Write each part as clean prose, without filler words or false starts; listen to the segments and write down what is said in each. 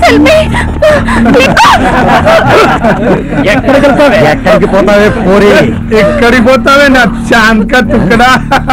ఎక్కడికి పోతావే పూరి? ఎక్కడికి పోతావే నా చాంక తుక్కడా?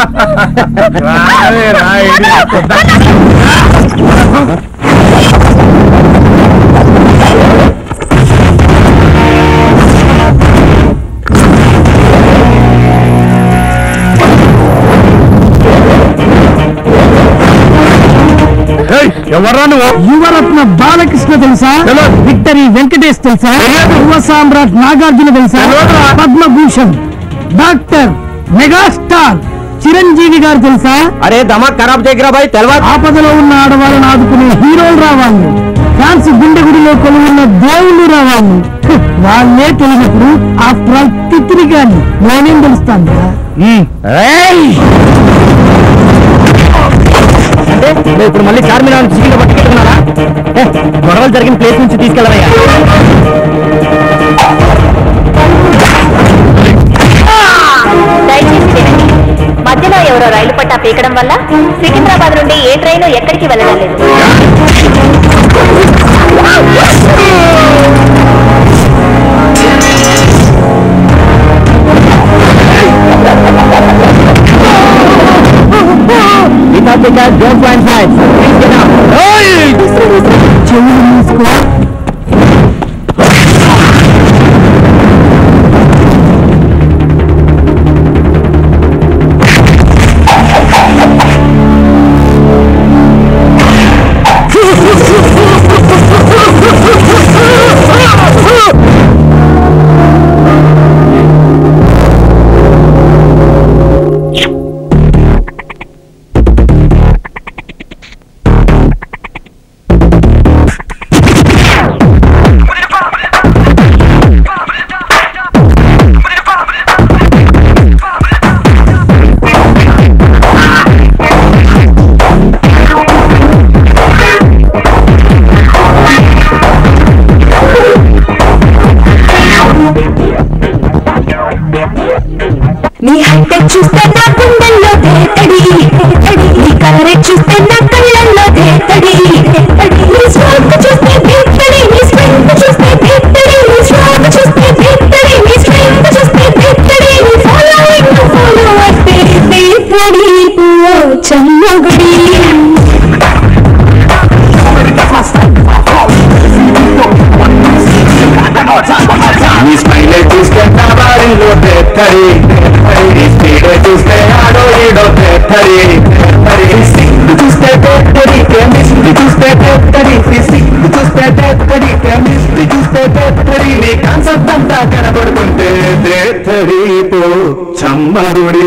ఎవర్రా నువ్వు? యువరత్న బాలకృష్ణ తెలుసా? విక్టరీ వెంకటేష్ తెలుసా? యువ సామ్రాట్ నాగార్జున తెలుసా? పద్మభూషణ్ డాక్టర్ మెగాస్టార్ చిరంజీవి గారు తెలుసా? అరే దమాక్ ఖరాబ్ చేయగరా భాయ్. తెలవా? ఆపదలో ఉన్న ఆడవాళ్ళని ఆదుకునే హీరోలు రావాలి, ఫ్యాన్స్ గుండె గుడిలో కొలువున్న దేవుళ్ళు రావాలి. వాళ్ళే తెలియనప్పుడు ఆఫ్టర్ ఆల్ తిత్తిరి గాని నేనేం తెలుస్తాను? అంటే ఇప్పుడు మళ్ళీ చార్మినార్ చికెన్ పట్టుకెళ్తున్నారా? గొడవలు జరిగిన ప్లేస్ నుంచి తీసుకెళ్ళవయ్యా. మధ్యలో ఎవరో రైలు పట్టా పీకడం వల్ల సికింద్రాబాద్ నుండి ఏ ట్రైన్ ఎక్కడికి వెళ్ళడం లేదు. నీ హైట్ చూస్తే నా గుండెల్లో దేతడి, నీ కలర్ చూస్తే నా కళ్ళల్లో దేతడి, నీ స్వాగ్ చూస్తే దేతడి, నీ స్ట్రెంగ్త్ చూస్తే దేతడి, నీ స్వాగ్ చూస్తే దేతడి, నీ స్ట్రెంగ్త్ చూస్తే దేతడి, నీ ఫాలోయింగ్ ఫాలోవర్స్ దేతడి పో చమ్మగుడి. నీ స్మైల్ చూస్తే నా బాడీలో దేత్తడి, నీ స్పీడ్ చూస్తే ఆడో ఈడో దేత్తడి, సింగ్ చూస్తే దేత్తడి, కెమిస్ట్రీ చూస్తే దేత్తడి, ఫిజిక్స్ చూస్తే దేత్తడి, కెమిస్ట్రీ చూస్తే దేత్తడి, నీ కాన్సెప్ట్ అంతా కనబడుతుంటే దేత్తడి పో చమ్మగుడి.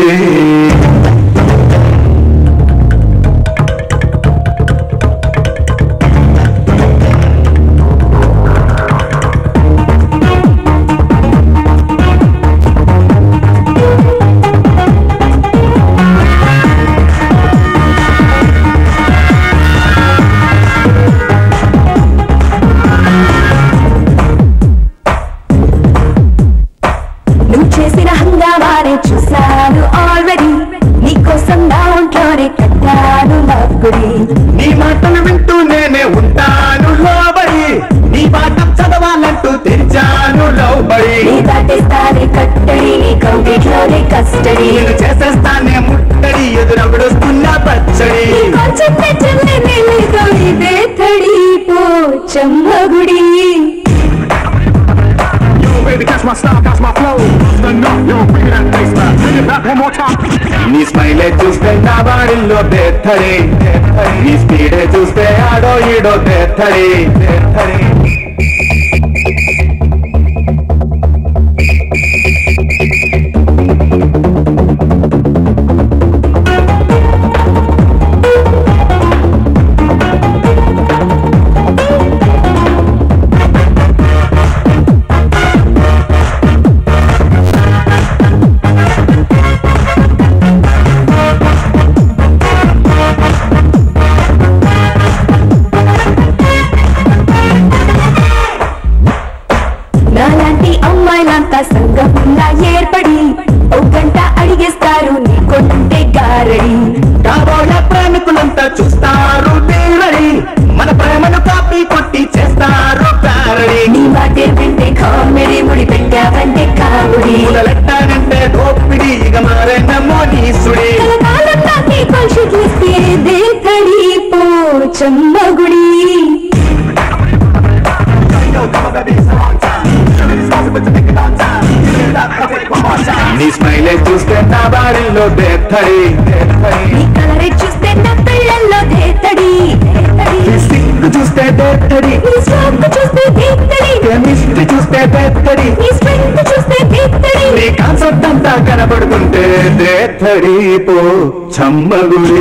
చూసాను ఆల్రెడీ, నీకోసం నా ఒంట్లోనే కట్టాను లవ్గుడి. నీ మాటలు వింటూ నేనే ఉంటాను లోబడి, నీ పాఠం చదవాలంటూ తెరిచాను లోబడి. నీ దాటేస్తానే కట్టడి, నీ కౌగిట్లోనే కస్టడీ, నేను చేసేస్తానే ముట్టడి, ఎదురొస్తున్న పచ్చడి. ఇదే తడి పో చమ్మగుడి. నీ స్మైల్ చూస్తే నా బాడీలో దేత్తడి, నీ స్పీడ్ చూస్తే ఆడో ఈడో దేత్తడి. సంగములా ఏర్పడి ఒక గంట అడిగేస్తారు నీ కొంటే గారడి. కాబోయే ప్రేమికులంతా చూస్తారు తీరడి, మన ప్రేమను కాపీ కొట్టి చేస్తారు చెమ్మగుడి నీ స్మైలే చూస్తే నా బాడీలో దేత్తడి, నీ కలరే చూస్తే నా కళ్ళల్లో దేత్తడి, నీ సిగ్గు చూస్తే దేత్తడి, నీ స్వార్థ చూస్తే దేత్తడి, కెమిస్ట్రీ చూస్తే దేత్తడి, నీ స్ట్రెంగ్త్ చూస్తే దేత్తడి. నీ కాన్సెప్ట్ అంతా కనబడుతుంటే దేత్తడి పో చమ్మగుడి.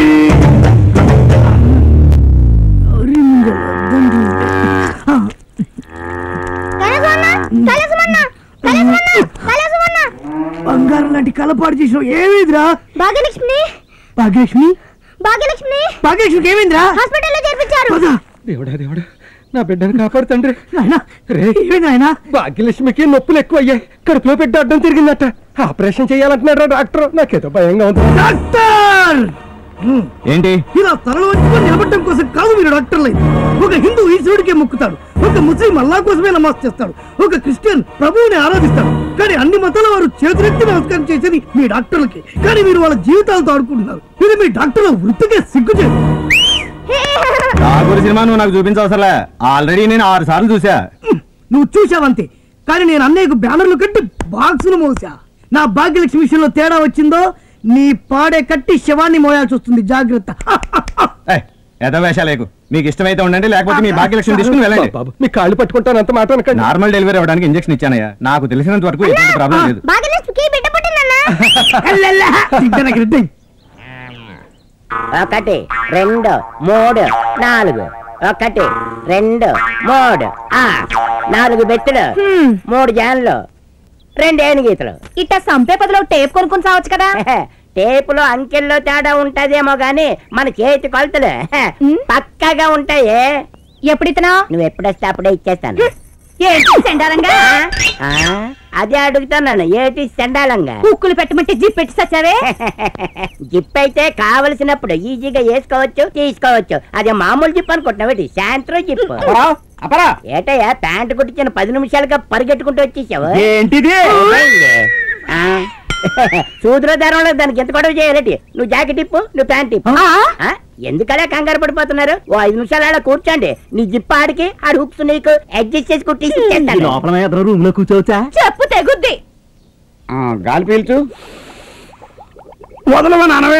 బంగారం లాంటి కలపాడు చేసావు. ఏమైందిరా? భాగ్యలక్ష్మి భాగ్యలక్ష్మి భాగ్యలక్ష్మి భాగ్యలక్ష్మికి ఏమైందిరా? హాస్పిటల్లో చేర్పించారు. పద. దేవుడా దేవుడా, నా బిడ్డను కాపాడు తండ్రి. నాయనా, రే, ఏమైంది నాయనా? భాగ్యలక్ష్మికి నొప్పులు ఎక్కువ అయ్యాయి. కడుపులో పెట్టి అడ్డం తిరిగిందట. Operation చేయాలంటున్నాడు doctor. నాకేదో భయంగా ఉంది. డాక్టర్ ఏంటి ఇలా తలలో వచ్చుకొని నిలబడటం కోసం కాదు మీరు డాక్టర్లు. ఒక హిందూ ఈశ్వరుడికే మొక్కుతాడు, ఒక ముస్లిం అల్లా కోసమే నమాజ్ చేస్తాడు, ఒక క్రిస్టియన్ ప్రభువుని ఆరాధిస్తాడు. కానీ అన్ని మతాల వారు చేతులెత్తి నమస్కారం చేసేది మీ డాక్టర్లకి. కానీ మీరు వాళ్ళ జీవితాలతో ఆడుకుంటున్నారు. ఇది మీ డాక్టర్ల వృత్తికే సిగ్గుచేటు. నాగూరి సినిమా నువ్వు నాకు చూపించవసరలే. ఆల్రెడీ నేను 6 సార్లు చూసా. నువ్వు చూసావంతే, కానీ నేను అన్నయ్యకు బ్యానర్లు కట్టి బాక్సులు మోసా. నా భాగ్యలక్ష్మి విషయంలో తేడా వచ్చిందో నీ పాడే కట్టి శవాన్ని మోయాల్సి వస్తుంది. జాగ్రత్త. వేషాలేకు. మీకు ఇష్టమైతే ఉండండి, లేకపోతే మీ భాగ్యలక్ష్మి తీసుకుని వెళ్ళండి. బాబు, మీ కాళ్ళు పట్టుకుంటాను, అంత మాట అనకండి. నార్మల్ డెలివరీ అవ్వడానికి ఇంజెక్షన్ ఇచ్చానయ్యా. నాకు తెలిసినంత వరకు ఎటువంటి ప్రాబ్లం లేదు. భాగ్యలక్ష్మికి బిడ్డ పుట్టిందన్నా. 1 2 3 4 1 2 3 4 బెత్తులు 3 జాన్లు 2 ఏనుగీతలు. ఇట్ట సంపే పదిలో టేప్ కొనుక్కొని సావచ్చు కదా. టేపులో అంకెల్లో తేడా ఉంటదేమో గాని మన చేతి కొలతలు పక్కాగా ఉంటాయి. ఎప్పుడితనా? నువ్వు ఎప్పుడొస్తే అప్పుడే ఇచ్చేస్తాను. ఏంటి సెండాలంగా? అదే అడుగుతున్నాను, ఏటి సెండాలంగా? కుక్కులు పెట్టమంటే జిప్ పెట్టి సచ్చావే. జిప్ అయితే కావలసినప్పుడు ఈజీగా వేసుకోవచ్చు, తీసుకోవచ్చు. అదే మామూలు జిప్ అనుకుంటున్నావు, శాంత్రో జిప్. ఏటయ్యా, ప్యాంటు కుట్టించిన 10 నిమిషాలుగా పరిగెట్టుకుంటూ వచ్చేసావు. ఏంటిది? సూదుల దారంలో దానికి ఎంత గొడవ చేయాలటి? నువ్వు జాకెట్ ఇప్పు, నువ్వు ప్యాంట్ ఇప్పు. ఎందుకలా కంగారు పడిపోతున్నారు? ఓ 5 నిమిషాలు అలా కూర్చోండి. నీ జిప్ ఆడికి, ఆడి హుక్స్ నీకు అడ్జస్ట్ చేసి కుట్టించి రూమ్ లో కూర్చోవచ్చా? చెప్పు తెగుద్ది. గాలి పీల్చు. వదలవా నానవే.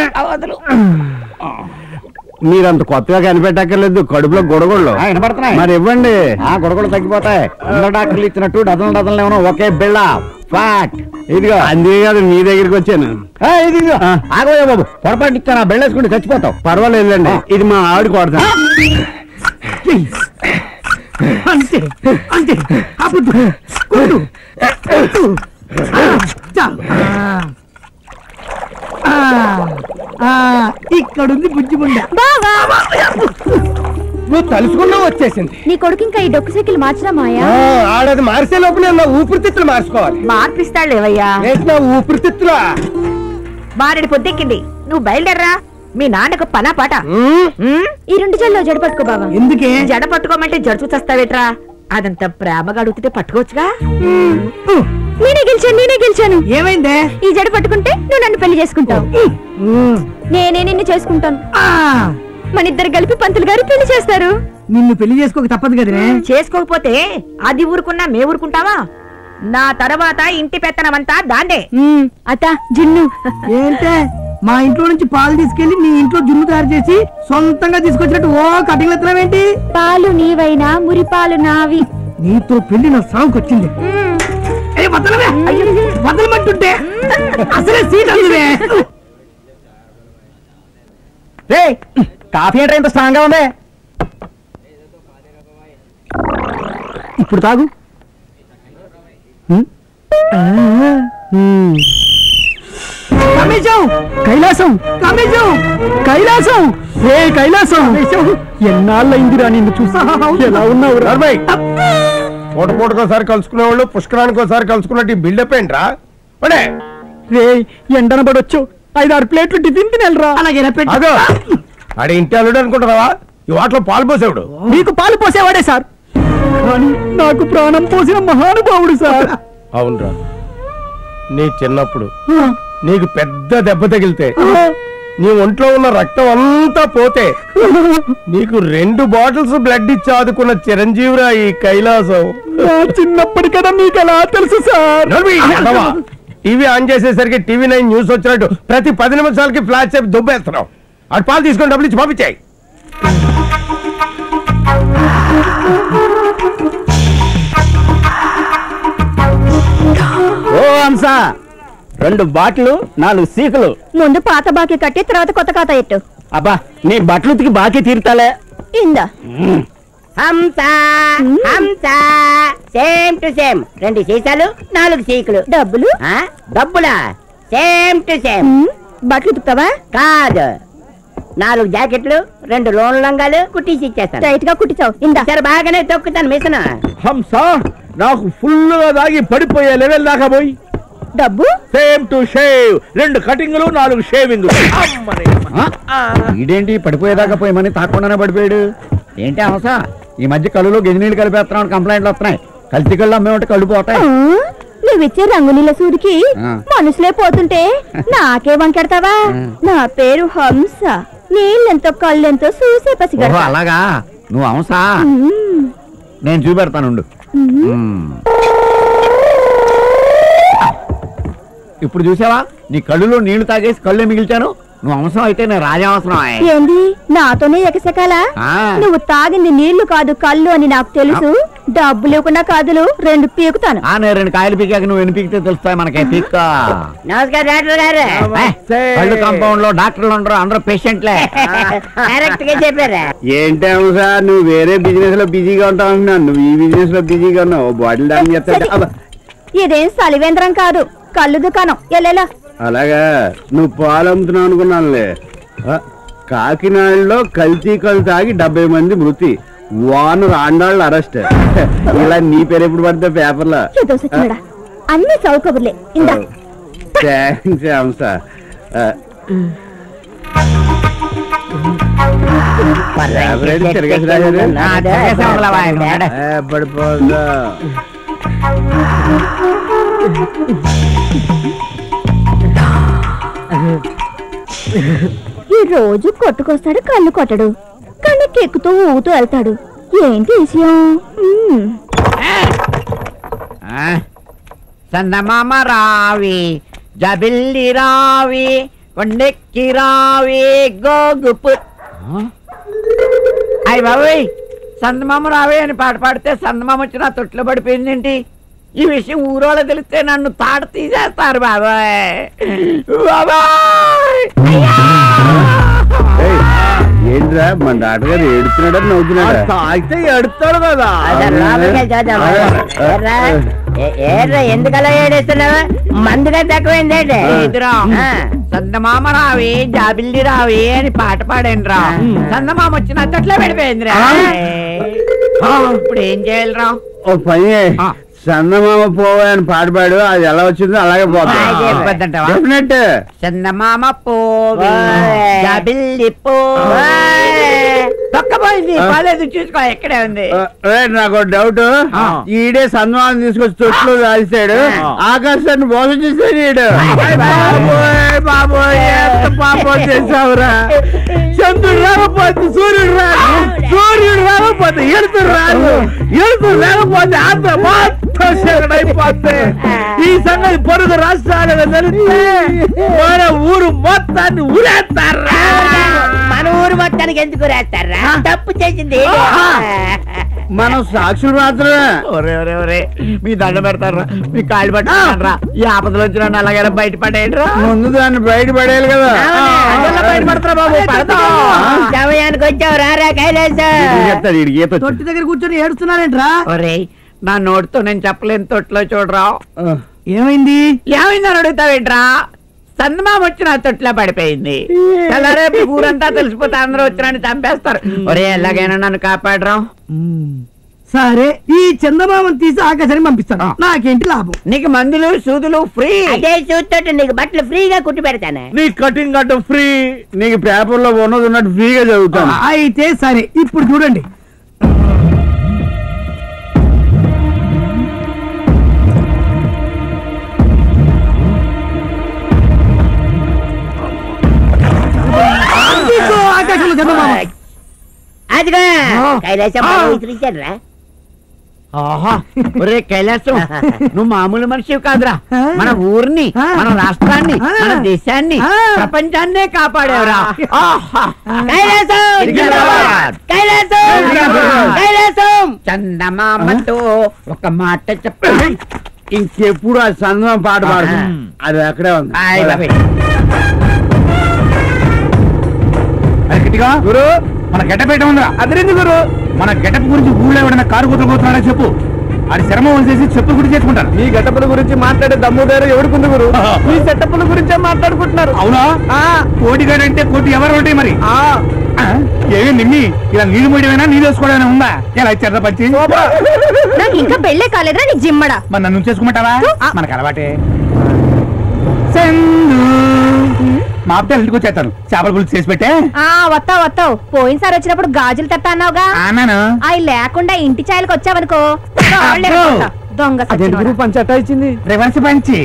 మీరంత కొత్తగా కనిపెట్టక్కర్లేదు. కడుపులో గొడగొళ్ళు మరి ఇవ్వండి. గొడగొళ్ళు తగ్గిపోతాయి. అందరు డాక్టర్లు ఇచ్చినట్టు డజన్లు ఏమో ఒకే బిళ్ళ ఫ్యాట్. ఇదిగో అందే కాదు, మీ దగ్గరికి వచ్చాను. ఇదిగో ఆగోయా బాబు, పొరపాటు ఇచ్చాను. ఆ బిళ్ళేసుకుంటే చచ్చిపోతావు. పర్వాలేదండి, ఇది మా ఆవిడ కొడతా. అంతే అంతే. అప్పుడు కొట్టు. ఇక్కడుంది బుజ్జి ముండ. నువ్వు తలుసుకున్నా వచ్చేసింది. నీ కొడుకు ఇంకా ఈ డొక్కు సైకిల్ మార్చినా మాయా? ఆడది మార్చే లోపు నేను నా ఊపిరితిత్తులు మార్చుకోవాలి. మార్పిస్తాడులేవయ్యా. నా ఊపిరితిత్తులా బారెడి పొద్దెక్కింది. నువ్వు బయలుదేరరా. మీ నాన్నకు పనా పాట. ఈ 2 జల్లో జడ పట్టుకో బావా. ఎందుకే? జడ పట్టుకోమంటే జడుచు చస్తావేట్రా? అదంతా ప్రేమగా అడుగుతుంటే పట్టుకోవచ్చుగా. నేనే గెలిచాను. ఏమైందే? ఈ జడ పట్టుకుంటే నువ్వు నన్ను పెళ్లి చేసుకుంటావు, నేనే నిన్ను చేసుకుంటాను. మన ఇద్దరు కలిపి పంతులు గారు పెళ్లి చేస్తారు. నిన్ను పెళ్లి చేసుకోక తప్పదు కదనే. చేసుకోకపోతే అది ఊరుకున్నా మే ఊరుకుంటావా? నా తర్వాత ఇంటి పెత్తనమంతా దాండే. అత్త జున్ను. ఏంటే, మా ఇంట్లో నుంచి పాలు తీసుకెళ్లి నీ ఇంట్లో జున్ను తయారు చేసి సొంతంగా తీసుకొచ్చినట్టు ఓ కటింగ్ ఎత్తనవేంటి? పాలు నీవైనా మురి పాలు నావి. నీతో పెళ్లి నా సాగుకు వచ్చింది. వదలమంటుంటే అసలే సీట్ అందువే. కాఫీ అంటే ఇంత స్ట్రాంగ్ గా ఉంది. ఇప్పుడు తాగు. కైలాసం కైలాసం కైలాసం. ఏ కైలాసం, ఎన్నాళ్ళైందిరా నిన్ను చూసా. ఎలా ఉన్నావు? పూట పూటకోసారి కలుసుకునే వాళ్ళు పుష్కరానికి ఒకసారి కలుసుకున్నట్టు ఈ బిల్డప్ ఏంట్రా? రే, ఎండన పడొచ్చు. 5-6 ప్లేట్లు టిఫిన్ తినరా. అలాగే ఆడ ఇంటి అల్లుడు అనుకుంటున్నావా? ఈ వాటిలో పాలు పోసేవాడు. మీకు పాలు పోసేవాడే సార్, కానీ నాకు ప్రాణం పోసిన మహానుభావుడు సార్. అవునరా, నీ చిన్నప్పుడు నీకు పెద్ద దెబ్బ తగిలితే నీ ఒంట్లో ఉన్న రక్తం అంతా పోతే నీకు 2 బాటిల్స్ బ్లడ్ ఇచ్చి ఆదుకున్న చిరంజీవిరా ఈ కైలాసం. చిన్నప్పటి కదా మీకు ఎలా తెలుసు సార్? టీవీ ఆన్ చేసేసరికి టీవీ 9 న్యూస్ వచ్చినట్టు ప్రతి 10 నిమిషాలకి ఫ్లాష్ చెప్పి దుబ్బేస్తున్నావు. అటు పాలు తీసుకొని డబ్బులు ఇచ్చి పంపించాయి. ఓ హంస, 2 బాటిల్ 4 సీకులు. ముందు పాత బాకీ కట్టి తర్వాత కొత్త ఖాతా ఎట్టు. అబ్బా, నీ బట్టలు ఉతికి బాకీ తీరుతాలే. ఇందా హంస హంస సేమ్ టు సేమ్ 2 సీసాలు 4 సీకులు. డబ్బులు డబ్బులా? Same to same. బట్టలు ఉతుకుతావా? కాదు, 4 జాకెట్లు 2 లోన్ లంగాలు కుట్టిసి ఇచ్చేస్తాను. టైట్ గా కుట్టించావు. ఇందా సరే, బాగానే తొక్కుతాను మిషన్. హంస, నాకు ఫుల్ గా దాగి పడిపోయే లెవెల్ దాకా పోయి డబ్బు సేమ్ టు షేవ్ 2 కటింగ్లు 4 షేవింగ్. ఇదేంటి పడిపోయేదాకా పోయమని తాకుండానే పడిపోయాడు ఏంటి హంస? ఈ మధ్య కళ్ళులో గెజినీళ్ళు కలిపేస్తున్నావు కంప్లైంట్లు వస్తున్నాయి. కల్తీ కళ్ళు అమ్మేమంటే కళ్ళు పోతాయి. నువ్విచ్చే రంగు నీళ్ళ సూదికి మనుషులే పోతుంటే నాకే వంకెడతావా? నా పేరు హంస. నీళ్ళెంతో కళ్ళెంతో చూసే పసిగడ. అలాగా? నువ్వు హంస? నేను చూపెడతానుండు. ఇప్పుడు చూసావా, నీ కళ్ళులో నీళ్లు తాగేసి కళ్ళే మిగిల్చాను. నువ్వు అవసరం అయితే నేను రాజావసరం. ఏంది నాతోనే ఎకసకాలా? నువ్వు తాగింది నీళ్లు కాదు కళ్ళు అని నాకు తెలుసు. డబ్బు లేకుండా కాదులు 2 పీకుతాను. నేను 2 కాయలు పీకాక నువ్వు ఎన్ని పీకితే తెలుస్తాయి మనకి. పీక్క. నమస్కారం డాక్టర్ గారు. కళ్ళు కాంపౌండ్ లో డాక్టర్లు ఉండరు, అందరూ పేషెంట్లే. కరెక్ట్ గా చెప్పారా? ఏంటి సార్, నువ్వు వేరే బిజినెస్ లో బిజీగా ఉంటావు అంటున్నాను, నువ్వు ఈ బిజినెస్ లో బిజీగా ఉన్నావు. బాటిల్ డాన్ చేస్తా. ఇదేం సలివేంద్రం కాదు, కళ్ళు దుకాణం. ఎల్లేలా. అలాగా, నువ్వు పాలు అమ్ముతున్నావు అనుకున్నానులే. కాకినాడలో కల్తీ కళ్ళు తాగి 70 మంది మృతి, వానర్ ఆండాళ్ళు అరెస్ట్. ఇలా నీ పేరు ఎప్పుడు పడితే పేపర్లో. అన్ని చౌకబుర్లే. ఇందా. థ్యాంక్స్ హంస. పడిపోదా ఈ రోజు కొట్టుకొస్తాడు, కళ్ళు కొట్టడు, కళ్ళకి ఎక్కుతూ ఊగుతూ వెళ్తాడు. ఏంటి విషయం? చందమామ రావి, జబిల్లి రావి, కొండెక్కి రావి, గోగుపు. అయ్య బాబోయ్, చందమామ రావి అని పాట పాడితే చందమామ వచ్చి నా తొట్లో పడిపోయిందేంటి? ఈ విషయం ఊరోళ్ళ తెలిస్తే నన్ను తాట తీసేస్తారు బాబాయ్. ఏంట్రా, మన డాక్టర్ గారు ఏడుతున్నాడు నవ్వుతున్నాడు. తాగితే ఏడుతాడు కదా. ఎందుకలా ఏడేస్తున్నావా? మందుగా తక్కువైందే. చందమామ రావి, జాబిల్లి రావి అని పాట పాడాను రా. చందమామ వచ్చి నా తొట్లో పడిపోయింది రా. ఇప్పుడు ఏం చేయాలి రా? ఓ పని, చందమామ పోవని పాట పాడు, అది ఎలా వచ్చిందో అలాగే పోతాయి. చందమామ పోవి, జాబిల్లి తొక్కపోయింది. కాలేదు, చూసుకో ఎక్కడే ఉంది. నాకు డౌట్, ఈడే చందమామ తీసుకొచ్చి తొట్లో రాసాడు, ఆకాశాన్ని మోసం చేశాడు ఈడు. బాబోయ్, ఎంత పాపం చేసావురా. చంద్రుడు రాకపోతే సూర్యుడు రాదు, సూర్యుడు రాకపోతే ఎడుతుడు రాదు, ఎడుతుడు లేకపోతే అంత మొత్తం అయిపోతే ఈ సంగతి పొరుగు రాష్ట్రాలుగా తెలిస్తే మన ఊరు మొత్తాన్ని ఊరేస్తారా? మన ఊరు మొత్తానికి ఎందుకు ఊరేస్తారా? తప్పు చేసింది మనం సాక్షులు మాత్రమే. ఒరే మీ దండ పెడతారా, మీ కాళ్ళు పట్టుకుంటారా? ఈ ఆపదలు వచ్చిన అలాగే బయటపడేయండి రా. ముందు దాన్ని బయటపడేయాలి కదా. బయటపడతారా బాబు? సమయానికి వచ్చావు రారా కైలాసం. తొట్టి దగ్గర కూర్చొని ఏడుస్తున్నారేంట్రా? ఒరే, నా నోటితో నేను చెప్పలేని తొట్లో చూడరా. ఏమైంది? ఏమైందని అడుగుతావేంట్రా? చందమామ వచ్చి నా తొట్లో పడిపోయింది. రేపు ఊరంతా తెలిసిపోతే అందరూ వచ్చిన చంపేస్తారు. ఒరే, ఎలాగైనా నన్ను కాపాడరా. సరే, ఈ చందమామని తీసి ఆకాశానికి పంపిస్తాను, నాకేంటి లాభం? నీకు మందులు సూదులు ఫ్రీ. అదే చూస్తుంటే నీకు బట్టలు ఫ్రీగా కుట్టి పెడతాను. నీ కటింగ్ కట్ట ఫ్రీ, నీకు పేపర్ లో ఉన్నది ఉన్నట్టు ఫ్రీగా చదువుతాను. అయితే సరే, ఇప్పుడు చూడండి. అదిగా కైలాసం విసిరించాను రా. ఆహా ఒరే కైలాసం నువ్వు మామూలు మనిషి కాదురా. మన ఊరిని, మన రాష్ట్రాన్ని, మన దేశాన్ని, ప్రపంచాన్నే కాపాడేవరా. చందమామతో ఒక మాట చెప్ప. ఇంకెప్పుడు ఆ చందమా పాట పాడు. అది అక్కడే ఉంది. గురు మన గెటపేట ఉందా? అదిరింది గురు. మన గెటప్ గురించి ఊళ్ళో ఎవడన్నా కారు కుదరబోతున్నాడా చెప్పు. అది శ్రమ వదిలేసి చెప్పులు గురించి చేసుకుంటారు. మీ గెటప్పుల గురించి మాట్లాడే దమ్ము ధైర్యం ఎవడుకుంది గురు? మీ సెటప్పుల గురించే మాట్లాడుకుంటున్నారు. అవునా? కోటిగాడంటే కోటి ఎవరు ఉంటాయి మరి? ఏమి నిమ్మి ఇలా నీళ్ళు మూయడమైనా నీళ్ళు వేసుకోవడం ఉందా? ఎలా ఇచ్చారా పంచి? నాకు ఇంకా పెళ్ళే కాలేదా నీ జిమ్మడా? మరి నన్ను చేసుకుంటావా? మనకు అలవాటే. మా అబ్బాయి ఇంటికి వచ్చేస్తాను. చేపల పులుసు చేసి పెట్టే. వస్తావు పోయినసారి వచ్చినప్పుడు గాజులు తట్టా అన్నావుగా. అవి లేకుండా ఇంటి చాయలకు వచ్చావనుకో దొంగ పంచి అట్టా ఇచ్చింది. రివర్స్ పంచి.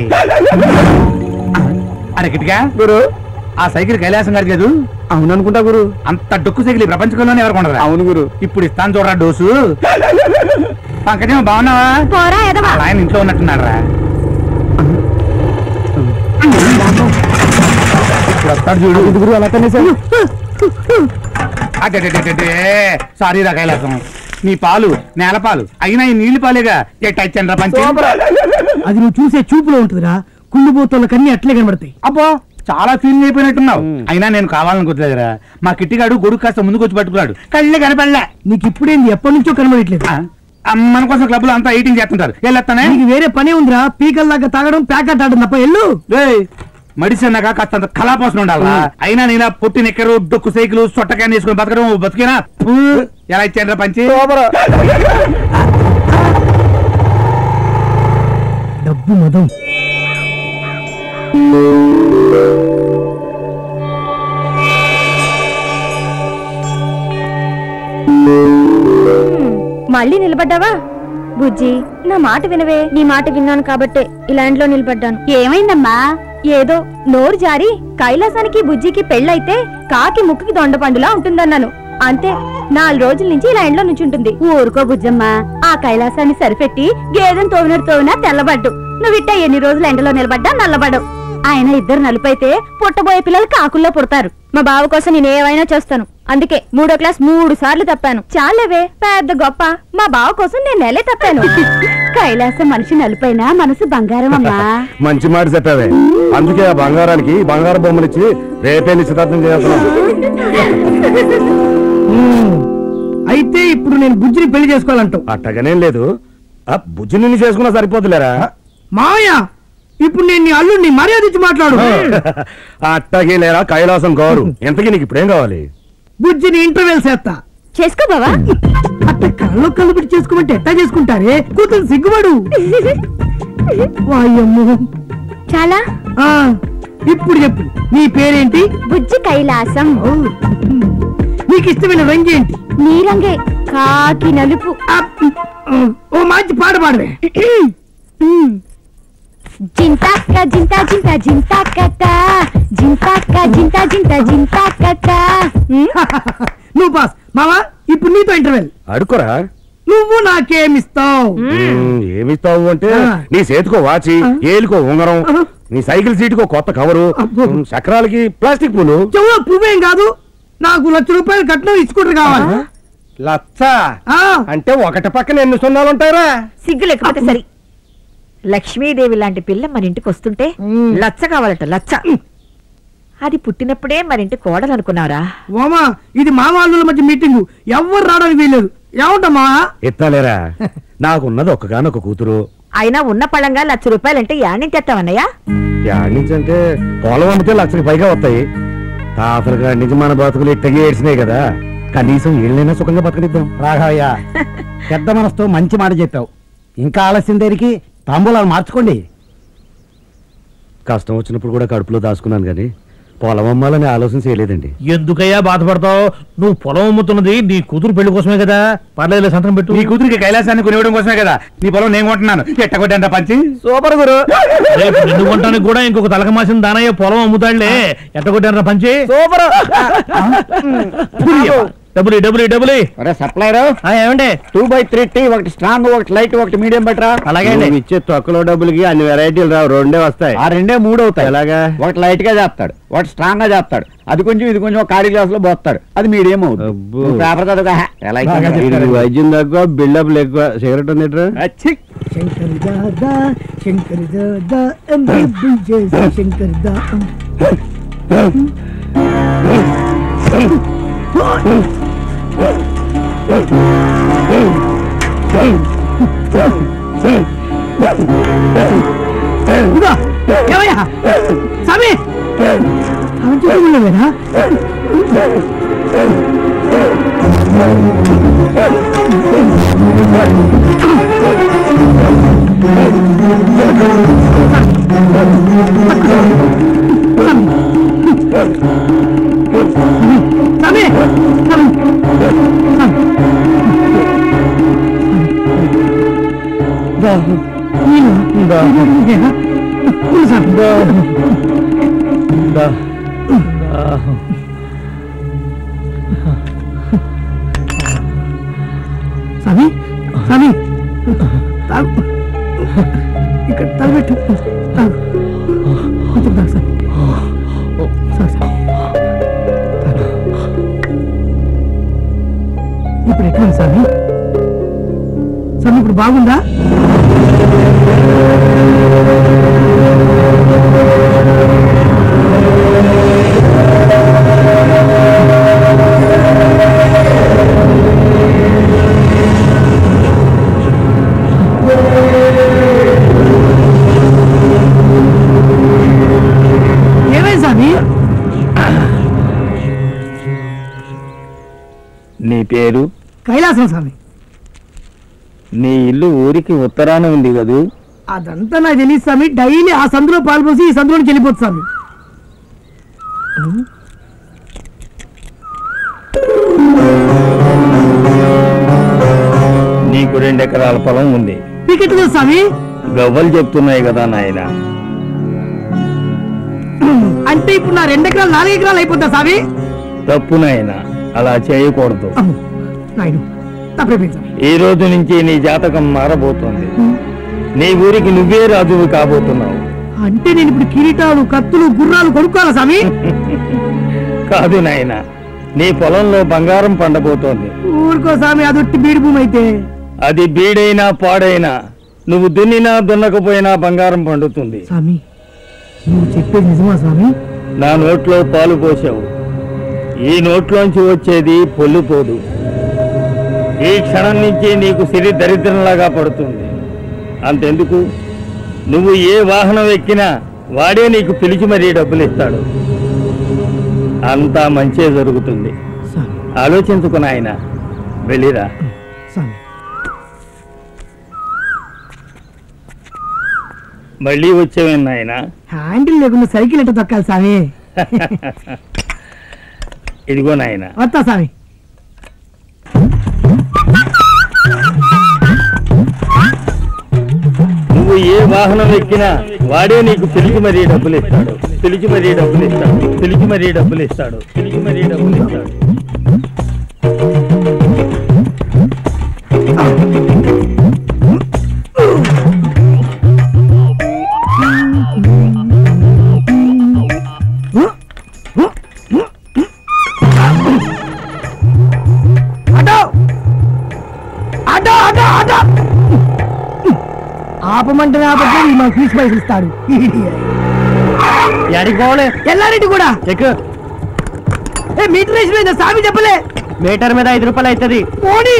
అరే గిట్టిగా గురు ఆ సైకిల్ కైలాసం గారికి లేదు. అవును అనుకుంటా గురు. అంత డొక్కు సైకిల్ ప్రపంచంలోనే ఎవరు ఉండదు. అవును గురు. ఇప్పుడు ఇస్తాను చూడరా డోసు. పంకజం బాగున్నావా? ఆయన ఇంట్లో ఉన్నట్టున్నాడు రా. చూడు అలా సారీ రా కైలాసం. నీ పాలు నేల పాలు అయినా ఈ నీళ్లు పాలేగా ఎట్టా పంచి. అది నువ్వు చూసే చూపులో ఉంటుందిరా. కుళ్ళిపోతున్న కన్నీ అట్లే కనబడతాయి. అబ్బో చాలా ఫీలింగ్ అయిపోయినట్టున్నావు. అయినా నేను కావాలని గుర్తులేదురా. మా కిట్టిగాడు గొడుగు కాస్త ముందుకు వచ్చి పట్టుకున్నాడు. కళ్ళే కనపడలే. నీకు ఇప్పుడేంది ఎప్పటి నుంచో కనబడట్లేదు. మన కోసం క్లబ్ లో అంతా ఎయిటింగ్ చేస్తుంటారు. వెళ్ళొస్తానే. నీకు వేరే పనే ఉందిరా. పీకల్ దాకా తాగడం ప్యాకెట్ ఆడడం తప్ప ఎల్లు. మడిసన్నాక కాస్త కళాపోసన ఉండాలా. అయినా నేను పొట్టి నెక్కరు డొక్కు సైకిల్ సొట్టకాయని వేసుకుని బతకడం బతికేనా? ఎలా ఇచ్చాను పంచి. డబ్బు మదం. మళ్ళీ నిలబడ్డావా? బుజ్జి నా మాట వినవే. నీ మాట విన్నాను కాబట్టే ఇలాంట్లో నిలబడ్డాను. ఏమైందమ్మా? ఏదో నోరు జారి కైలాసానికి బుజ్జికి పెళ్ళైతే కాకి ముక్కుకి దొండపండులా ఉంటుందన్నాను. అంతే. 4 రోజుల నుంచి ఇలా ఎండలో నుంచి ఉంటుంది. ఊరుకో బుజ్జమ్మ. ఆ కైలాసాన్ని సరిపెట్టి గేదెను తోవినా తెల్లబడ్డు. నువ్విట్ట ఎన్ని రోజులు ఎండలో నిలబడ్డా నల్లబడవు. ఆయన ఇద్దరు నలుపైతే పుట్టబోయే పిల్లలు కాకుల్లో పుడతారు. మా బావ కోసం నేను ఏమైనా చేస్తాను. అందుకే 3వ క్లాస్ 3 సార్లు తప్పాను. చాలేవే పెద్ద గొప్ప. మా బావ కోసం నేను నెలే తప్పాను. కైలాసం మనిషి నలుపైనా మనసు బంగారం అమ్మా. మంచి మాట చెప్పావే. అందుకే ఆ బంగారానికి బంగారు బొమ్మలు ఇచ్చి రేపే నిశ్చితార్థం చేస్తున్నాను. అయితే ఇప్పుడు నేను బుజ్జిని పెళ్లి చేసుకోవాలంటావు? అట్టగానేం లేదు. ఆ బుజ్జి నిన్ను చేసుకున్నా సరిపోతులేరా మాయా. ఇప్పుడు నేను నీ అల్లుడిని మర్యాద ఇచ్చి మాట్లాడు. అట్టగే లేరా కైలాసం గౌరు. ఎంతకీ నీకు ఇప్పుడేం కావాలి? బుజ్జిని ఇంటర్వెల్ చేస్తా. చేసుకో బావా. అట్ట కళ్ళు కళ్ళు పెట్టి చేసుకోమంటే ఎట్టా చేసుకుంటారే? కూతురు సిగ్గుపడు. వాయమ్మో. చాలా. ఇప్పుడు చెప్పు నీ పేరేంటి? బుజ్జి కైలాసం. నీకు ఇష్టమైన రంగు ఏంటి? నీ రంగే కాకి నలుపు. ఓ మంచి పాట పాడవే. జింతాక్క జింతా జింతా జింతాక్క జింతాక్క జింతా జింతా జింతాక్క. నువ్వు పాస్ మావా. ఇప్పుడు నీతో ఇంటర్వెల్. అడుకోరా. నువ్వు నాకేమిస్తావు? ఏమిస్తావు అంటే నీ చేతికో వాచి, ఏలుకో ఉంగరం, నీ సైకిల్ సీటుకో కొత్త కవరు, చక్రాలకి ప్లాస్టిక్ పూలు. చెవులో పువ్వేం కాదు. నాకు ₹1,00,000 కట్నం ఇచ్చుకుంటారు కావాలి. లచ్చ అంటే ఒకటి పక్కన ఎన్ని సున్నాలు ఉంటాయరా? సిగ్గు లేకపోతే సరి. లక్ష్మీదేవి లాంటి పిల్ల మన ఇంటికి వస్తుంటే లచ్చ కావాలట. లచ్చ. అది పుట్టినప్పుడే మరింటి కోడలు అనుకున్నారా? ఓమా ఇది మా వాళ్ళ మధ్య మీటింగ్. ఎవ్వరు రావడానికి వీల్లేదు. ఏమంటమ్మా? ఎత్తాలేరా. నాకున్నది ఒక్కగానొక కూతురు. అయినా ఉన్న పళంగా ₹1,00,000 అంటే యాడ్నించి తెస్తావన్నయ్యా? యాడ్నించంటే పొలం అమ్మితే లక్షకి పైగా వస్తాయి. తాతలుగా నిజமான బతుకులు ఇట్టగే ఏడ్చినాయి కదా. కనీసం ఏళ్ళైనా సుఖంగా బతకనిద్దాం. రాఘవయ్య పెద్ద మనసుతో మంచి మాట చెప్పావు. ఇంకా ఆలస్యం దేనికి? తాంబూలాలు మార్చుకోండి. కష్టం వచ్చినప్పుడు కూడా కడుపులో దాచుకున్నాను కానీ పొలం అమ్మాలని ఆలోచన చేయలేదండి. ఎందుకయ్యా బాధపడతావు? నువ్వు పొలం అమ్ముతున్నది నీ కూతురు పెళ్లి కోసమే కదా. పర్లేదు సంతకం పెట్టు. నీ కూతురికి కైలాసాన్ని కొనివ్వడం కోసమే కదా. నీ పొలం నేను కొంటున్నాను. ఎట్టగొట్టంట పంచి. సూపర్ గురు. నిన్ను కొనడానికి కూడా ఇంకొక తలక మాసిన దానయ్య పొలం అమ్ముతాడులే. ఎట్టగొట్టారా పంచి? సూపర్. డబ్బులు డబ్బులు డబ్బులు. అరే సప్లైర్ ఏమండి 2x3 టీ, ఒకటి స్ట్రాంగ్, ఒకటి లైట్, ఒకటి మీడియం బెటరా? అలాగే అండి. ఇచ్చే తొక్కలో డబ్బులకి అన్ని వెరైటీలు రావు, రెండే వస్తాయి. ఆ రెండే 3 అవుతాయి. ఎలాగా? ఒకటి లైట్ గా చేస్తాడు, ఒకటి స్ట్రాంగ్ గా చేస్తాడు, అది కొంచెం ఇది కొంచెం ఖాళీ గ్లాస్ లో పోస్తాడు, అది మీడియం అవుతుంది. పేపర్ చదువుగా వైద్యం తక్కువ, బిల్డప్ ఎక్కువ. సిగరెట్ ఉంది శంకర్ దాదా శంకర్ దాదా శంకర్ దాదా. స్వామి చూడలేదా? స్వామి స్వామి ఇక్కడ తలబెట్టు కొంచెం తాగు సార్. ఇప్పుడు ఎట్లా స్వామి? స్వామి ఇప్పుడు బాగుందా? నీ పేరు? కైలాసం స్వామి. నీ ఇల్లు ఊరికి ఉత్తరాన ఉంది కదూ? అదంతా నాకు తెలియదు స్వామి. డైలీ ఆ సందులో పాలు పోసి ఈ సందులో వెళ్ళిపోతుంది స్వామి. నీకు 2 ఎకరాల పొలం ఉంది. పీకెట్ స్వామి. గవ్వలు చెప్తున్నాయి కదా నాయన. అంటే ఇప్పుడు నా 2 ఎకరాలు 4 ఎకరాలు అయిపోతా స్వామి? తప్పు నాయన, అలా చేయకూడదు. ఈ రోజు నుంచి నీ జాతకం మారబోతోంది. నీ ఊరికి నువ్వే రాజువు కాబోతున్నావు. అంటే నేను ఇప్పుడు కిరీటాలు, కత్తులు, గుర్రాలు కొనుక్కోవాలా స్వామి? కాదు నాయన, నీ పొలంలో బంగారం పండబోతోంది. ఊరుకో స్వామి, అదొట్టి బీడి భూమి అయితే. అది బీడైనా పాడైనా, నువ్వు దున్నినా దున్నకపోయినా బంగారం పండుతుంది. స్వామి నువ్వు చెప్పేది నిజమా స్వామి? నా నోట్లో పాలు పోసావు, ఈ నోట్లోంచి వచ్చేది పొల్లుపోదు. ఈ క్షణం నుంచి నీకు సిరి దరిద్రంలాగా పడుతుంది. అంతెందుకు, నువ్వు ఏ వాహనం ఎక్కినా వాడే నీకు పిలిచి మరీ డబ్బులు ఇస్తాడు. అంతా మంచే జరుగుతుంది. ఆలోచించుకు నాయన, వెళ్ళిరా. మళ్ళీ వచ్చేవే నాయన. హ్యాండిల్ లేకుండా సైకిల్ ఎట్ట తొక్కాలి స్వామి? ఇదిగో నాయన. వస్తా స్వామి. నువ్వు ఏ వాహనం ఎక్కినా వాడే నీకు పిలిచి మరీ డబ్బులు ఇస్తాడు, పిలిచి మరీ డబ్బులు ఇస్తాడు, పిలిచి మరీ డబ్బులు ఇస్తాడు, పిలిచి మరీ డబ్బులు ఇస్తాడు. ఆపమంటే ఆపట్లేదు, మన ఫీజు పైసలు ఇస్తాడు. ఎక్కడికి పోలే? ఎల్లారెడ్డి కూడా మీటర్ వేసి మీద స్వామి చెప్పలే. మీటర్ మీద 5 రూపాయలు అవుతుంది. పోనీ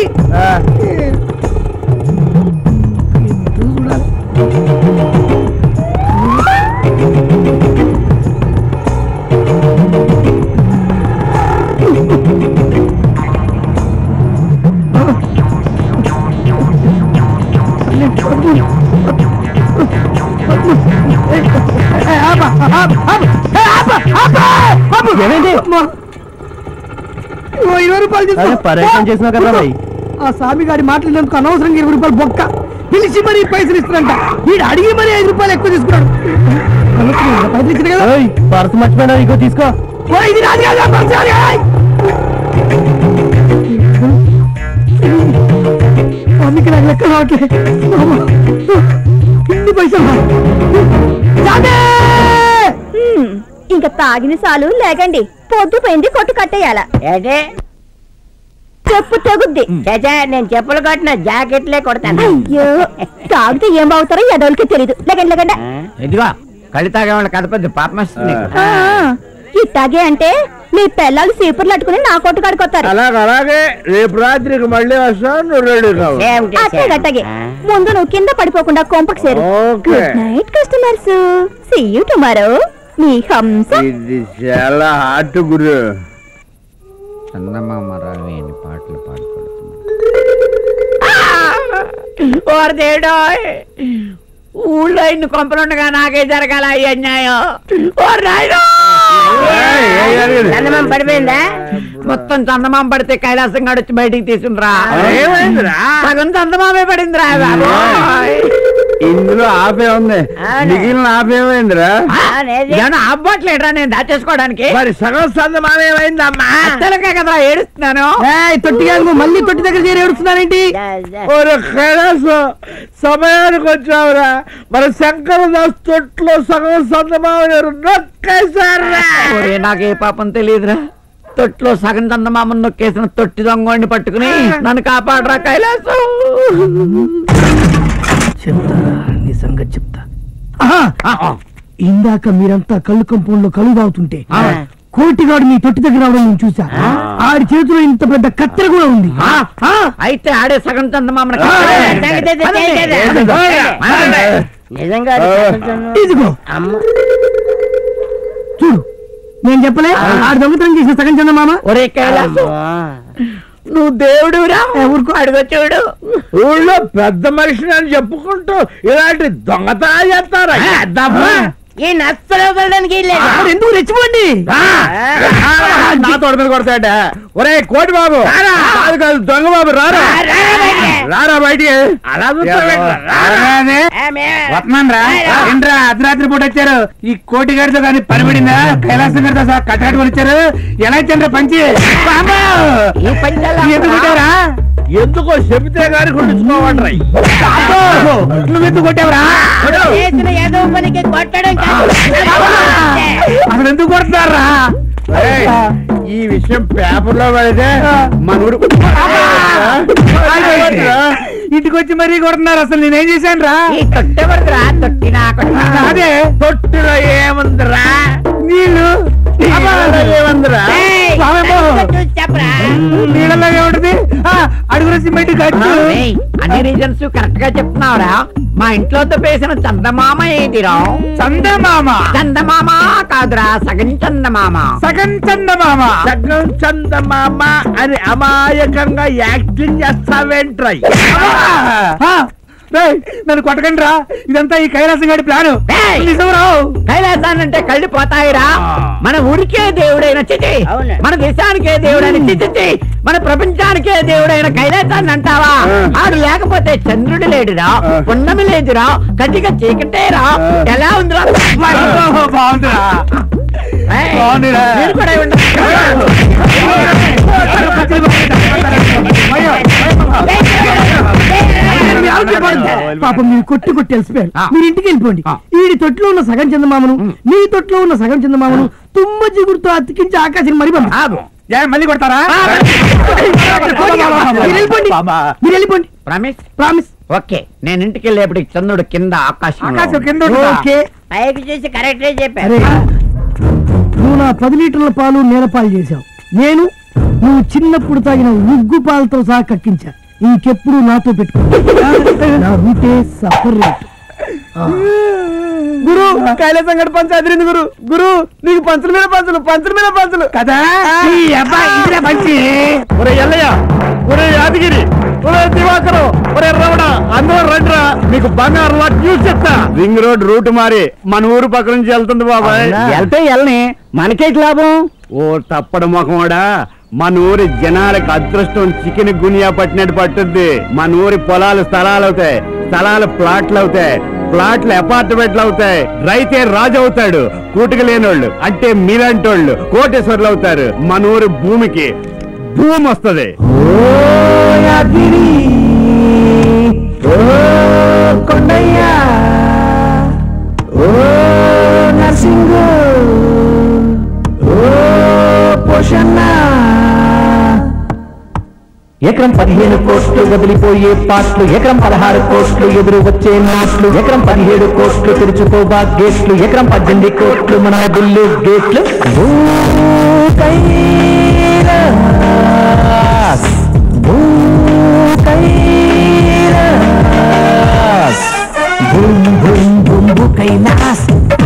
పర్యటన చేసినా కదా భయ్. ఆ స్వామి గారి మాట్లాడినందుకు అనవసరంగా 20 రూపాయలు బొక్క పిలిచి మరీ పైసలు ఇస్తారంట. వీడు అడిగి మరీ 5 రూపాయలు ఎక్కువ తీసుకున్నాడు. పైసలు ఇచ్చిన కదా. పర్సు మర్చిపోయినా ఇంకో తీసుకో. ఇది రాదు కదా. తాగిన సాలు లేకండి, పొద్దుపోయింది కొట్టు కట్టేయాల. ఏంటి చెప్పు తెగుద్ది. చచా నేను చెప్పులు కొట్టిన జాకెట్లే కొడతాను. అయ్యో, తాగితే ఏం బాగుతారో ఎదోళ్ళకి తెలీదు. లేకండి లేకండి. ఇదిగో కళ్ళు తాగే వాళ్ళ కథ పెద్ద పాపం వస్తుంది. ఇట్టాగే అంటే మీ పిల్లలు సీపుర్లు అట్టుకుని నా కొట్టు కాడుకొస్తారు. అలాగే రేపు రాత్రికి మళ్ళీ వస్తాను, నువ్వు రెడీ కావాలి. అట్టాగే ముందు నువ్వు కింద పడిపోకుండా కొంపకు చేరు. Good night customers, see you tomorrow. మీ హంస. ఇది చాలా హార్ట్ గురు. చందమామ రావి అని పాటలు పాడుకుంటున్నాను. ఊళ్ళో ఇన్ని కొంపలుండగా నాకే జరగాల ఈ అన్యాయం. చందమామ పడిపోయిందా? మొత్తం చందమామ పడితే కైలాసం గడిచి బయటికి తీసుకురా. సగం చందమామే పడిందిరా. ఇందులో ఆపే ఉంది, మిగిలిన ఆపేమైందిరా? అవ్వట్లేదురా నేను దాచేసుకోవడానికి. మరి సగం సందమానేమైందమ్మా? అత్తలకే కదా ఏడుస్తున్నాను. తొట్టిగా మళ్ళీ తొట్టి దగ్గర చేరి ఏడుస్తున్నారేంటి? కైలాసం సమయానికి వచ్చావురా. మన శంకరదాస్ తొట్లో సగం సందమామ నొక్కేశారా. నాకు ఏ పాపం తెలియదురా. తొట్లో సగం చందమామను నొక్కేసిన తొట్టి దొంగని పట్టుకుని నన్ను కాపాడరా కైలాసం. చెప్తా, నిజంగా చెప్తా. ఇందాక మీరంతా కళ్ళు కంపౌండ్ లో కళ్ళు తాగుతుంటే కోటిగాడు మీ తొట్టి దగ్గర రావడం నేను చూసా. ఆడి చేతిలో ఇంత పెద్ద కత్తెర కూడా ఉంది. అయితే ఆడే సగం చందమామను నిజంగా ఇదిగో చూడు, నేను చెప్పలే ఆడు దొంగతనం చేసిన సగం చందమామ. ఒరే కైలాసం, నువ్వు దేవుడురా. ఊరుకో, అడుగు చూడు. ఊళ్ళో పెద్ద మనిషిని అని చెప్పుకుంటూ ఇలాంటి దొంగతనాలు చేస్తారా? ఈ నచ్చలు వదలడానికి ఎందుకు రెచ్చిపోండి? నా తోట మీద కొడతాడ. ఒరే కోటి బాబు, కాదు కాదు దొంగ బాబు, రారా రారా బయటికి. అలా ఏంట్రా అర్ధరాత్రి పూట వచ్చారు? ఈ కోటి గారితో కానీ పని పడిందా? కైలాసం గారితో సహా కట్టకట్టుకొని వచ్చారు. ఎలా ఇచ్చారా పంచి? ఎందుకో చెబితే గారి కొట్టించుకోవాలి. నువ్వెందుకు కొట్టావురా? ఏదో పనికి కొట్టడం అసలు ఎందుకు కొడుతున్నారా? ఈ విషయం పేపర్ లో పడితే మనూరు ఇంటికి వచ్చి మరీ కొడుతున్నారు. అసలు నేనేం చేశాను రా? అదే తొట్టులో ఏముందిరా? నీళ్ళు ఏముందిరా? చెప్పరా? నీళ్ళలాగే ఉంటది. అడుగుల సిమెంట్ కట్టు. అన్ని రీజన్స్ కరెక్ట్ గా చెప్తున్నావురా. మా ఇంట్లో వేసిన చందమామ ఏదిరా? చందమామ. చందమామ కాదురా, సగం చందమామ. సగం చందమామ. సగం చందమామ అని అమాయకంగా యాక్టింగ్ చేస్తావేంట్రై? నన్ను కొట్టకండి రా. ఇదంతా ఈ కైలాసం గారి ప్లాన్. కైలాసానంటే కళ్ళు పోతాయిరా. మన ఊరికే దేవుడైన చిచి, మన దేశానికే దేవుడైన చిచి, మన ప్రపంచానికే దేవుడైన కైలాసాన్ని అంటావా? ఆడు లేకపోతే చంద్రుడు లేడురా, పున్నమి లేదురా, కటిగా చీకటేరా. ఎలా ఉందిరా? బాగుందిరా. మీరు కూడా పాపం మీరు కొట్టి కొట్టి తెలిసిపోయారు. మీరు ఇంటికి వెళ్ళిపోండి. వీడి తొట్లో ఉన్న సగం చందమామను, మీ తొట్లో ఉన్న సగం చందమామను తుమ్మ జిగురుతో అతికించి ఆకాశం మరి మళ్ళీ కొడతారా? మీరు వెళ్ళిపోండి. ప్రామిస్? ప్రామిస్. ఓకే, నేను ఇంటికి వెళ్ళేప్పటికి చంద్రుడు కింద ఆకాశం కింద. పైకి చూసి కరెక్టే చెప్పారు. నువ్వు నా 10 లీటర్ల పాలు నేలపాలు చేశావు. నువ్వు చిన్నప్పుడు తాగిన ఉగ్గు పాలతో సహా కక్కించా. ఇంకెప్పుడు నాతో పెట్టుకో. నా రూటే సపరేట్. గురు కైలాసం గడి పంచు అదిరింది. గురు నీకు పంచుల మీద పంచులు కదా. పంచి ఒరే ఎల్లయ్య, ఒరే యాదగిరి, ఒరే దివాకరు, ఒరే రమణ, అందరూ రండిరా. మీకు బంగారు న్యూస్ చెప్తా. రింగ్ రోడ్ రూట్ మారి మన ఊరు పక్క నుంచి వెళ్తుంది బాబాయ్. వెళ్తే వెళ్ళని, మనకేటి లాభం? ఓ తప్పడు మొఖమోడా, మన ఊరి జనాలకు అదృష్టం చికెన్ గునియా పట్టినట్టు పట్టుద్ది. మన ఊరి పొలాలు స్థలాలు అవుతాయి, స్థలాలు ప్లాట్లు అవుతాయి, ప్లాట్లు అపార్ట్మెంట్లు అవుతాయి. రైతే రాజు అవుతాడు. కూటికి లేనోళ్ళు అంటే మీలాంటోళ్ళు కోటేశ్వర్లు అవుతారు. మన ఊరి భూమికి భూమి వస్తుంది. రోషన్. ఎకరం 15 కోట్లు వదిలిపోయే పాటలు, ఎకరం 16 కోట్లు ఎదురు వచ్చే నాట్లు, ఎకరం 17 కోట్లు తెరుచుకోబా గేట్లు, ఎకరం 18 కోట్లు మన ఢిల్లీ గేట్లు. Kailas Kailas boom boom boom Kailas.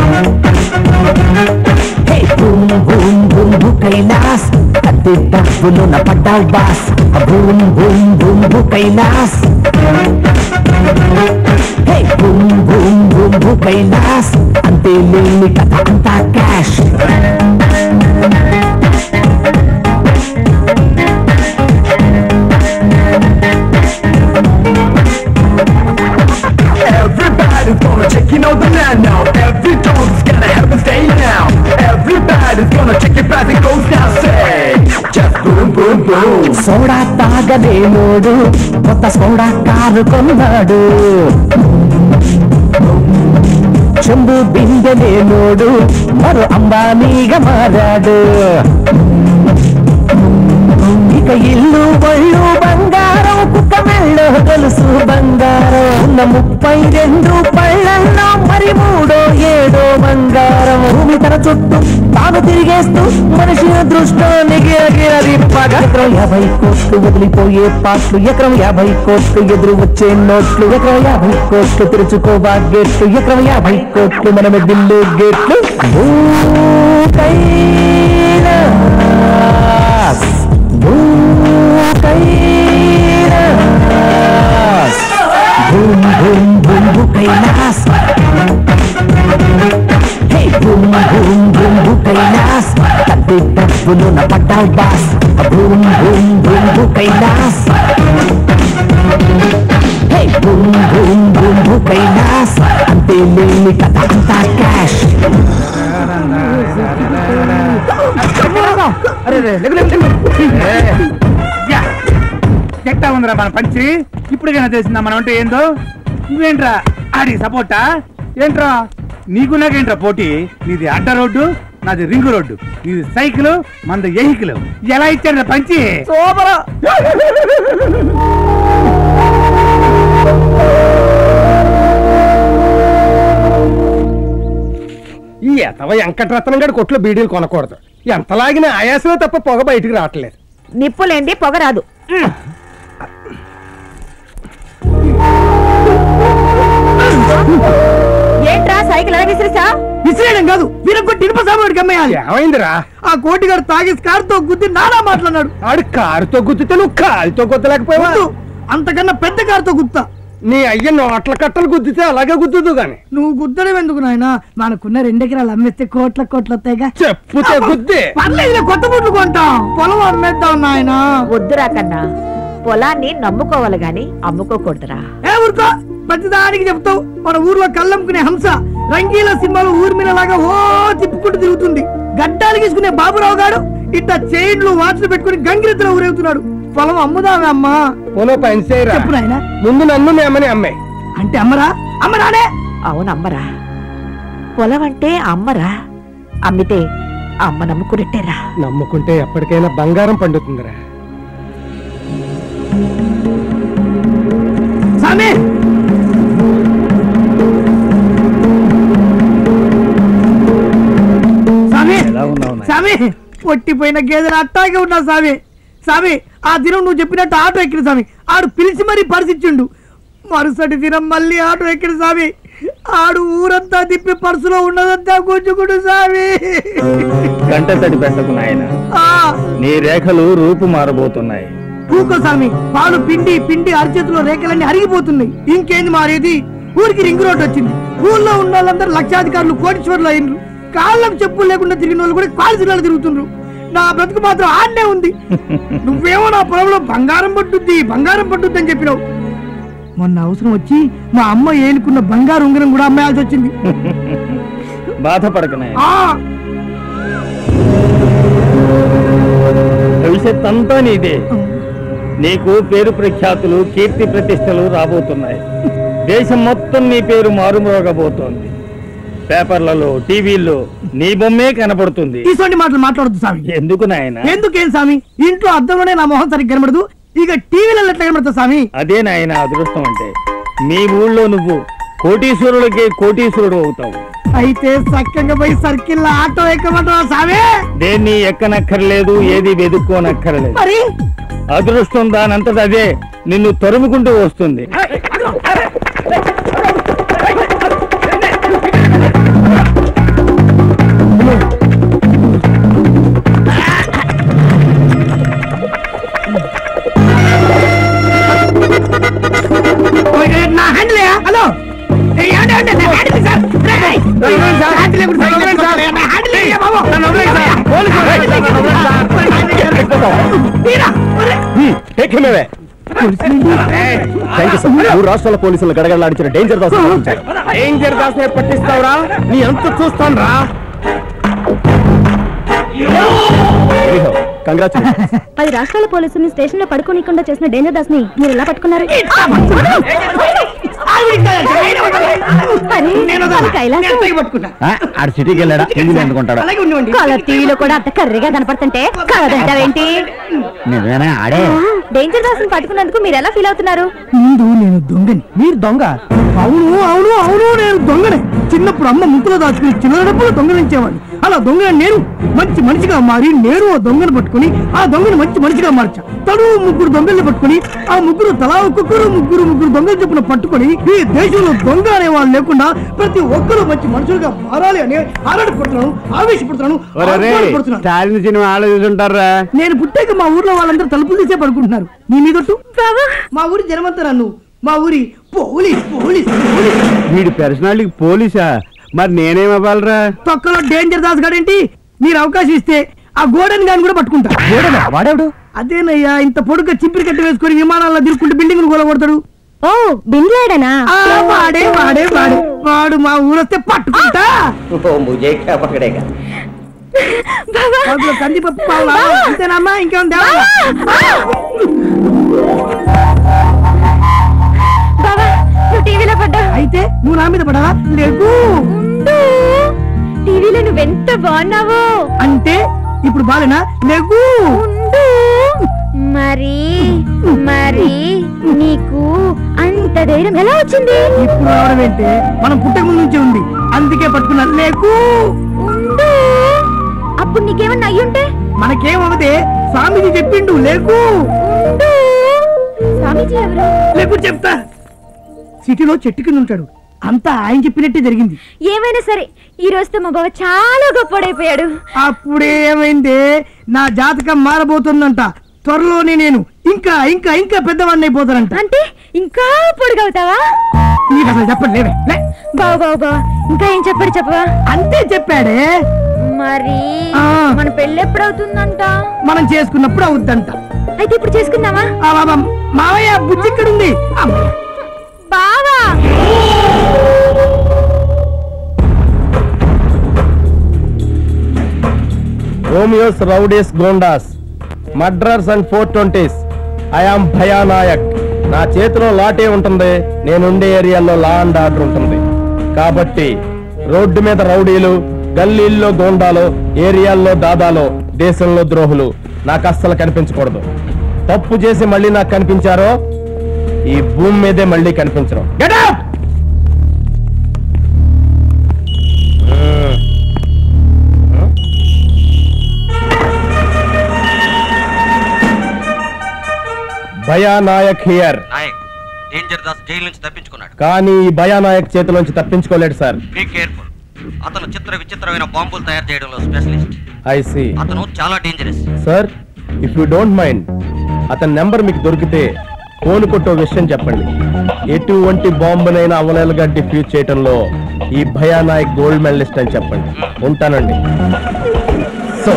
Hey boom boom boom Kailas. కత్తి డబ్బులు నా పడ్డావు boss. Boom boom boom Kailas. Hey boom boom boom Kailas. అంతే లేని కథ అంతా cash. Everybody's gonna check you know the land now. Every dog's gonna have a stay now. Everybody's gonna check your path and goes now. Say just boom boom boom. Soda తాగలేనోడు కొత్త soda car కొన్నాడు. చెంబు బిందెలేనోడు మరో అంబానీగా మారాడు. ఇక ఇల్లు ఒళ్ళు బంగారం, కుక్క మెళ్ళో గొలుసు బంగారం. ఉన్న 32 పళ్ళల్లో మరి 3 7 బంగారం. భూమి తన చుట్టూ తాను తిరిగేస్తూ మనిషి దృష్టానికి ఎగిరగిరదిప్పగా. ఎకరం 50 కోట్లు వదిలిపోయే పాటలు, ఎకరం 50 కోట్లు ఎదురు వచ్చే నోట్లు, ఎకరం 50 కోట్లు తెరుచుకోబా గేట్లు, ఎకరం 50 కోట్లు మనమే ఢిల్లీ గేట్లు. Kailas Kailas boom boom boom Kailas. Hey boom boom boom Kailas. కత్తి డబ్బులు నా పడ్డావు boss. Boom boom boom Kailas. Hey boom boom boom Kailas. అంతే లేని కథ అంతా క్యాష్. ఎట్టా ఉందిరా మన పంచి? ఇప్పుడుకైనా తెలిసిందా మనం అంటే ఏందో? నువ్వేంట్రా ఆడి సపోర్టా? ఏంట్రా నీకు నాకేంట్రా పోటీ? నీది అడ్డ రోడ్డు, నాది రింగు రోడ్డు. నీది సైకిల్, మనది వెహికల్. ఎలా ఇచ్చారా పంచి? సూపర్. ఈ ఎతవ వెంకటరత్నం గారి కొట్లో బీడీలు కొనకూడదు. ఎంత లాగినా ఆయాసమే తప్ప పొగ బయటికి రావట్లేదు. నిప్పులేండి పొగ రాదు. ఏంట్రా సైకిల్ ఎలా విసిరిసా? విసిరేయడం కాదు, వీరకొట్టి ఇనుప సామానుడికి అమ్మేయాలి. ఏమైందిరా? ఆ కోటిగాడు తాగేసి కారుతో గుద్ది నానా మాట్లాడు. ఆడు కారుతో గుద్దితే నువ్వు కాలుతో గుద్దలేకపోయావా? అంతకన్నా పెద్ద కారుతో గుద్దా. నీ అయ్య నోట్ల కట్టలు గుద్దితే అలాగే గుద్దుదు గాని. నువ్వు గుద్దడం ఎందుకు నాయన? మనకున్న 2 ఎకరాలు అమ్మేస్తే కోట్ల వస్తాయిగా. చెప్పుతే గుద్ది. పర్లేదు, కొత్త బుడ్లు కొంటాం. పొలం అమ్మేద్దాం నాయన. వద్దురా కన్నా, పొలాన్ని నమ్ముకోవాలి గాని అమ్ముకోకూడదురా. ఏ ఊరుకో, ప్రతిదానికి చెప్తావు. మన ఊర్లో కళ్ళమ్ముకునే హంస రంగీల సినిమాలో ఊర్మిల లాగా ఓ తిప్పుకుంటూ తిరుగుతుంది. గడ్డాలు గీసుకునే బాబురావు గారు ఇట్లా చైన్లు వాచ్లు పెట్టుకుని గంగిరెద్దులో ఊరేగుతున్నాడు. పొలం అమ్ముదామే అమ్మా. పోలో పని చేయరా. చెప్పు నాయనా. ముందు నన్ను మీ అమ్మని అమ్మాయి అంటే అమ్మరా? అమ్మరానే. అవును అమ్మరా. పొలం అంటే అమ్మరా. అమ్మితే అమ్మ నమ్ముకున్నట్టేరా. నమ్ముకుంటే ఎప్పటికైనా బంగారం పండుతుందిరా. సామి సామి సామి, పొట్టిపోయిన గేదెలు అట్టాగే ఉన్నా సామి. సామి, ఆ దినం నువ్వు చెప్పినట్టు ఆటో ఎక్కిన సామి. ఆడు పిలిచి మరీ పరిచిచ్చిండు. మరుసటి దినం మళ్ళీ ఆటో ఎక్కిన సామి. ఆడు ఊరంతా తిప్పి పర్సులో ఉన్నదంతా గుంజుకుడు సామి. గంట తడి పెట్టకు నాయన, నీ రేఖలు రూపు మారబోతున్నాయి. పూకో సామి, పాలు పిండి పిండి అరిచేతిలో రేఖలన్నీ అరిగిపోతున్నాయి. ఇంకేంది మారేది? ఊరికి రింగ్ రోడ్ వచ్చింది. ఊళ్ళో ఉన్న వాళ్ళందరూ లక్షాధికారులు, కోటీశ్వరులు అయినరు. కాళ్ళకు చెప్పులు లేకుండా తిరిగిన వాళ్ళు కూడా కాలు జిల్లాలు తిరుగుతుండ్రు. నా బ్రతుకు మాత్రం ఆడనే ఉంది. నువ్వేమో నా పొలంలో బంగారం పట్టుద్ది అని చెప్పినావు. మొన్న అవసరం వచ్చి మా అమ్మ ఏనుకున్న బంగారు ఉంగరం కూడా అమ్మేయాల్సి వచ్చింది. బాధపడకనే, భవిష్యత్ అంతా నీదే. నీకు పేరు ప్రఖ్యాతులు, కీర్తి, ప్రతిష్టలు రాబోతున్నాయి. దేశం మొత్తం నీ పేరు మారుమోగబోతోంది. పేపర్లలో టీవీల్లో నీ బొమ్మే కనపడుతుంది. ఇటువంటి మాటలు మాట్లాడద్దు స్వామి. ఎందుకు నాయన? ఎందుకేం స్వామి? ఇంట్లో అద్దంలోనే నా మొహం సరిగ్గా కనబడదు, ఇక టీవీలలో ఎట్లా కనబడతా స్వామి? అదే నాయన అదృష్టం అంటే. మీ ఊళ్ళో నువ్వు కోటీశ్వరులకి కోటీశ్వరుడు అవుతావు. అయితే చక్కగా పోయి సర్కిల్ ఆటో ఎక్కమంటావా స్వామి? దేన్ని ఎక్కనక్కర్లేదు, ఏది వెతుక్కోనక్కర్లేదు. మరి అదృష్టం దానంతట అదే నిన్ను తరుముకుంటూ వస్తుంది. నా హ్యాండిల్ హలో మూడు రాష్ట్రాల పోలీసులు గడగడలాడించిన డేంజర్ దాస్. డేంజర్ దాస్ పట్టిస్తావురా? నీ అంత చూస్తాను రా. కంగ్రాచులేషన్స్. 10 రాష్ట్రాల పోలీసుల్ని స్టేషన్ లో పడుకోనికుండా చేసిన డేంజర్ దాస్ ని మీరు ఎలా పట్టుకున్నారు? ఆడు సిటీకి వెళ్ళాడా? ఎందుకుంటాడు? టీవీలో కూడా అంత కర్రీగా కనపడుతుంటే కాదంటావేంటి? నిజమేనా? ఆడే డేంజర్ దాస్ ని పట్టుకున్నందుకు మీరు ఎలా ఫీల్ అవుతున్నారు? ముందు నేను దొంగని, మీరు దొంగ? అవును అవును అవును, నేను దొంగనే. చిన్నప్పుడు అమ్మ ముక్కులో దాచుకుని చిన్న డబ్బులు దొంగలించేవాడిని. అలా దొంగని నేను మంచి మనిషిగా మారి నేను దొంగను పట్టుకుని ఆ దొంగను మంచి మనిషిగా మార్చా. తను 3 దొంగల్ని పట్టుకుని ఆ ముగ్గురు తలా ఒక్కొక్కరు ముగ్గురు దొంగలు చెప్పున పట్టుకుని ఈ దేశంలో దొంగ అనే వాళ్ళు లేకుండా ప్రతి ఒక్కరూ మంచి మనుషులుగా మారాలి అని ఆరాటపడుతున్నాను, ఆవేశపడుతున్నాను. ఆలోచించుంటారా? నేను పుట్టాక మా ఊర్లో వాళ్ళందరూ తలుపులు తీసే పడుకుంటున్నారు. నీ మీదొట్టు మా ఊరి జనమంతా నన్ను మా ఊరి పోలీస్ పోలీస్ పోలీస్. వీడి పర్సనాలిటీ పోలీసా? మరి నేనేమవ్వాలరా? తొక్కలో డేంజర్ దాస్ గాడేంటి? మీరు అవకాశం ఇస్తే ఆ గోడని గాని కూడా పట్టుకుంటా. వాడేవాడు? అదేనయ్యా, ఇంత పొడుగ్గా చింపిరి కట్ట వేసుకుని విమానాల్లో తిరుగుకుంటూ బిల్డింగ్ కూలగొడతాడు. ఓ బిన్ లాడెనా? వాడే వాడే వాడే వాడు మా ఊరొస్తే పట్టుకుంటా. కందిపప్పు పావులా అంతేనమ్మా? ఇంకేమన్నా టీవీలో పడ్డా? అయితే నువ్వు నా మీద పడవా? లేకు. టీవీలో నువ్వెంత బాగున్నావు. అంటే ఇప్పుడు బాలేనా? లేకు. మరి మరి నీకు అంత ధైర్యం ఎలా వచ్చింది? ఇప్పుడు రావడం ఏంటి? మనం పుట్టక ముందు నుంచి ఉంది, అందుకే పట్టుకున్నా. లేకు. అప్పుడు నీకేమన్నా అయ్యుంటే? మనకేమవదే, స్వామీజీ చెప్పిండు. లేకు. స్వామీజీ ఎవరు? లేకు చెప్తా. సిటీలో చెట్టు కింద ఉంటాడు. అంతా ఆయన చెప్పినట్టే జరిగింది. ఏమైనా సరే ఈ రోజుతో మా బావ చాలా గొప్పడైపోయాడు. అప్పుడే ఏమైంది? నా జాతకం మారబోతుందంట. త్వరలోనే నేను ఇంకా ఇంకా ఇంకా పెద్దవాడిని అయిపోతానంట. అంటే ఇంకా పొడుగవుతావా? నీకు అసలు చెప్పలేవే. బావు బావు బావ, ఇంకా ఏం చెప్పాడు చెప్పవా? అంతే చెప్పాడే. మరి మన పెళ్ళి ఎప్పుడవుతుందంట? మనం చేసుకున్నప్పుడు అవుద్దంట. అయితే ఇప్పుడు చేసుకుందామా? మావయ్య బుద్ధి ఇక్కడ ఉంది. బావా Romeos rowdies goondas murderers and 420s. I am Bhayanayak. నా చేతిలో లాటే ఉంటుంది, నేనుండే ఏరియాలో లా అండ్ ఆర్డర్ ఉంటుంది. కాబట్టి రోడ్డు మీద రౌడీలు, గల్లీల్లో గోండాలు, ఏరియాల్లో దాదాలో, దేశంలో ద్రోహులు నాకు అస్సలు కనిపించకూడదు. తప్పు చేసి మళ్ళీ నాకు కనిపించారో ఈ భూమి మీదే మళ్ళీ కనిపించరు. Get out! Bhayanayak here. Nayak, danger Das jail నుంచి తప్పించుకున్నాడు. కానీ ఈ భయానాయక్ చేతిలోంచి తప్పించుకోలేడు సార్. Be careful. అతను చిత్ర విచిత్రమైన బాంబులు తయారు చేయడంలో స్పెషలిస్ట్. I see. అతను చాలా dangerous. Sir, if you don't mind, అతని నెంబర్ మీకు దొరికితే ఫోన్ కొట్టో విషయం చెప్పండి. ఎటువంటి బాంబునైనా అవలేలుగా డిఫ్యూజ్ చేయడంలో ఈ భయానాయక్ గోల్డ్ మెడలిస్ట్ అని చెప్పండి. ఉంటానండి. సో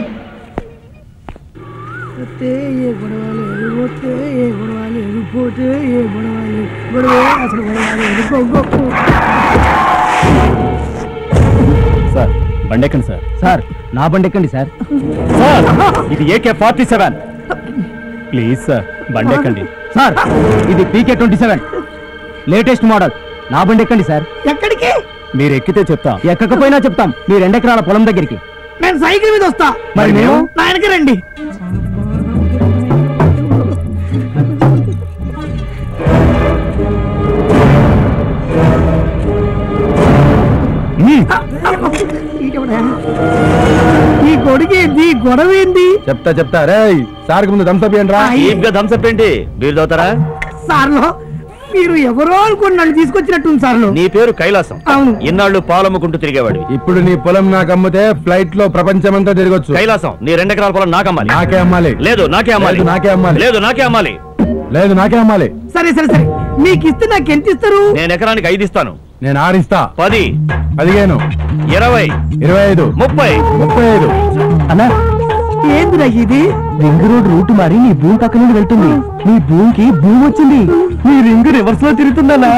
సార్ బండెక్కండి సార్. సార్ నా బండెక్కండి సార్. సార్ ఇది AK-47. ప్లీజ్ సార్ బండెక్కండి. సార్ ఇది PK-27 లేటెస్ట్ మోడల్. నా బండెక్కండి సార్. ఎక్కడికి? మీరు ఎక్కితే చెప్తాం, ఎక్కకపోయినా చెప్తాం. మీ 2 ఎకరాల పొలం దగ్గరికి. నేను సైకిల్ మీద వస్తా. మరి మేము? నా వెనక రండి. ఈ కొడుకేంది, గొడవ ఏంది? చెప్తా రే సార్కి ముందు థమ్స్అప్ ఏంటి రా? థమ్స్అప్ ఏంటి? మీరు చదువుతారా? సార్లో మీరు ఎవరో అనుకుని నన్ను తీసుకొచ్చినట్టుంది సార్లు. నీ పేరు కైలాసం. అవును. ఇన్నాళ్ళు పాలమ్ముకుంటూ తిరిగేవాడు. ఇప్పుడు నీ పొలం నాకు అమ్మితే ఫ్లైట్ లో ప్రపంచమంతా తిరగొచ్చు. కైలాసం, నీ 2 ఎకరాల పొలం నాకు అమ్మాలి. నాకే అమ్మాలి. లేదు నాకే అమ్మాలి. నాకే అమ్మాలి. లేదు నాకే అమ్మాలి. లేదు నాకే అమ్మాలి. సరే మీకు ఇస్తే నాకు ఎంత ఇస్తారు? నేను ఎకరానికి 5 ఇస్తాను. నేను 6 ఇస్తా. 10, 15, 20, 25, 30, 35. అన్నా ఏందిరా ఇది? రింగ్ రోడ్ రూట్ మారి నీ భూమి పక్క నుండి వెళ్తుంది. నీ భూమికి భూమి వచ్చింది. నీ రింగ్ రివర్స్ లో తిరుగుతుందన్నా.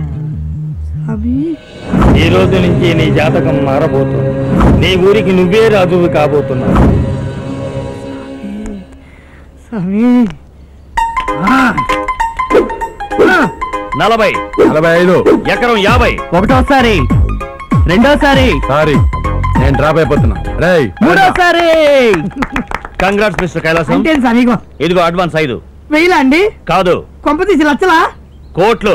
ఈ రోజు నుంచి నీ జాతకం మారబోతుంది. నీ ఊరికి నువ్వే రాజువి కాబోతున్నావు. 40, 45, ఎకరం 50. ఒకటోసారి, రెండోసారి, సారీ నేను డ్రాప్ అయిపోతున్నా. రేయ్ మూడోసారి. Congrats mister Kailasam. అంటే సార్ ఇగో ఇదిగో అడ్వాన్స్ 5. వెయ్యిలా అండి? కాదు, కొంప తీసి లచ్చలా? కోట్లు.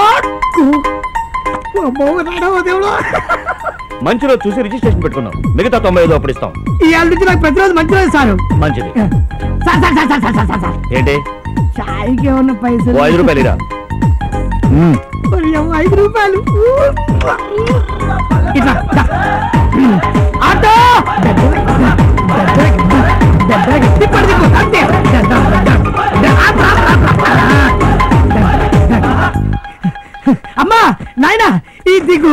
దేవుడు, మంచి రోజు చూసి రిజిస్ట్రేషన్ పెట్టుకున్నాం. మిగతా 95 అప్పుడు ఇస్తాం. ఇవాళ నుంచి నాకు ప్రతిరోజు మంచి రోజు సార్. మంచిది. సార్ ఏంటి? చాయ్కి ఏమన్నా పైసలు? 5 రూపాయలు ఇరా. 5 రూపాయలు. ఇట్లా ఆటో అమ్మా నాయనా ఈ దిగు.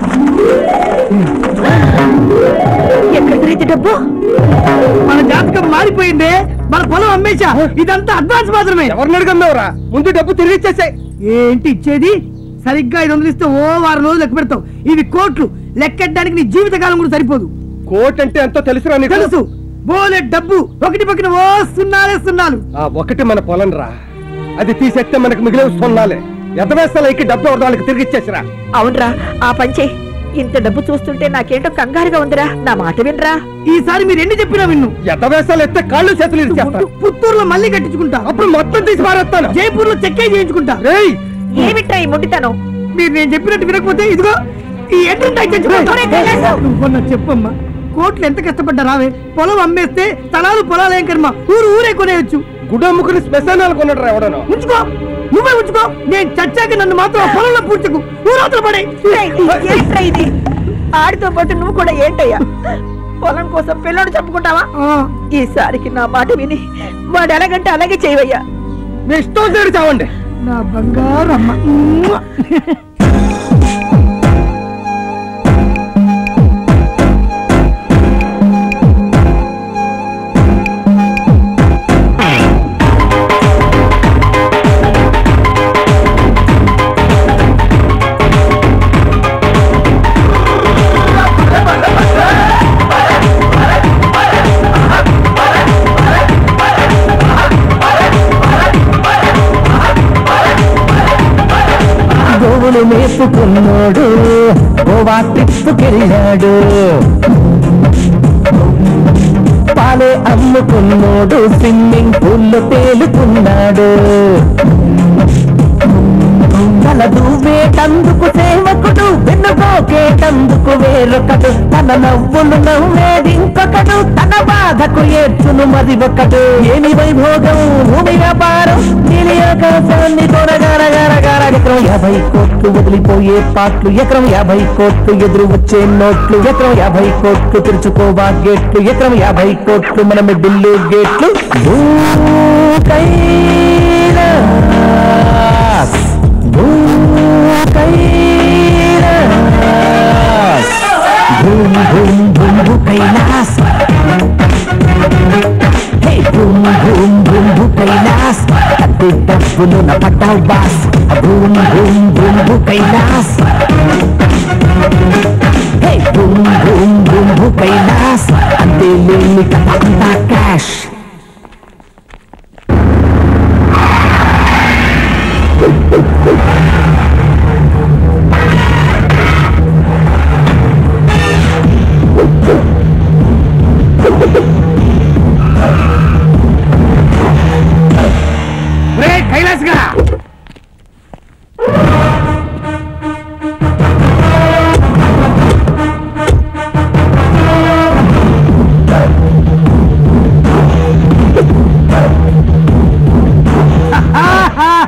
ఎక్కడైతే డబ్బు? మన జాతకం మారిపోయింది. మన పొలం అమ్మేశా. ఇదంతా అడ్వాన్స్ మాత్రమే. ఎవరిని అడుగున్నావురా? ముందు డబ్బు తిరిగి ఇచ్చేసాయి. ఏంటి ఇచ్చేది? సరిగ్గా 500 ఇస్తే ఓ 6 రోజులు లెక్క పెడతావు. ఇవి కోట్లు. లెక్కెట్టడానికి నీ జీవితకాలం కూడా సరిపోదు. కోట్ అంటే ఎంతో తెలుసురా నీకు? తెలుసు. బోలే డబ్బు. ఒకటి పక్కన ఓ సున్నాలే సున్నాలు. ఒకటి మన పొలం రా. అది తీసేస్తే మనకు మిగిలిన సున్నాలే. ఎదవేస్తాలకి డబ్బు వాళ్ళకి తిరిగి ఇచ్చేసిరా. అవునరా, ఆ పంచే. ఇంత డబ్బు చూస్తుంటే నాకేంటో కంగారుగా ఉందిరా. నా మాట వినరా. ఈసారి మీరు ఎన్ని చెప్పినా విన్ను. ఎదవేస్తాలు ఎత్తే కాళ్ళు చేతులు ఇచ్చేస్తాను. పుత్తూరులో మళ్ళీ కట్టించుకుంటా. అప్పుడు మొత్తం తీసి మారేస్తాను. జైపూర్ లో చెక్కే చేయించుకుంటా. రేయ్ ఏమిట్రా ఈ మొండితనం? మీరు నేను చెప్పినట్టు వినకపోతే ఇదిగో ఈ ఎంట్రీ చెప్పమ్మా. కోట్లు ఎంత కష్టపడ్డా రావే. పొలం అమ్మేస్తే తలాలు పొలాలు ఏం కర్మ. ఊరే కొనేయచ్చు. గుడి అమ్ముకుని శ్మశానాలు కొన్నాడు ఎవడను. ఉంచుకో, నువ్వే ఉంచుకో. నేను చచ్చాక నన్ను మాత్రం పొలంలో పూడ్చకు. ఊరవతల పడే. ఏంట్రా ఇది? ఆడితో పాటు నువ్వు కూడా ఏంటయ్యా? పొలం కోసం పిల్లడు చంపుకుంటావా? ఈసారికి నా మాట విని వాడు ఎలాగంటే అలాగే చేయవయ్యా. మీ ఇష్టం చేడు చావండి. నా బంగారమ్మ. గోవులు మేపుకున్నాడు, గోవా తిప్పుకెళ్ళాడు. పాలే అమ్ముకున్నాడు, స్విమ్మింగ్ పూల్లో తేలుకున్నాడు. తల దూవేటందుకు సేవకుడు, వెన్నుకోకేటందుకు వేరొకడు. తన నవ్వులు నవ్వేది ఇంకొకడు, తన బాధకు ఏడ్చును మది ఒకడు. ఏమి వైభోగం, భూమి వ్యాపారం, నీలి ఆకాశాన్ని తొరగారగారగార. ఎకరం 50 కోట్లు వదిలిపోయే పాటలు, ఎకరం 50 కోట్లు ఎదురు వచ్చే నోట్లు, ఎకరం 50 కోట్లు తెరుచుకోవా గేట్లు, ఎకరం 50 కోట్లు మన మిడ్డిల్లు గేట్లు. Boom, boom, boom, boom, Kailas. Hey, boom, boom, boom, boom, Kailas. Ate dabbulo na patawbas. Boom, boom, boom, boom, Kailas. Hey, boom, boom, boom, boom, Kailas. Ate lili katakanta cash.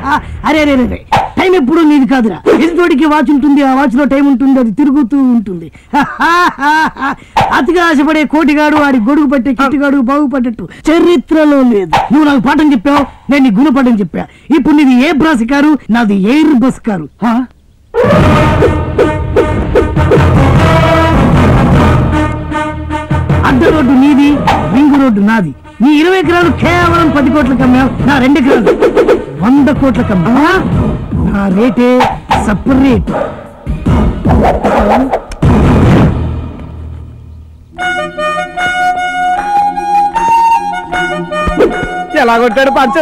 అరే అరే అరే టైం ఎప్పుడు నీది కాదురా. ఎదుటోడికి watch ఉంటుంది, ఆ watch లో time ఉంటుంది, అది తిరుగుతూ ఉంటుంది. అతిగా ఆశపడే కోటిగాడు వాడి గొడుగు పట్టే కిట్టిగాడు బాగుపడ్డట్టు చరిత్రలో లేదు. నువ్వు నాకు పాఠం చెప్పావు, నేను నీ గుణపాఠం చెప్పా. ఇప్పుడు నీది ఏ బ్రాస్ కారు, నాది ఎయిర్ బస్ కారు. అడ్డ రోడ్డు నీది, రింగ్ రోడ్డు నాది. నీ 20 ఎకరాలు కేవలం 10 కోట్లకు అమ్మావు, నా 2 ఎకరాలు 100 కోట్లకు అమ్మా. నా రేటే సపరేట్. ఎలా కొట్టాడు పంచు.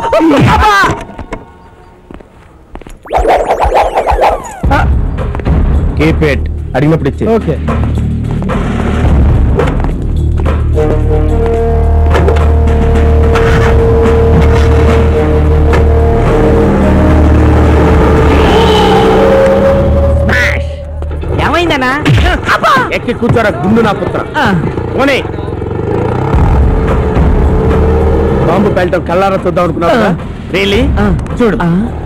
కీపేట్ అడిగినప్పుడు ఇచ్చే. ఓకే ఏమైందనా? ఎక్కి కూర్చోరా గుండు నా పుత్ర. పోనీ బాంబు పేల్టం కల్లారా చూద్దాం అనుకున్నావు. రియలీ చూడు.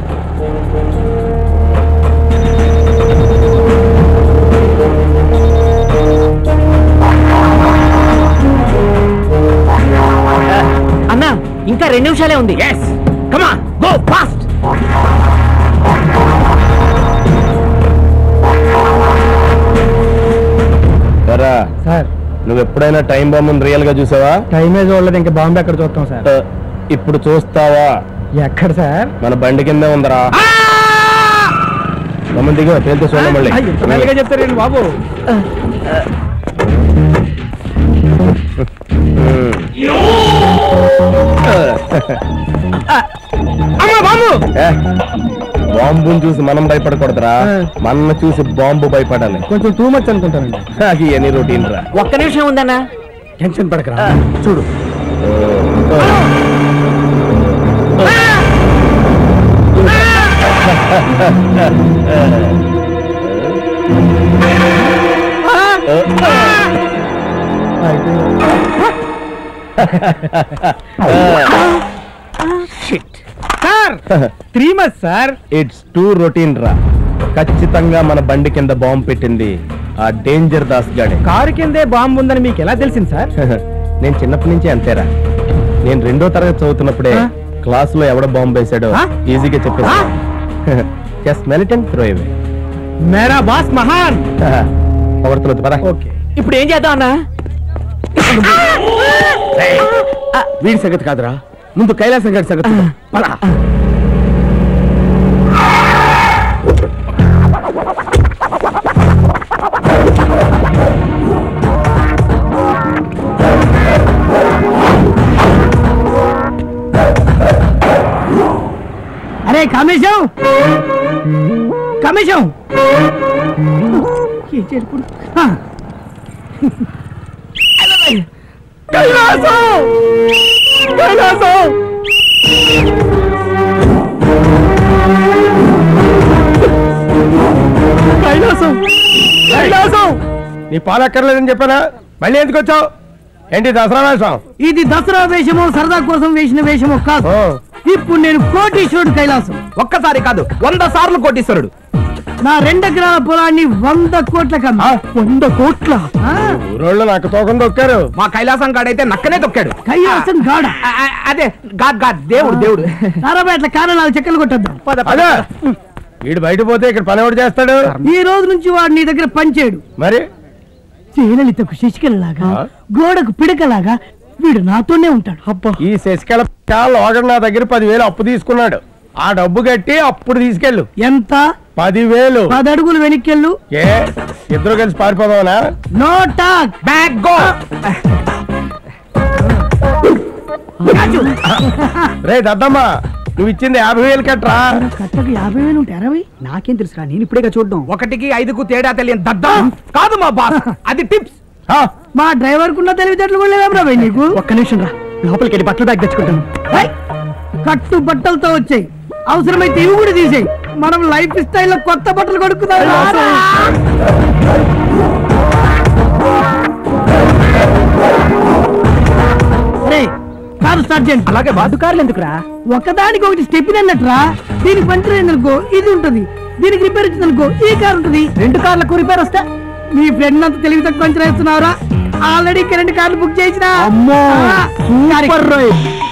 అన్నా ఇంకా 2 నిమిషాలే ఉంది. yes come on go fast. Sir నువ్వు ఎప్పుడైనా టైం బాంబుని రియల్ గా చూసావా? టైమే చూడలేదు, ఇంకా బాంబు ఎక్కడ చూస్తాం సార్. ఇప్పుడు చూస్తావా? ఎక్కడ సార్? మన బండి కింద ఉందరా. మమ్మల్ని దిగ పేరుతో చూడండి మళ్ళీ. మెల్లగా చెప్తారండి బాబు. బాంబుని చూసి మనం భయపడకూడదురా, మన చూసి బాంబు భయపడాలి. కొంచెం టూ మచ్ అనుకుంటానండి. అది ఎనీ రొటీన్ రా. ఒక్క నిమిషం ఉందన్నా. టెన్షన్ పడకరా, చూడు. Sir 3 months sir. It's too routine రా. ఖచ్చితంగా మన బండి కింద బాంబు పెట్టింది ఆ డేంజర్ దాస్ గాడే. కారు కిందే బాంబు ఉందని మీకు ఎలా తెలిసింది సార్? నేను చిన్నప్పటి నుంచి అంతేరా. నేను 2వ తరగతి చదువుతున్నప్పుడే క్లాస్ లో ఎవడ బాంబు వేసాడో ఈజీగా చెప్పేసి just smell it and throw away. మేరా బాస్ మహాన్. పవర్తలు పరా. ఓకే ఇప్పుడు ఏం చేద్దాం అన్నా? వీడి సంగతి కాదురా, ముందు కైలాసం గారి సంగతి. పరా. అరే కామేశం, కామేశం. కైలాసం, కైలాసం. కైలాసం, కైలాసం. నీ పాలక్కర్లేదని చెప్పానా? మళ్ళీ ఎందుకు వచ్చావు? ఏంటి దసరా వేషం? ఇది దసరా వేషమో సరదా కోసం వేసిన వేషమో కాదు. ఇప్పుడు నేను కోటీశ్వరుడు కైలాసం. ఒక్కసారి కాదు 100 సార్లు కోటీశ్వరుడు. నా 2 ఎకరాల పొలాన్ని 100 కోట్లకు 100 కోట్ల ఊరోళ్ళు నాకు తోకం తొక్కారు. మా కైలాసం గాడైతే నక్కనే తొక్కాడు. కైలాసం గాడ? అదే గాడ్ గాడ్ దేవుడు దేవుడు. తారాబాట్ల కారణాలు చెక్కలు కొట్టద్దాం. అదే వీడు బయట పోతే ఇక్కడ పని ఎవడు చేస్తాడు? ఈ రోజు నుంచి వాడు నీ దగ్గర పనిచేయడు. మరి జయలలితకు శశికళలాగా, గోడకు పిడకలాగా వీడు నాతోనే ఉంటాడు. అబ్బా, ఈ శశికళ లోగడ నా దగ్గర 10,000 అప్పు తీసుకున్నాడు. ఆ డబ్బు కట్టి అప్పుడు తీసుకెళ్ళు. ఎంత? 10,000. 10 అడుగులు వెనక్కెళ్ళు. ఏ ఇద్దరు కలిసి పారిపోదావనా? No talk, back go. రే దద్దమ్మా, నువ్వు ఇచ్చింది 50,000 కట్టరా. కట్టకు 50,000 ఉంటే 60. నాకేం తెలుసురా, నేను ఇప్పుడే చూడడం. 1కి 5కు తేడా తెలియని దద్దం కాదు మా బాస్. అది టిప్స్. మా డ్రైవర్ కున్న తెలివితేటలు కూడా లేవేమ్రా భయ్ నీకు? ఒక్క నిమిషం రా, లోపలికి వెళ్ళి బట్టలు బ్యాగ్ తెచ్చుకుంటాను. కట్టు బట్టలతో వచ్చాయి, అవసరమైతే ఇవి కూడా తీసేయి. మనం లైఫ్ స్టైల్ లో కొత్త బట్టలు కొడుకున్నాం. Car sergeant. అలాగే వాదు కార్లు ఎందుకురా? ఒకదానికి ఒకటి స్టెప్ అన్నట్రా. దీనికి పంచర్ అయిందనుకో ఇది ఉంటది, దీనికి రిపేర్ వచ్చిందనుకో ఈ కారు ఉంటది. 2 కార్లకు రిపేర్ వస్తే మీ ఫ్రెండ్ అంతా తెలివి తక్కువ పంచర్ వేస్తున్నావురా. ఆల్రెడీ 2 కార్లు బుక్ చేసిన. అమ్మో సూపర్ రోయ్.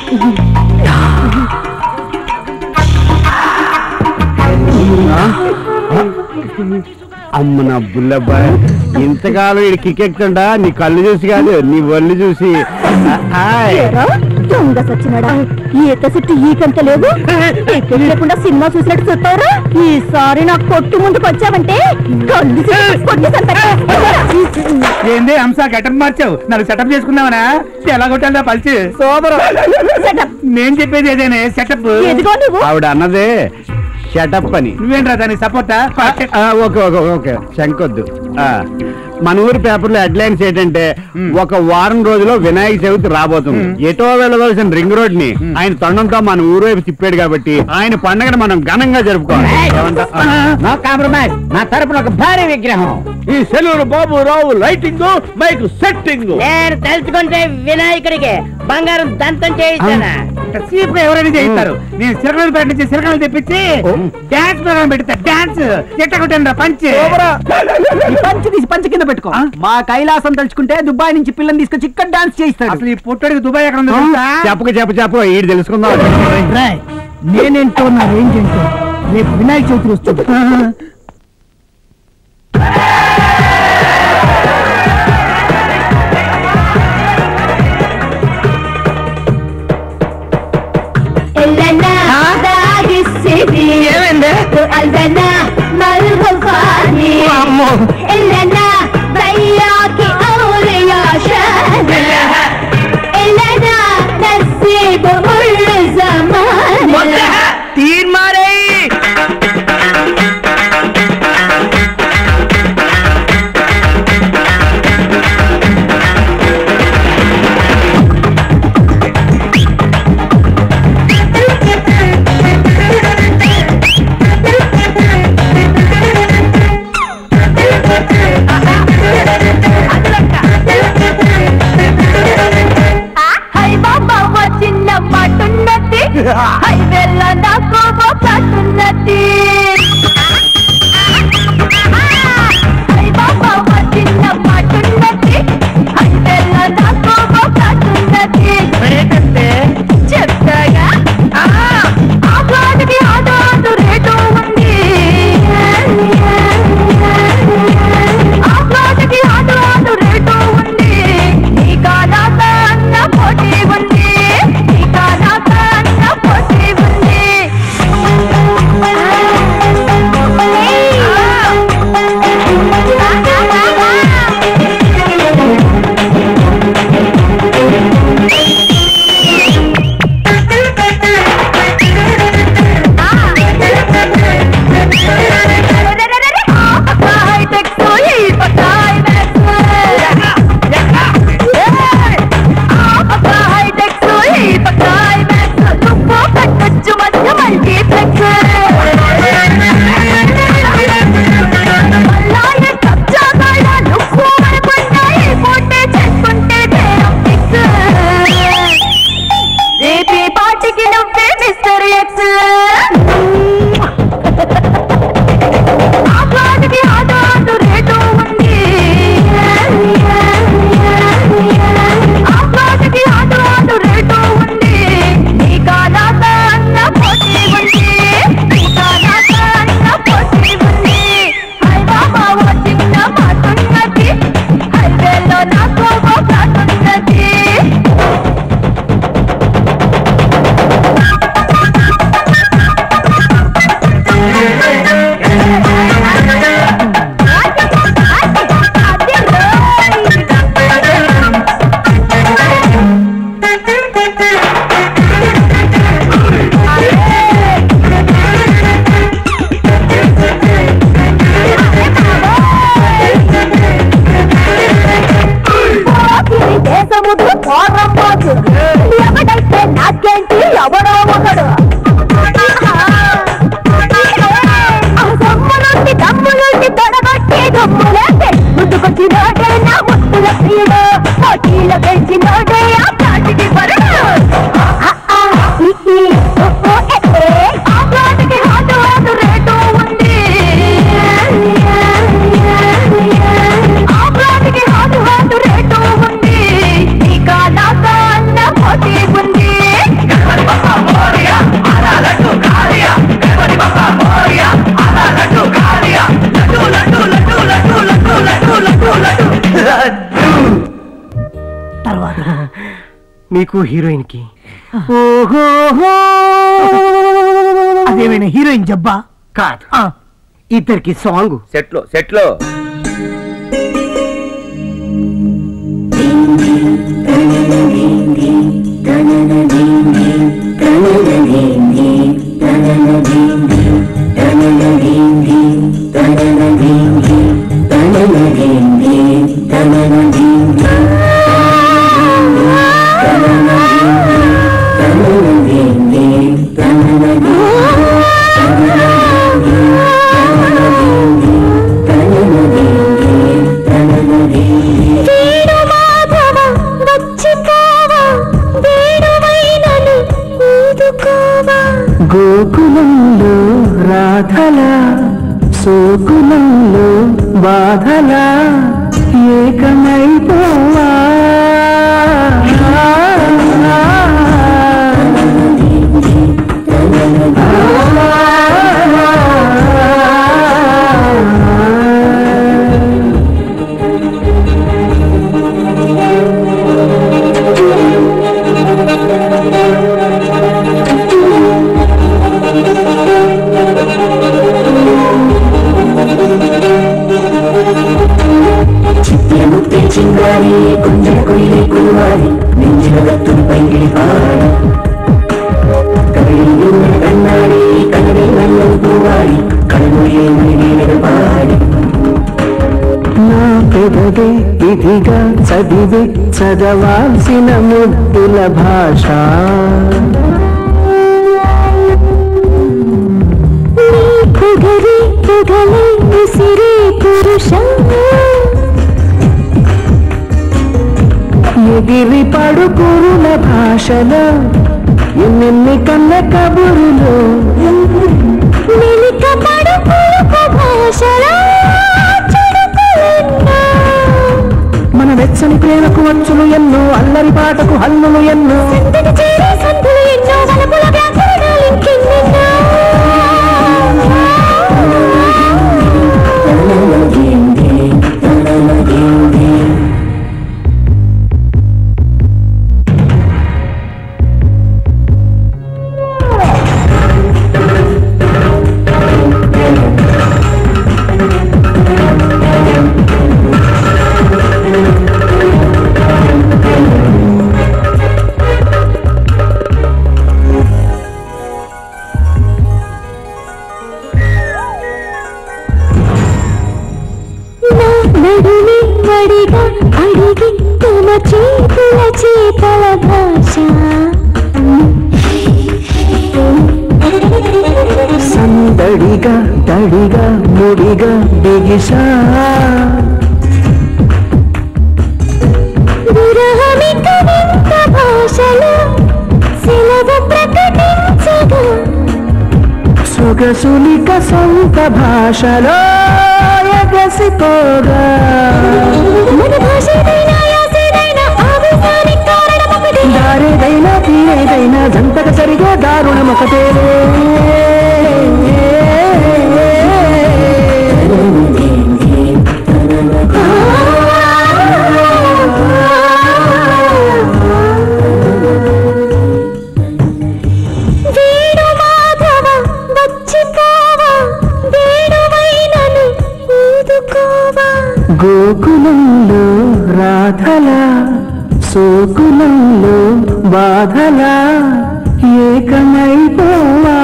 అమ్మ నా బుల్లబ్బాయ్, ఇంతకాలం ఇది కికెక్కుతుండా నీ కళ్ళు చూసి కాదు నీ ఒళ్ళు చూసి. దొంగ సచ్చినాడా, ఈత చుట్టూ ఈకంత లేవు. తెలియకుండా సినిమా చూసినట్టు చూస్తారా? ఈసారి నా కొట్టు ముందుకు వచ్చావంటే కళ్ళు ఏంది హంస గెటప్ మార్చావు? నాకు సెటప్ చేసుకున్నావనా? ఎలా కొట్టాలి పలిచి సోదరు? నేను చెప్పేది ఏదేనే సెటప్. ఆవిడ అన్నదే షటప్ అని. నువ్వేంట్రా దానికి సపోర్టా? ఓకే ఓకే ఓకే శంకొద్దు. మన ఊరి పేపర్లో హెడ్లైన్స్ ఏంటంటే ఒక వారం రోజుల్లో వినాయక చవితి రాబోతుంది. ఎటో వెళ్ళవలసిన రింగ్ రోడ్ ని ఆయన తొండంతో మన ఊరు వైపు తిప్పాడు కాబట్టి ఆయన పండుగను మనం ఘనంగా జరుపుకోవాలి. No compromise. నా తరపున ఒక భారీ విగ్రహం. ఈ సెలవులు Babu Rao lighting mike setting. నేను తెలుసుకుంటే వినాయకుడికి బంగారం దంతం చేయిస్తానా? ఎవరైనా చేయిస్తారు. నేను సిరకలు నుంచి సిరకలు తెప్పించి డాన్స్ ప్రోగ్రామ్ పెడతా. డాన్స్ ఎట్టకుంటా పంచి పంచి తీసి పంచి కింద పెట్టుకో. మా కైలాసం తలుచుకుంటే దుబాయ్ నుంచి పిల్లని తీసుకొచ్చి ఇక్కడ డాన్స్ చేయిస్తాడు. అసలు ఈ పుట్టడికి దుబాయ్ ఎక్కడ ఉంది? చెప్పు ఈడు తెలుసుకుందాం. నేనేంటో నా రేంజ్ ఏంటో రేపు వినాయక చవితి వస్తుంది. ఏమైంది? అల్దనా మల్హుఫాని ఎల్లనా బయ్యాకి ఔలియా షానా ఎల్లనా నసీబ్ ఉల్ జమాన్ తీన్ మారే. హైవేలో నాకు పోతున్నది. హై బాబా చిన్న మాటున్నది. హైవేలో నాకు పోతున్నది. చెప్తాగా ఆ పాటకి ఆదాదు రేటు ఉంది. ఆ పాటకి ఆదాదు రేటు ఉంది. నీ కాదాత అన్న పోటీ ఉంది. నీ కాదాత అన్న పోటీ ఉంది. ఎవడైతే నాకేంటి ఎవడో ఒకడు సమ్ములుండి దమ్ములుండి తొడగొట్టి దమ్ములేస్తే ముందుకొచ్చినోడే నా ముత్తుల ప్రియుడు. పోటీలో గెలిచినోడే ఆ పాటికి పరుడు. మీకు హీరోయిన్ కి అదేమైనా హీరోయిన్ జబ్బా కాదు, ఇద్దరికి సాంగ్ సెట్లో గోకులంలో రాధలా సోకులంలో బాధలా ఏకమైపోవా చింగారి కొంచె కొయ్యి కురువారి నెంచిన గత్తుని పైకి పాడి కవిడి కన్నాడి కన్నడి నన్ను పువ్వాడి కనుమొయ్యే మణి పాడి నా పెదవే ఇదిగా చదివే చదవాల్సిన ముద్దుల భాష ఎగిరి పడుకురుల భాషలో ఎన్నెన్ని కన్న కబురులో మన వెచ్చని ప్రేమకు వచ్చులు ఎన్నో అల్లరి పాటకు హల్లులు ఎన్నో అడిగి తమ చేతల భాష సందడిగా తడిగా ముడిగా బిగిసా భాషలో సెలవు ప్రకటించగా సొగసులిక సొంత భాషలో ఎగసిపోగా దారేదైనా తీరేదైనా జంటగా సరిగా దారుణం ఒకటే గోకులంలో రాధలా సోకులంలో బాధలా ఏకమైపోవా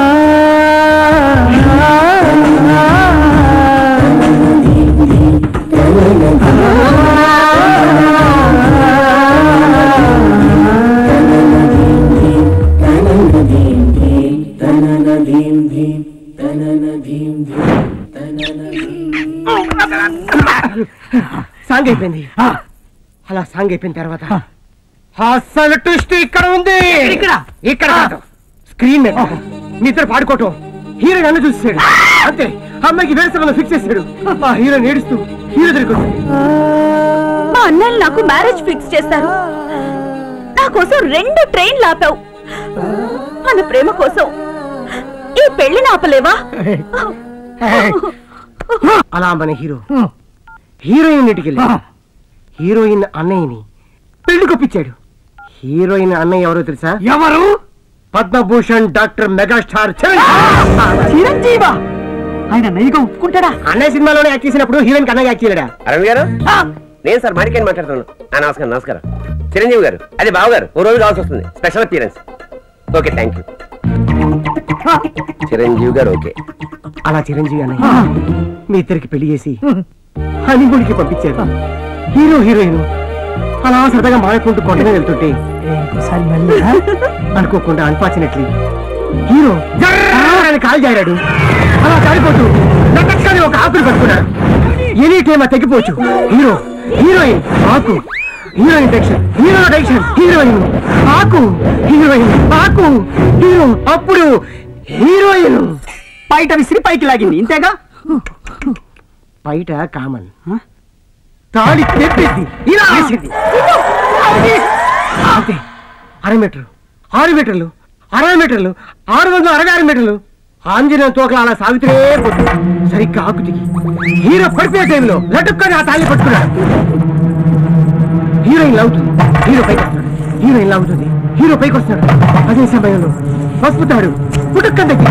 సాంగ్ అయిపోయింది. అలా సాంగ్ అయిపోయిన తర్వాత అసలు ట్విస్ట్ ఇక్కడ ఉంది. ఇక్కడ కాదు, స్క్రీన్ మీద నిద్ర పాడుకోవటం. హీరో నన్ను చూసాడు అంతే, అమ్మాయికి వేరే సమయంలో ఫిక్స్ చేశాడు. ఆ హీరో ఏడుస్తూ హీరో దగ్గరికి మా అన్నలు నాకు మ్యారేజ్ ఫిక్స్ చేశారు. నా కోసం 2 ట్రైన్లు ఆపావు. మన ప్రేమ కోసం ఈ పెళ్లిని ఆపలేవా? అలా మన హీరో హీరోయిన్ ఇంటికి వెళ్ళి హీరోయిన్ అన్నయ్యని పెళ్లి కొప్పించాడు. హీరోయిన్ అన్నయ్య ఎవరో తెలుసా? ఎవరు? పద్మభూషణ్ డాక్టర్ మెగాస్టార్ చిరంజీవా? ఆయన నయ్యగా ఒప్పుకుంటాడా? అన్నయ్య సినిమాలోనే యాక్ట్ చేసినప్పుడు హీరోయిన్ అన్నయ్య యాక్ట్ చేయలేడా? అరవింద్ గారు, నేను సార్ మాణిక్యాన్ని మాట్లాడుతున్నాను. నమస్కారం. నమస్కారం. చిరంజీవి గారు, అది బావ గారు ఓ రోజు కావాల్సి వస్తుంది, special appearance. Okay, thank you. Chiranjeevi garu okay. అలా చిరంజీవి అన్నయ్య మీ ఇద్దరికి పెళ్లి చేసి హనీమూన్కి పంపించారు. హీరో హీరోయిన్ అలా సరదాగా మాడుకుంటూ కొండనే వెళ్తుంటే అనుకోకుండా అన్ఫార్చునేట్లీ హీరో కాలు జారాడు. అలా జారిపోతూ నక్కని ఒక ఆకులు పట్టుకున్నాడు. ఎనీ టైం తగ్గిపోవచ్చు. హీరో హీరోయిన్ ఆకు, heroine tension, hero tension, heroine ఆకు, హీరోయిన్ ఆకు, హీరో. అప్పుడు హీరోయిన్ బయట విసిరి పైకి లాగింది. ఇంతేగా? బయట కామన్, తాళి తెప్పింది ఇలా వేసింది. అంతే. 6 మీటర్లు 6 మీటర్లు 60 మీటర్లు 666 మీటర్లు ఆంజనేయ తోకల అలా సాగుతూనే పోతుంది. సరిగ్గా ఆకు దిగి హీరో పడిపోయే టైంలో లటుక్కని ఆ తాళి పట్టుకున్నాడు. హీరోయిన్ లాగుతుంది, హీరో పైకి వస్తాడు. హీరోయిన్ లాగుతుంది, హీరో పైకి వస్తాడు. అదే సమయంలో పసుపుతాడు పుట్టుక్కని దగ్గర.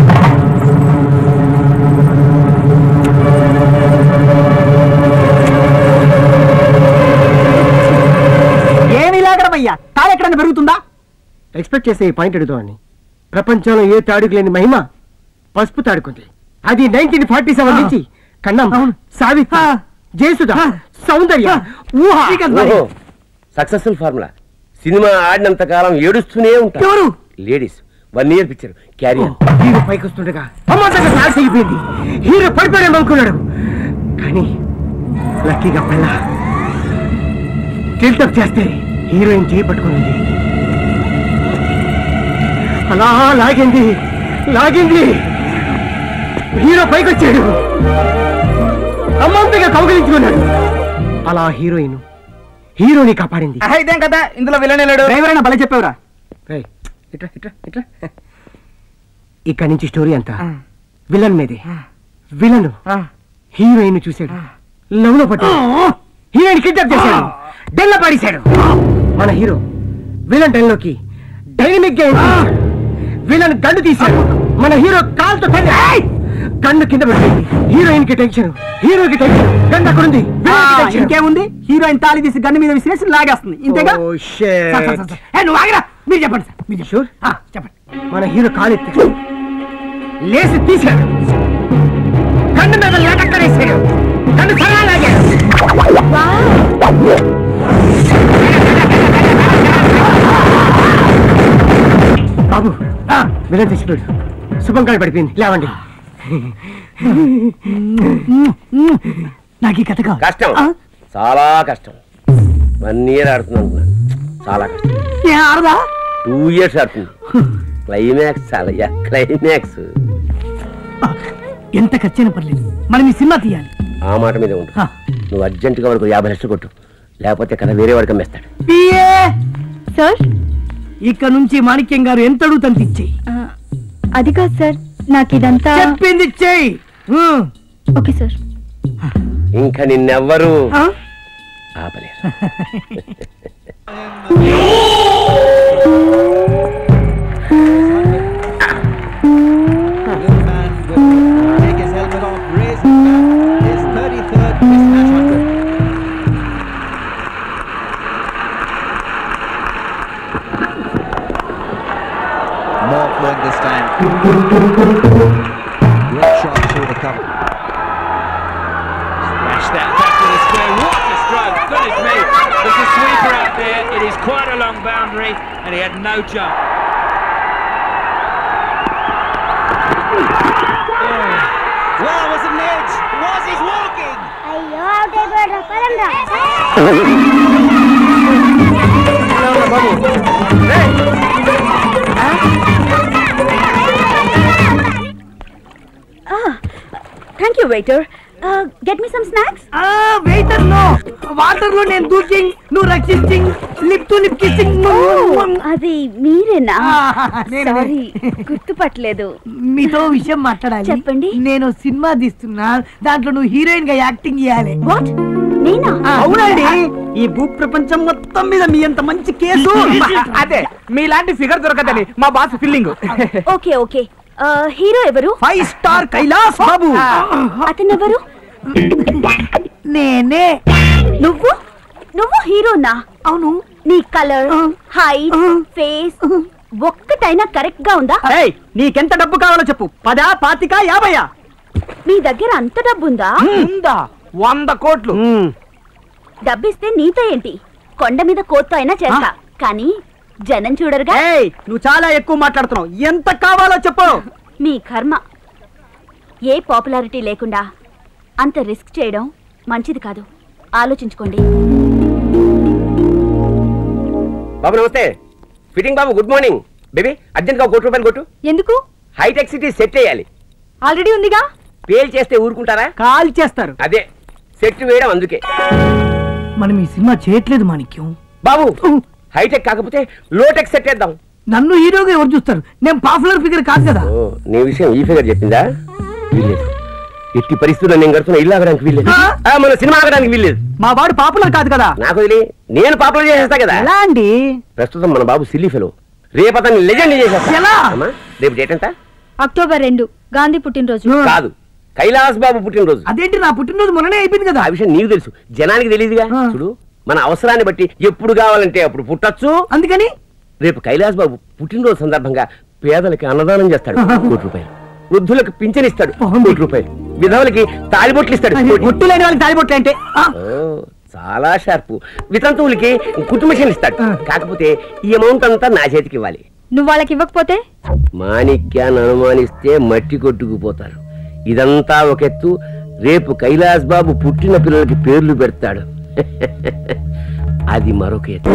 ఏమి లాగడమయ్యా? తాళి ఎక్కడన్నా పెరుగుతుందా? ఎక్స్పెక్ట్ చేసే ఈ పాయింట్ అడుగుతామని. ప్రపంచంలో ఏ తాడుకు లేని మహిమ పసుపు తాడుకుంది. అది 1947 నుంచి కన్నం, Savitri, Jayasudha, Soundarya, Uha. Successful formula. Cinema ఆడినంత కాలం ఏడుస్తూనే ఉంటారు ladies. 1 year picture career. Hero పైకి వస్తుండగా అమ్మాయిగా ఫ్లాష్ అయిపోయింది. హీరో పడిపోయాడేమో అనుకున్నాడు. కానీ లక్కీగా పళ్ళ టిల్టప్ చేస్తే హీరోయిన్ చేయి పట్టుకుంది. అలా లాగింది లాగింది. హీరో పైకి వచ్చాడు. అమ్మాయిగా కౌగిలించుకున్నాడు. అలా హీరోయిన్ హీరోని కాపాడింది. ఇదేం కదా, ఇందులో విలన్ లేడు. ఎవరైనా భలే చెప్పేవరా? ఇక్కడి నుంచి స్టోరీ అంతా విలన్ మీదే. విలన్ హీరోయిన్ చూశాడు, లవ్ లో పట్టాడు, హీరోయిన్ కిడ్నాప్ చేశాడు, డెల్ల పాడేశాడు. మన హీరో విలన్ డెల్లోకి డైనమిక్ గా విలన్ గన్ను తీశాడు. మన హీరో కాల్తో కన్ను కింద పడిపోయింది. హీరోయిన్ కి టెన్షన్, హీరోకి టెన్షన్. గన్ను అక్కడ ఉంది. ఇంకేముంది? హీరోయిన్ తాళి తీసి గన్ను మీద విసిరేసి లాగేస్తుంది. ఇంతేగా? నువ్వు ఆగరా, మీరు చెప్పండి సార్. మీరు షూర్ చెప్పండి. మన హీరో కాలు ఎత్తాడు, లేసి తీశాడు, కన్ను మీద లటక్కరేసాడు, కన్ను సరా లాగాడు. బాబు విలన్ తెచ్చిపోయాడు. శుభం కాలు పడిపోయింది, లేవండి. నాకు ఈ కథ కష్టం, చాలా కష్టం. 1 ఇయర్ ఆడుతున్నాను అనుకున్నాను, చాలా కష్టం. 2 ఇయర్స్ ఆడుతుంది. క్లైమాక్స్ చాలా క్లైమాక్స్. ఎంత ఖర్చైనా పర్లేదు, మనం ఈ సినిమా తీయాలి. ఆ మాట మీద ఉంటు. నువ్వు అర్జెంటుగా వరకు 50 లక్షలు కొట్టు, లేకపోతే కథ వేరే వాడికి అమ్మేస్తాడు. సార్, ఇక్కడ నుంచి మాణిక్యం గారు ఎంత అడుగుతాను ఇచ్చేయి. అది కాదు సార్, నాకు ఇదంతా చెప్పింది ఇచ్చేయి. Okay sir. ఇంకా నిన్నెవ్వరు ఆపలేరు. More flowing this time. Great shot through the cover. Smash that back to the square. What a stroke! Goodness me! There's a sweeper out there. It is quite a long boundary, and he had no jump. Well, was it an edge? Was he walking? Thank you waiter. Get me some snacks. Waiter no, water లో నేను దూకింగ్, నువ్వు రక్షించింగ్, lip to lip kissing. అది మీరేనా? Sorry, గుర్తుపట్టలేదు. మీతో విషయం మాట్లాడాలి. చెప్పండి. నేను సినిమా తీస్తున్నా, దాంట్లో నువ్వు హీరోయిన్ గా యాక్టింగ్ చేయాలి. వాట్? నేనా? అవునండి, ఈ భూ ప్రపంచం మొత్తం మీద మీ అంత మంచి కేసు అదే మీలాంటి ఫిగర్ దొరకదని మా boss feeling. Okay okay, hero ఎవరు? 5 స్టార్ కైలాస్ బాబు. అతనెవరు? నేనే. నువ్వు హీరోనా? అవును. నీ కలర్, హైట్, ఫేస్ ఒక్కటైనా కరెక్ట్ గా ఉందా? నీకెంత డబ్బు కావాలో చెప్పు. 10, 25, 50? నీ దగ్గర అంత డబ్బుందా? ఉందా? 100 కోట్లు. డబ్బిస్తే నీతో ఏంటి, కొండ మీద కోత్తో అయినా చేస్తా, కానీ జనం చూడరుగా. నువ్వు చాలా ఎక్కువ మాట్లాడుతున్నావు. ఎంత కావాలో చెప్పు. మీ కర్మ. ఏ పాపులారిటీ లేకుండా అంత రిస్క్ చేయడం మంచిది కాదు, ఆలోచించుకోండి. బాబు నమస్తే. ఫిట్టింగ్ బాబు గుడ్ మార్నింగ్. బేబీ అర్జెంట్ గా 1 కోటి రూపాయలు కొట్టు. ఎందుకు? హైటెక్ సిటీ సెట్ చేయాలి. ఆల్రెడీ ఉందిగా. పేల్ చేస్తే ఊరుకుంటారా? కాల్ చేస్తారు. అదే సెట్ వేయడం, అందుకే. మనం ఈ సినిమా చేయట్లేదు మాణిక్యం. బాబు హైటెక్ కాకపోతే లోటెక్ సెట్ చేద్దాం. నన్ను హీరోగా ఎవరు చూస్తారు? నేను పాపులర్ ఫిగర్ కాదు కదా. నీ విషయం ఈ ఫిగర్ చెప్పిందా? వీల్లేదు. ఎట్టి పరిస్థితుల్లో నేను కడుతున్న ఇల్లు ఆగడానికి వీల్లేదు. మన సినిమా ఆగడానికి వీల్లేదు. మా వాడు పాపులర్ కాదు కదా. నాకు వదిలి నేను పాపులర్ చేసేస్తా కదా. ఎలా అండి? ప్రస్తుతం మన బాబు సిల్లీ ఫెలో, రేపు అతన్ని లెజెండ్ చేసేస్తా. ఎలా? రేపు డేట్ ఎంత? అక్టోబర్ 2, గాంధీ పుట్టినరోజు. కాదు, కైలాస్ బాబు పుట్టినరోజు. అదేంటి, నా పుట్టినరోజు మొన్ననే అయిపోయింది కదా. ఆ విషయం నీకు తెలుసు, జనానికి తెలియదుగా. చూడు, మన అవసరాన్ని బట్టి ఎప్పుడు కావాలంటే అప్పుడు పుట్టచ్చు. అందుకని రేపు కైలాస్ బాబు పుట్టినరోజు సందర్భంగా పేదలకి అన్నదానం చేస్తాడు 1 కోటి రూపాయలు, వృద్ధులకు పింఛన్ ఇస్తాడు 1 కోటి రూపాయలు, విధవులకి తాళిబొట్లు ఇస్తాడు. ఒట్టు లేని వాళ్ళకి తాళిబొట్లు అంటే చాలా షార్పు. వితంతువులకి కుటుంబషన్ ఇస్తాడు. కాకపోతే ఈ అమౌంట్ అంతా నా చేతికి ఇవ్వాలి. నువ్వు వాళ్ళకి ఇవ్వకపోతే? మాణిక్యాన్ని అనుమానిస్తే మట్టి కొట్టుకుపోతారు. ఇదంతా ఒక ఎత్తు. రేపు కైలాస్ బాబు పుట్టిన పిల్లలకి పేర్లు పెడతాడు. అది మరొక ఎత్తు.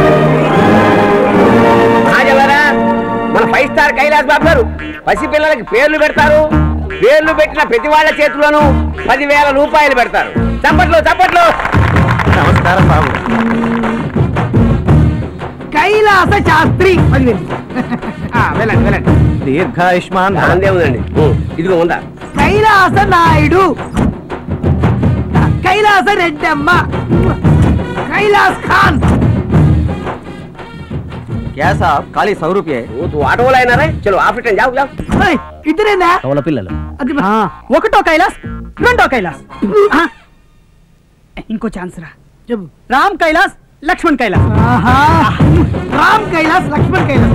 మన 5 స్టార్ కైలాస్ బాబు గారు పసి పిల్లలకి పేర్లు పెడతారు. పేర్లు పెట్టిన ప్రతి వాళ్ళ చేతిలోనూ 10,000 రూపాయలు పెడతారు. చప్పట్లు చప్పట్లు. నమస్కారం బాబు. కైలాస శాస్త్రి. వెళ్ళండి వెళ్ళండి. దీర్ఘాయుష్మాన్. అందే ఉందండి. ఇదిగో ఉందా? కైలాస నాయుడు, కైలాస రెడ్డమ్మ, కైలాస్ ఖాన్. क्या साहब, खाली 100 रुपये. तो ऑटो वाला है ना रे, चलो आप रिटर्न जाओ जाओ. ఇద్దరేనా? కవల పిల్లలు. ఒకటో కైలాస్, రెండో కైలాస్. ఇంకో ఛాన్స్ రా. చెప్పు. రామ్ కైలాస్, లక్ష్మణ్ కైలాస్. రామ్ కైలాస్, లక్ష్మణ్ కైలాస్.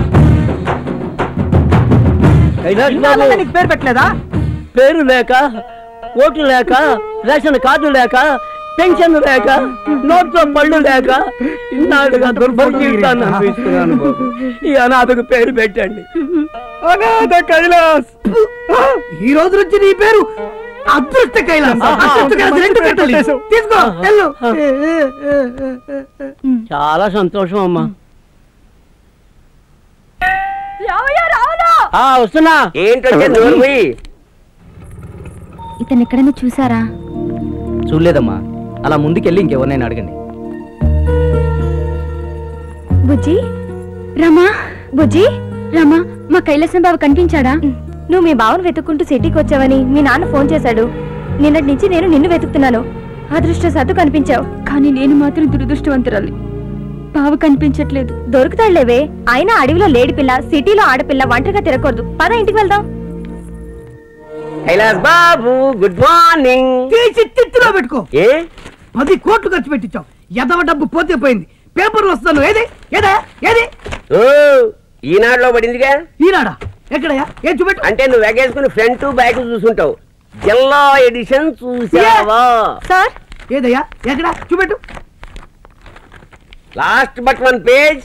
నీకు పేరు పెట్టలేదా? పేరు లేక, ఓటు లేక, రేషన్ కార్డు లేక, పెన్షన్ లేక, నోట్లో పళ్ళు లేక ఇన్నాళ్ళుగా దుర్భర జీవితాన్ని అనిపిస్తున్నాను. ఈ అనాథకు పేరు పెట్టండి. అనాథ కైలాస్. ఈ రోజు నుంచి నీ పేరు అదృష్ట కైలాస్. తీసుకో. చాలా సంతోషం అమ్మా. వస్తున్నా. ఏంటంటే ఇతను ఎక్కడైనా చూసారా? చూడలేదమ్మా. అలా ముందుకెళ్ళి ఇంకెవరినైనా అడగండి. బుజ్జి, రమా, బుజ్జి, రమా, మా కైలాసం బాబు కనిపించాడా? నువ్వు మీ బావను వెతుక్కుంటూ సిటీకి వచ్చావని మీ నాన్న ఫోన్ చేశాడు. నిన్నటి నుంచి నేను నిన్ను వెతుకుతున్నాను. అదృష్టవశాత్తు కనిపించావు, కానీ నేను మాత్రం దురదృష్టవంతురాలి. బావ కనిపించట్లేదు. దొరుకుతాడులేవే. అయినా అడవిలో లేడి పిల్ల, సిటీలో ఆడపిల్ల ఒంటరిగా తిరగకూడదు. పద ఇంటికి వెళ్దాం. కైలాస్ బాబు గుడ్ మార్నింగ్. చిత్తులో పెట్టుకో. 10 కోట్లు ఖర్చు పెట్టించావు. ఎదవ డబ్బు పోతే పోయింది. పేపర్లు వస్తాను. ఏది ఏదా ఏది? ఈనాడులో పడిందిగా. ఈనాడా? ఎక్కడయా? ఏం చూపెట్టు. అంటే నువ్వు ఎగేసుకుని ఫ్రంట్ బ్యాక్ చూసుంటావు. జిల్లా ఎడిషన్ చూసావా? సార్ ఏదయ్యా? ఎక్కడ? చూపెట్టు. Last but 1 page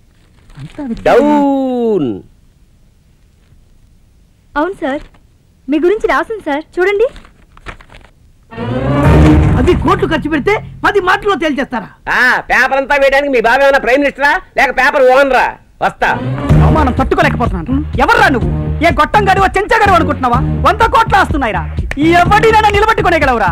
down. అవును సార్, మీ గురించి రాసింది సార్, చూడండి. 10 కోట్లు ఖర్చు పెడితే 10 మాటల్లో తేల్చేస్తారా? పేపర్ అంతా వేయడానికి మీ బాబు ఏమైనా ప్రైమ్ మినిస్టరా లేక పేపర్ ఓనరా? వస్తా. అవమానం తట్టుకోలేకపోతున్నాను. ఎవర్రా నువ్వు? ఏ గొట్టం గడువ చెంచగడువు అనుకుంటున్నావా? 100 కోట్లు వస్తున్నాయిరా. ఎవడినైనా నిలబెట్టుకోగలవురా?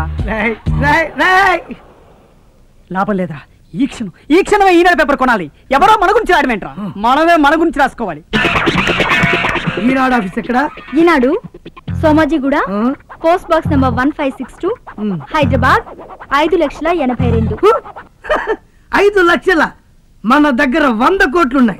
లాభం లేదురా. ఈ క్షణమే ఈనాడు పేపర్ కొనాలి. ఎవరో మన గురించి రాయడమేంట్రా? మనమే మన గురించి రాసుకోవాలి. ఈనాడు ఆఫీస్ ఎక్కడ? Eenadu Somajiguda post box number 1562 Hyderabad 5,82,000. 5 లక్షల? మన దగ్గర 100 కోట్లున్నాయి.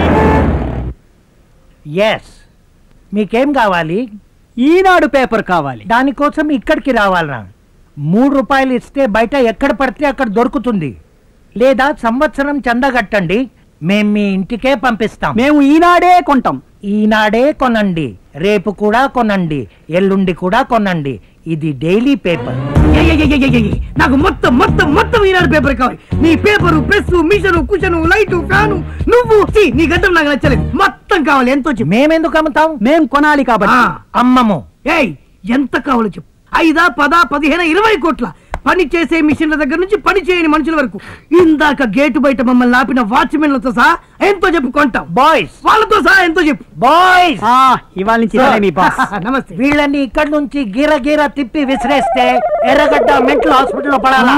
ఎస్, మీకేం కావాలి? ఈనాడు పేపర్ కావాలి. దానికోసం ఇక్కడికి రావాలరా? 3 రూపాయలు ఇస్తే బయట ఎక్కడ పడితే అక్కడ దొరుకుతుంది. లేదా సంవత్సరం చందా కట్టండి, మేము మీ ఇంటికే పంపిస్తాం. మేము ఈనాడే కొంటాం. ఈనాడే కొనండి, రేపు కూడా కొనండి, ఎల్లుండి కూడా కొనండి. ఇది డైలీ పేపర్. నాకు మొత్తం ఈనాడు పేపర్ కావాలి. నీ paper, press, machine, cushion, light, fan, నువ్వు నీ గడ్డం నాకు నచ్చలేదు. మొత్తం కావాలి. ఎంతో చెప్పు. మేమెందుకు అమ్ముతాం? మేం కొనాలి కాబట్టి. అమ్మము. ఏయ్, ఎంత కావాలో చెప్పు. 5, 10, 15, 20 కోట్ల? పని చేసే మిషన్ల దగ్గర నుంచి పని చేయని మనుషుల వరకు, ఇందాక గేటు బయట మమ్మల్ని ఆపిన వాచ్మెన్లతో సహా ఎంతో చెప్పు కొంటాం. బాయ్స్, వాళ్ళతో సహా ఎంతో చెప్పు. బాయ్స్, ఇవాళ నుంచి మీ బాస్. నమస్తే. వీళ్ళని ఇక్కడ నుంచి గిర తిప్పి విసిరేస్తే ఎర్రగడ్డ మెంటల్ హాస్పిటల్లో పడాలా?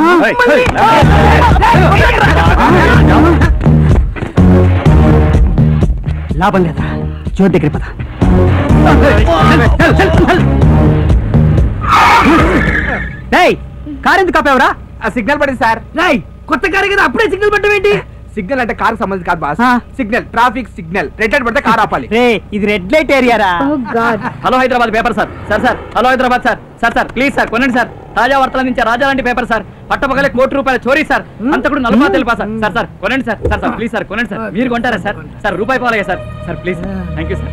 లాభం లేదా? చోటు దగ్గర పద. కారు ఎందుకు ఆపేవరా? సిగ్నల్ పడింది సార్. రాయ్, కొత్త కారు కదా, అప్పుడే సిగ్నల్ పట్టడం ఏంటి? సిగ్నల్ అంటే కారు సంబంధించి కాదు boss. Signal, traffic signal. Red light పడితే కారు ఆపాలి. ఇది రెడ్ లైట్ ఏరియారా? Hello Hyderabad paper sir. Sir hello Hyderabad sir please sir కొనండి సార్. తాజా వార్తల నుంచి రాజా లాంటి పేపర్ సార్. పట్టపగలే ₹1,00,00,000 చోరీ సార్. అంతకుడు నలభా తెలుపా సార్ కొనండి సార్ ప్లీజ్ సార్ కొనండి సార్. మీరు కొంటారా సార్ రూపాయి పాలయ్యా sir please. Thank you sir.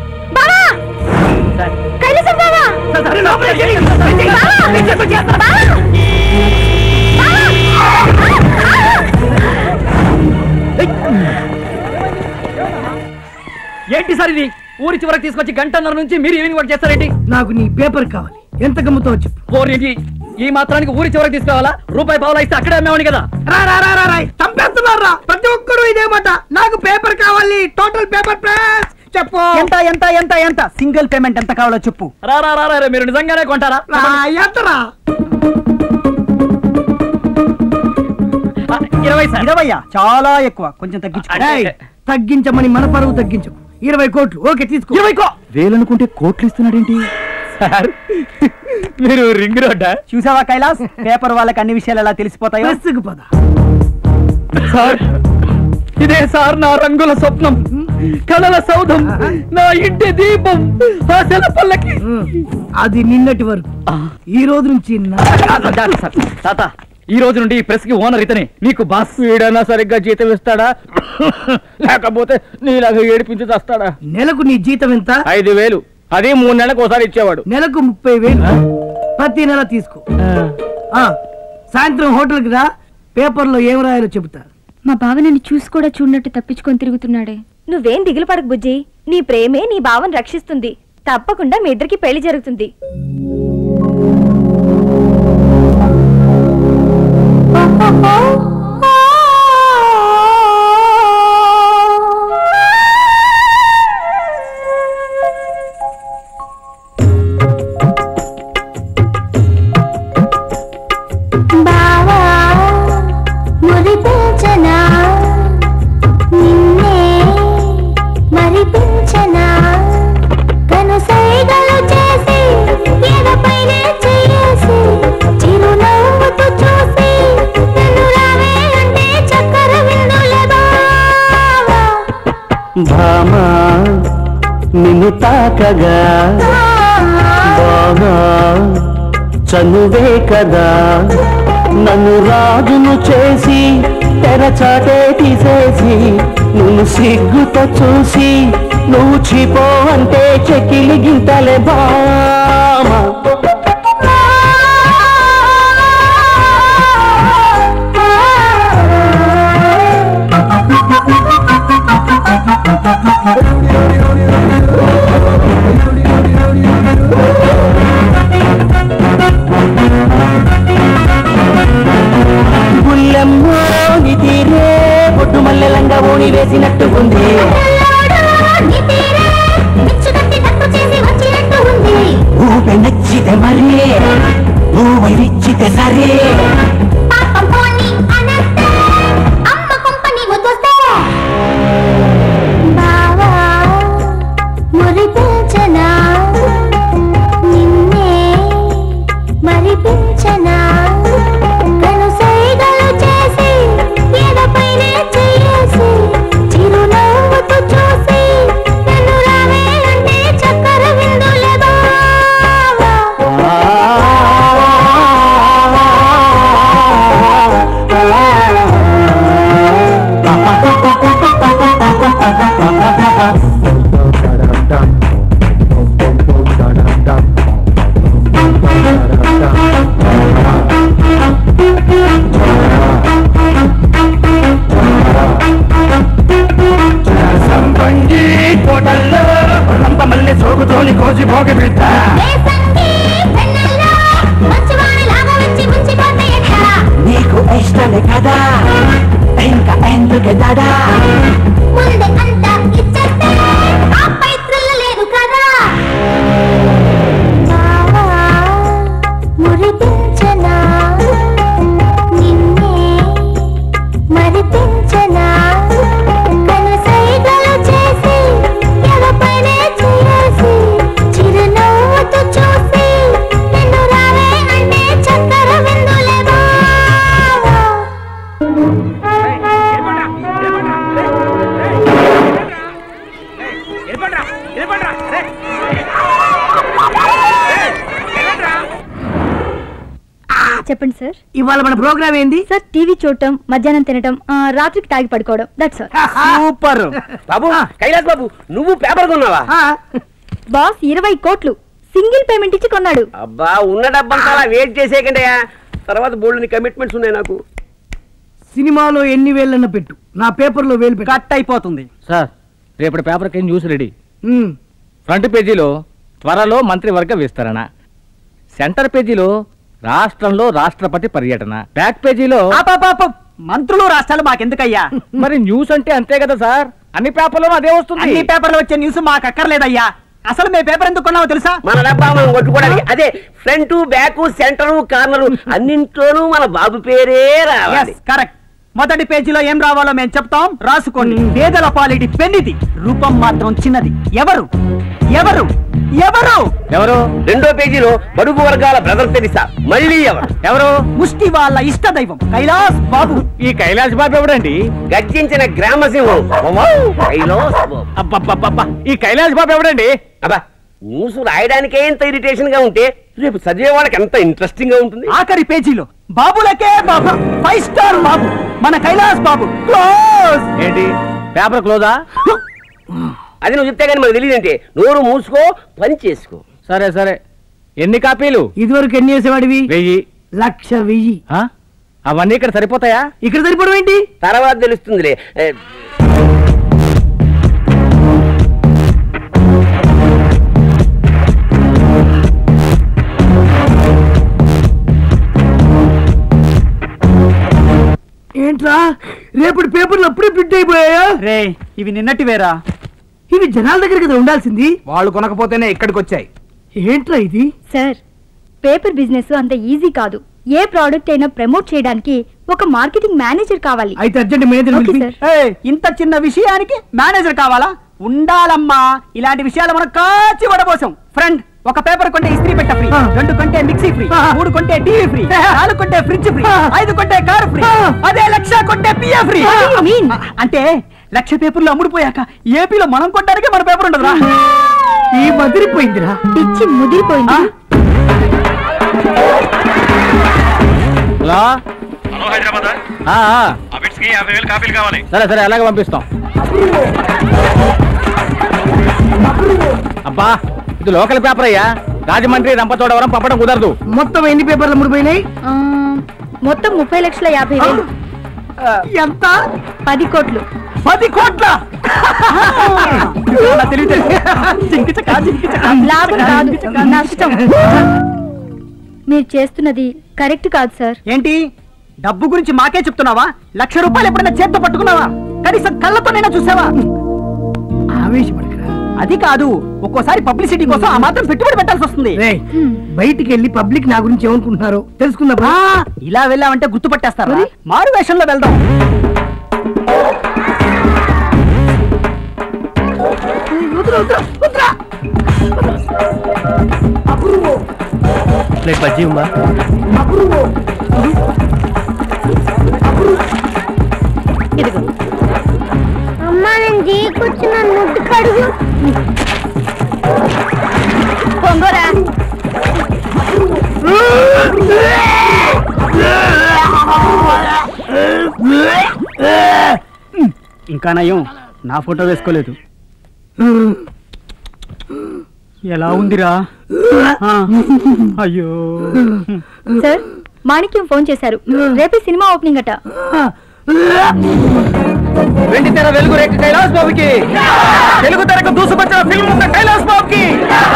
ఏంటి సార్ ఇది? ఊరి చివరికి తీసుకొచ్చి 1.5 గంట నుంచి మీరు ఈవినింగ్ వర్క్ చేస్తారేంటి? నాకు నీ పేపర్ కావాలి. ఎంత గమ్ముతావు చెప్పు. ఈ మాత్రానికి ఊరి చివరికి తీసుకురావాలా? రూపాయి పావులా ఇస్తే అక్కడే అమ్మేవాడి కదా. చంపేస్తున్నారా ప్రతి ఒక్కరు ఇదే మాట. నాకు పేపర్ కావాలి. టోటల్ పేపర్ ప్రైస్ చెప్పు. ఎంత ఎంత ఎంత ఎంత సింగిల్ పేమెంట్ ఎంత కావాలో చెప్పు. రా మీరు నిజంగానే కొంటారా? ఎంతరా? 20 చాలా ఎక్కువ, కొంచెం తగ్గించమని మన పరువు తగ్గించకు. 20 కోట్లు. ఓకే తీసుకో. 20 వేలనుకుంటే కోట్లు ఇస్తున్నాడేంటి సార్? మీరు రింగ్ రోడ్డా చూసావా కైలాస్? పేపర్ వాళ్ళకి అన్ని విషయాలు ఎలా తెలిసిపోతాయో. సార్ ఇదే సార్ నా రంగుల స్వప్నం, కళల సౌధం, నా ఇంటి దీపం, ఆశల పల్లకి. అది నిన్నటి వరకు. ఈ రోజు నుంచి తాత, ఈ రోజు నుండి ఈ ప్రెస్ కి ఓనర్ ఇతనే. నీకు బాస్. వీడైనా సరిగ్గా జీతం ఇస్తాడా? లేకపోతే నీలాగా ఏడిపించి తెస్తాడా? నెలకు నీ జీతం ఎంత? 5,000. అది 3 నెలలకు ఒకసారి ఇచ్చేవాడు. నెలకు 30,000 ప్రతి నెల తీసుకో. సాయంత్రం హోటల్కి రా. పేపర్లో ఏం రాయాలో చెబుతా. మా బావ నన్ను చూసి కూడా చూడనట్టు తప్పించుకొని తిరుగుతున్నాడే. నువ్వేం దిగులు పడకు బుజ్జి. నీ ప్రేమే నీ బావను రక్షిస్తుంది. తప్పకుండా మీ ఇద్దరికి పెళ్లి జరుగుతుంది. భామా నిన్ను తాకగా బాగా చనువే కదా, నన్ను రాజును చేసి తెరచాటే తీసేసి, నువ్వు సిగ్గుతో చూసి నువ్వు చీపో అంటే చెక్కిలి గింతలే భామా. గుల్లెమ్మోని తీరే బొట్టు మల్లెలంగా ఓణి వేసినట్టు ఉంది. ఊపే నచ్చితే మరే ఊవై విచ్చితే సరే. బావా నీకు ఇష్టమే కదా ఇంకా ఎందుకు దాడా ముందే అంతా ఇచ్చేస్తే ఆపై థ్రిల్ లేదు కదా మురిపించనా నిన్నే మరిపించనా కనుసైగలు చేసి ఎడపనే చేసి చిరునవ్వుతో చూసి నిన్ను రావే అంటే చక్కర విందులేవా చెప్పండి సార్. ఇవాళ మన ప్రోగ్రామ్ ఏంది సార్? టీవీ చూడటం, మధ్యాహ్నం తినటం, రాత్రికి తాగి పడుకోవడం. That's all. సూపర్. బాబు కైలాస్ బాబు నువ్వు పేపర్ కొన్నావా? బాస్ 20 కోట్లు సింగిల్ పేమెంట్ ఇచ్చి కొన్నాడు. అబ్బా ఉన్న డబ్బంతా అలా వెయిట్ చేసేకండియా, తర్వాత బోల్డ్ని కమిట్మెంట్స్ ఉన్నాయి నాకు. సినిమాలో ఎన్ని వేలన్న పెట్టు, నా పేపర్లో వేలు పెట్టు. కట్ అయిపోతుంది సార్. రేపటి పేపర్కి న్యూస్ రెడీ. ఫ్రంట్ పేజీలో త్వరలో మంత్రివర్గ విస్తరణ, సెంటర్ పేజీలో రాష్ట్రంలో రాష్ట్రపతి పర్యటన, బ్యాక్ పేజీలో మంత్రులు రాష్ట్రాలు మాకెందుకయ్యా? మరి న్యూస్ అంటే అంతే కదా సార్, అన్ని పేపర్లోనూ అదే వస్తుంది. అన్ని పేపర్లో వచ్చే న్యూస్ మాకు అక్కర్లేదయ్యా. అసలు మేము పేపర్ ఎందుకు కొన్నామో తెలుసా? మన డబ్బా మనం కొట్టుకోవడానికి. అదే ఫ్రంట్ బ్యాక్ సెంటర్ కార్నర్ అన్నింట్లోనూ మన బాబు పేరే రావాలి. కరెక్ట్. మొదటి పేజీలో ఏం రావాలో మేము చెప్తాం, రాసుకోండి. పేదల పాలిటి పెన్నిది, రూపం మాత్రం చిన్నది. ఎవరు ఎవరు ఎవరు ఎవరు? రెండో పేజీలో బడుగు వర్గాల బ్రదర్ తెరిసా. మళ్ళీ ఎవరు? ముష్టి వాళ్ళ ఇష్ట దైవం కైలాస్ బాబు. ఈ కైలాస్ బాబు ఎవడండి? గర్జించిన గ్రామసింహం కైలాస్ బాబు. అబ్బబ్బబ్బబ్బా, ఈ కైలాస్ బాబు ఎవడండి? అబ్బా, న్యూస్ రాయడానికే ఇంత ఇరిటేషన్ గా ఉంటే రేపు చదివే వాళ్ళకి ఎంత ఇంట్రెస్టింగ్ గా ఉంటుంది. ఆఖరి పేజీలో బాబులకే బాబు, 5 స్టార్ బాబు, మన కైలాస్ బాబు. క్లోజ్. ఏంటి పేపర్ క్లోజా? అది నువ్వు చెప్తే కానీ మనకు తెలియదంటే నోరు మూసుకో, పని చేసుకో. సరే సరే. ఎన్ని కాపీలు? ఇదివరకు ఎన్ని వేసేవాడివి? 1000. 1,00,000. అవన్నీ ఇక్కడ సరిపోతాయా? ఇక్కడ సరిపోవడం ఏంటి? తర్వాత తెలుస్తుందిలే. ఏంట్రా రేపటి పేపర్లు అప్పుడే ప్రింట్ అయిపోయాయా? రే ఇవి నిన్నటి వేరా, ఇవి జనాల దగ్గర కదా ఉండాల్సింది. వాళ్ళు కొనకపోతేనే ఇక్కడికి వచ్చాయి. ఏంట్రా ఇది? సార్, పేపర్ బిజినెస్ అంత ఈజీ కాదు. ఏ ప్రోడక్ట్ అయినా ప్రమోట్ చేయడానికి ఒక మార్కెటింగ్ మేనేజర్ కావాలి. అయితే అర్జెంట్ మేనేజర్. ఇంత చిన్న విషయానికి మేనేజర్ కావాలా? ఉండాలమ్మా. ఇలాంటి విషయాలు మనం కాచి వడబోసాం. ఫ్రెండ్, ఒక పేపర్ కొంటే ఇస్త్రీ పెట్ట ఫ్రీ, 2 కొంటే మిక్సీ ఫ్రీ, 3 కొంటే టీవీ ఫ్రీ, 4 కొంటే ఫ్రిడ్జ్ ఫ్రీ, 5 కొంటే కార్ ఫ్రీ, అదే 1,00,000 కొంటే పిఏ ఫ్రీ. అంటే 1,00,000 పేపర్లు అమ్ముడుపోయాక ఏపీలో మనం కొట్టడానికి మన పేపర్ ఉండదురా. ఈ మదిరిపోయిందిరా, పిచ్చి ముదిరిపోయింది. హలో హైదరాబాద్. కి 50,000 కాపీలు కావాలి. సరే సరే, అలాగే పంపిస్తాం. అబ్బా, ఇది లోకల్ పేపర్ అయ్యా. రాజమండ్రి, రంపచోడవరం పంపడం కుదరదు. మొత్తం ఎన్ని పేపర్లు ముడిపోయినాయి? మొత్తం 30,50,000. ఎంత? 10 కోట్లు. 10 కోట్ల? లాభం కాదు, నష్టం. మీరు చేస్తున్నది కరెక్ట్ కాదు సార్. ఏంటి డబ్బు గురించి మాకే చెప్తున్నావా? 1,00,000 రూపాయలు ఎప్పుడైనా చేత్తో పట్టుకున్నావా? కనీసం కళ్ళతోనైనా చూసావా? ఆవేశపడకరా. అది కాదు, ఒక్కోసారి పబ్లిసిటీ కోసం ఆ మాత్రం పెట్టుబడి పెట్టాల్సి వస్తుంది. బయటికి వెళ్ళి పబ్లిక్ నా గురించి ఏమనుకుంటున్నారో తెలుసుకుందా? ఇలా వెళ్ళామంటే గుర్తుపట్టేస్తారా? మారు వేషంలో వెళ్దాం. ప్లేట్ బజ్జీ ఉందా? అమ్మా, నేను జీకొచ్చిన ముద్దు కడుగు. పొంగోరా. ఇంకా నయం, నా ఫోటో వేసుకోలేదు. ఎలా ఉందిరా? అయ్యో సార్, మాణిక్యం ఫోన్ చేశారు. రేపే సినిమా ఓపెనింగ్ అట. వెండి తెర వెలుగు రేఖ కైలాస్ బాబుకి, తెలుగు తెరకు దూసుకొచ్చిన ఫిల్మ్ ఉన్న కైలాస్ బాబుకి.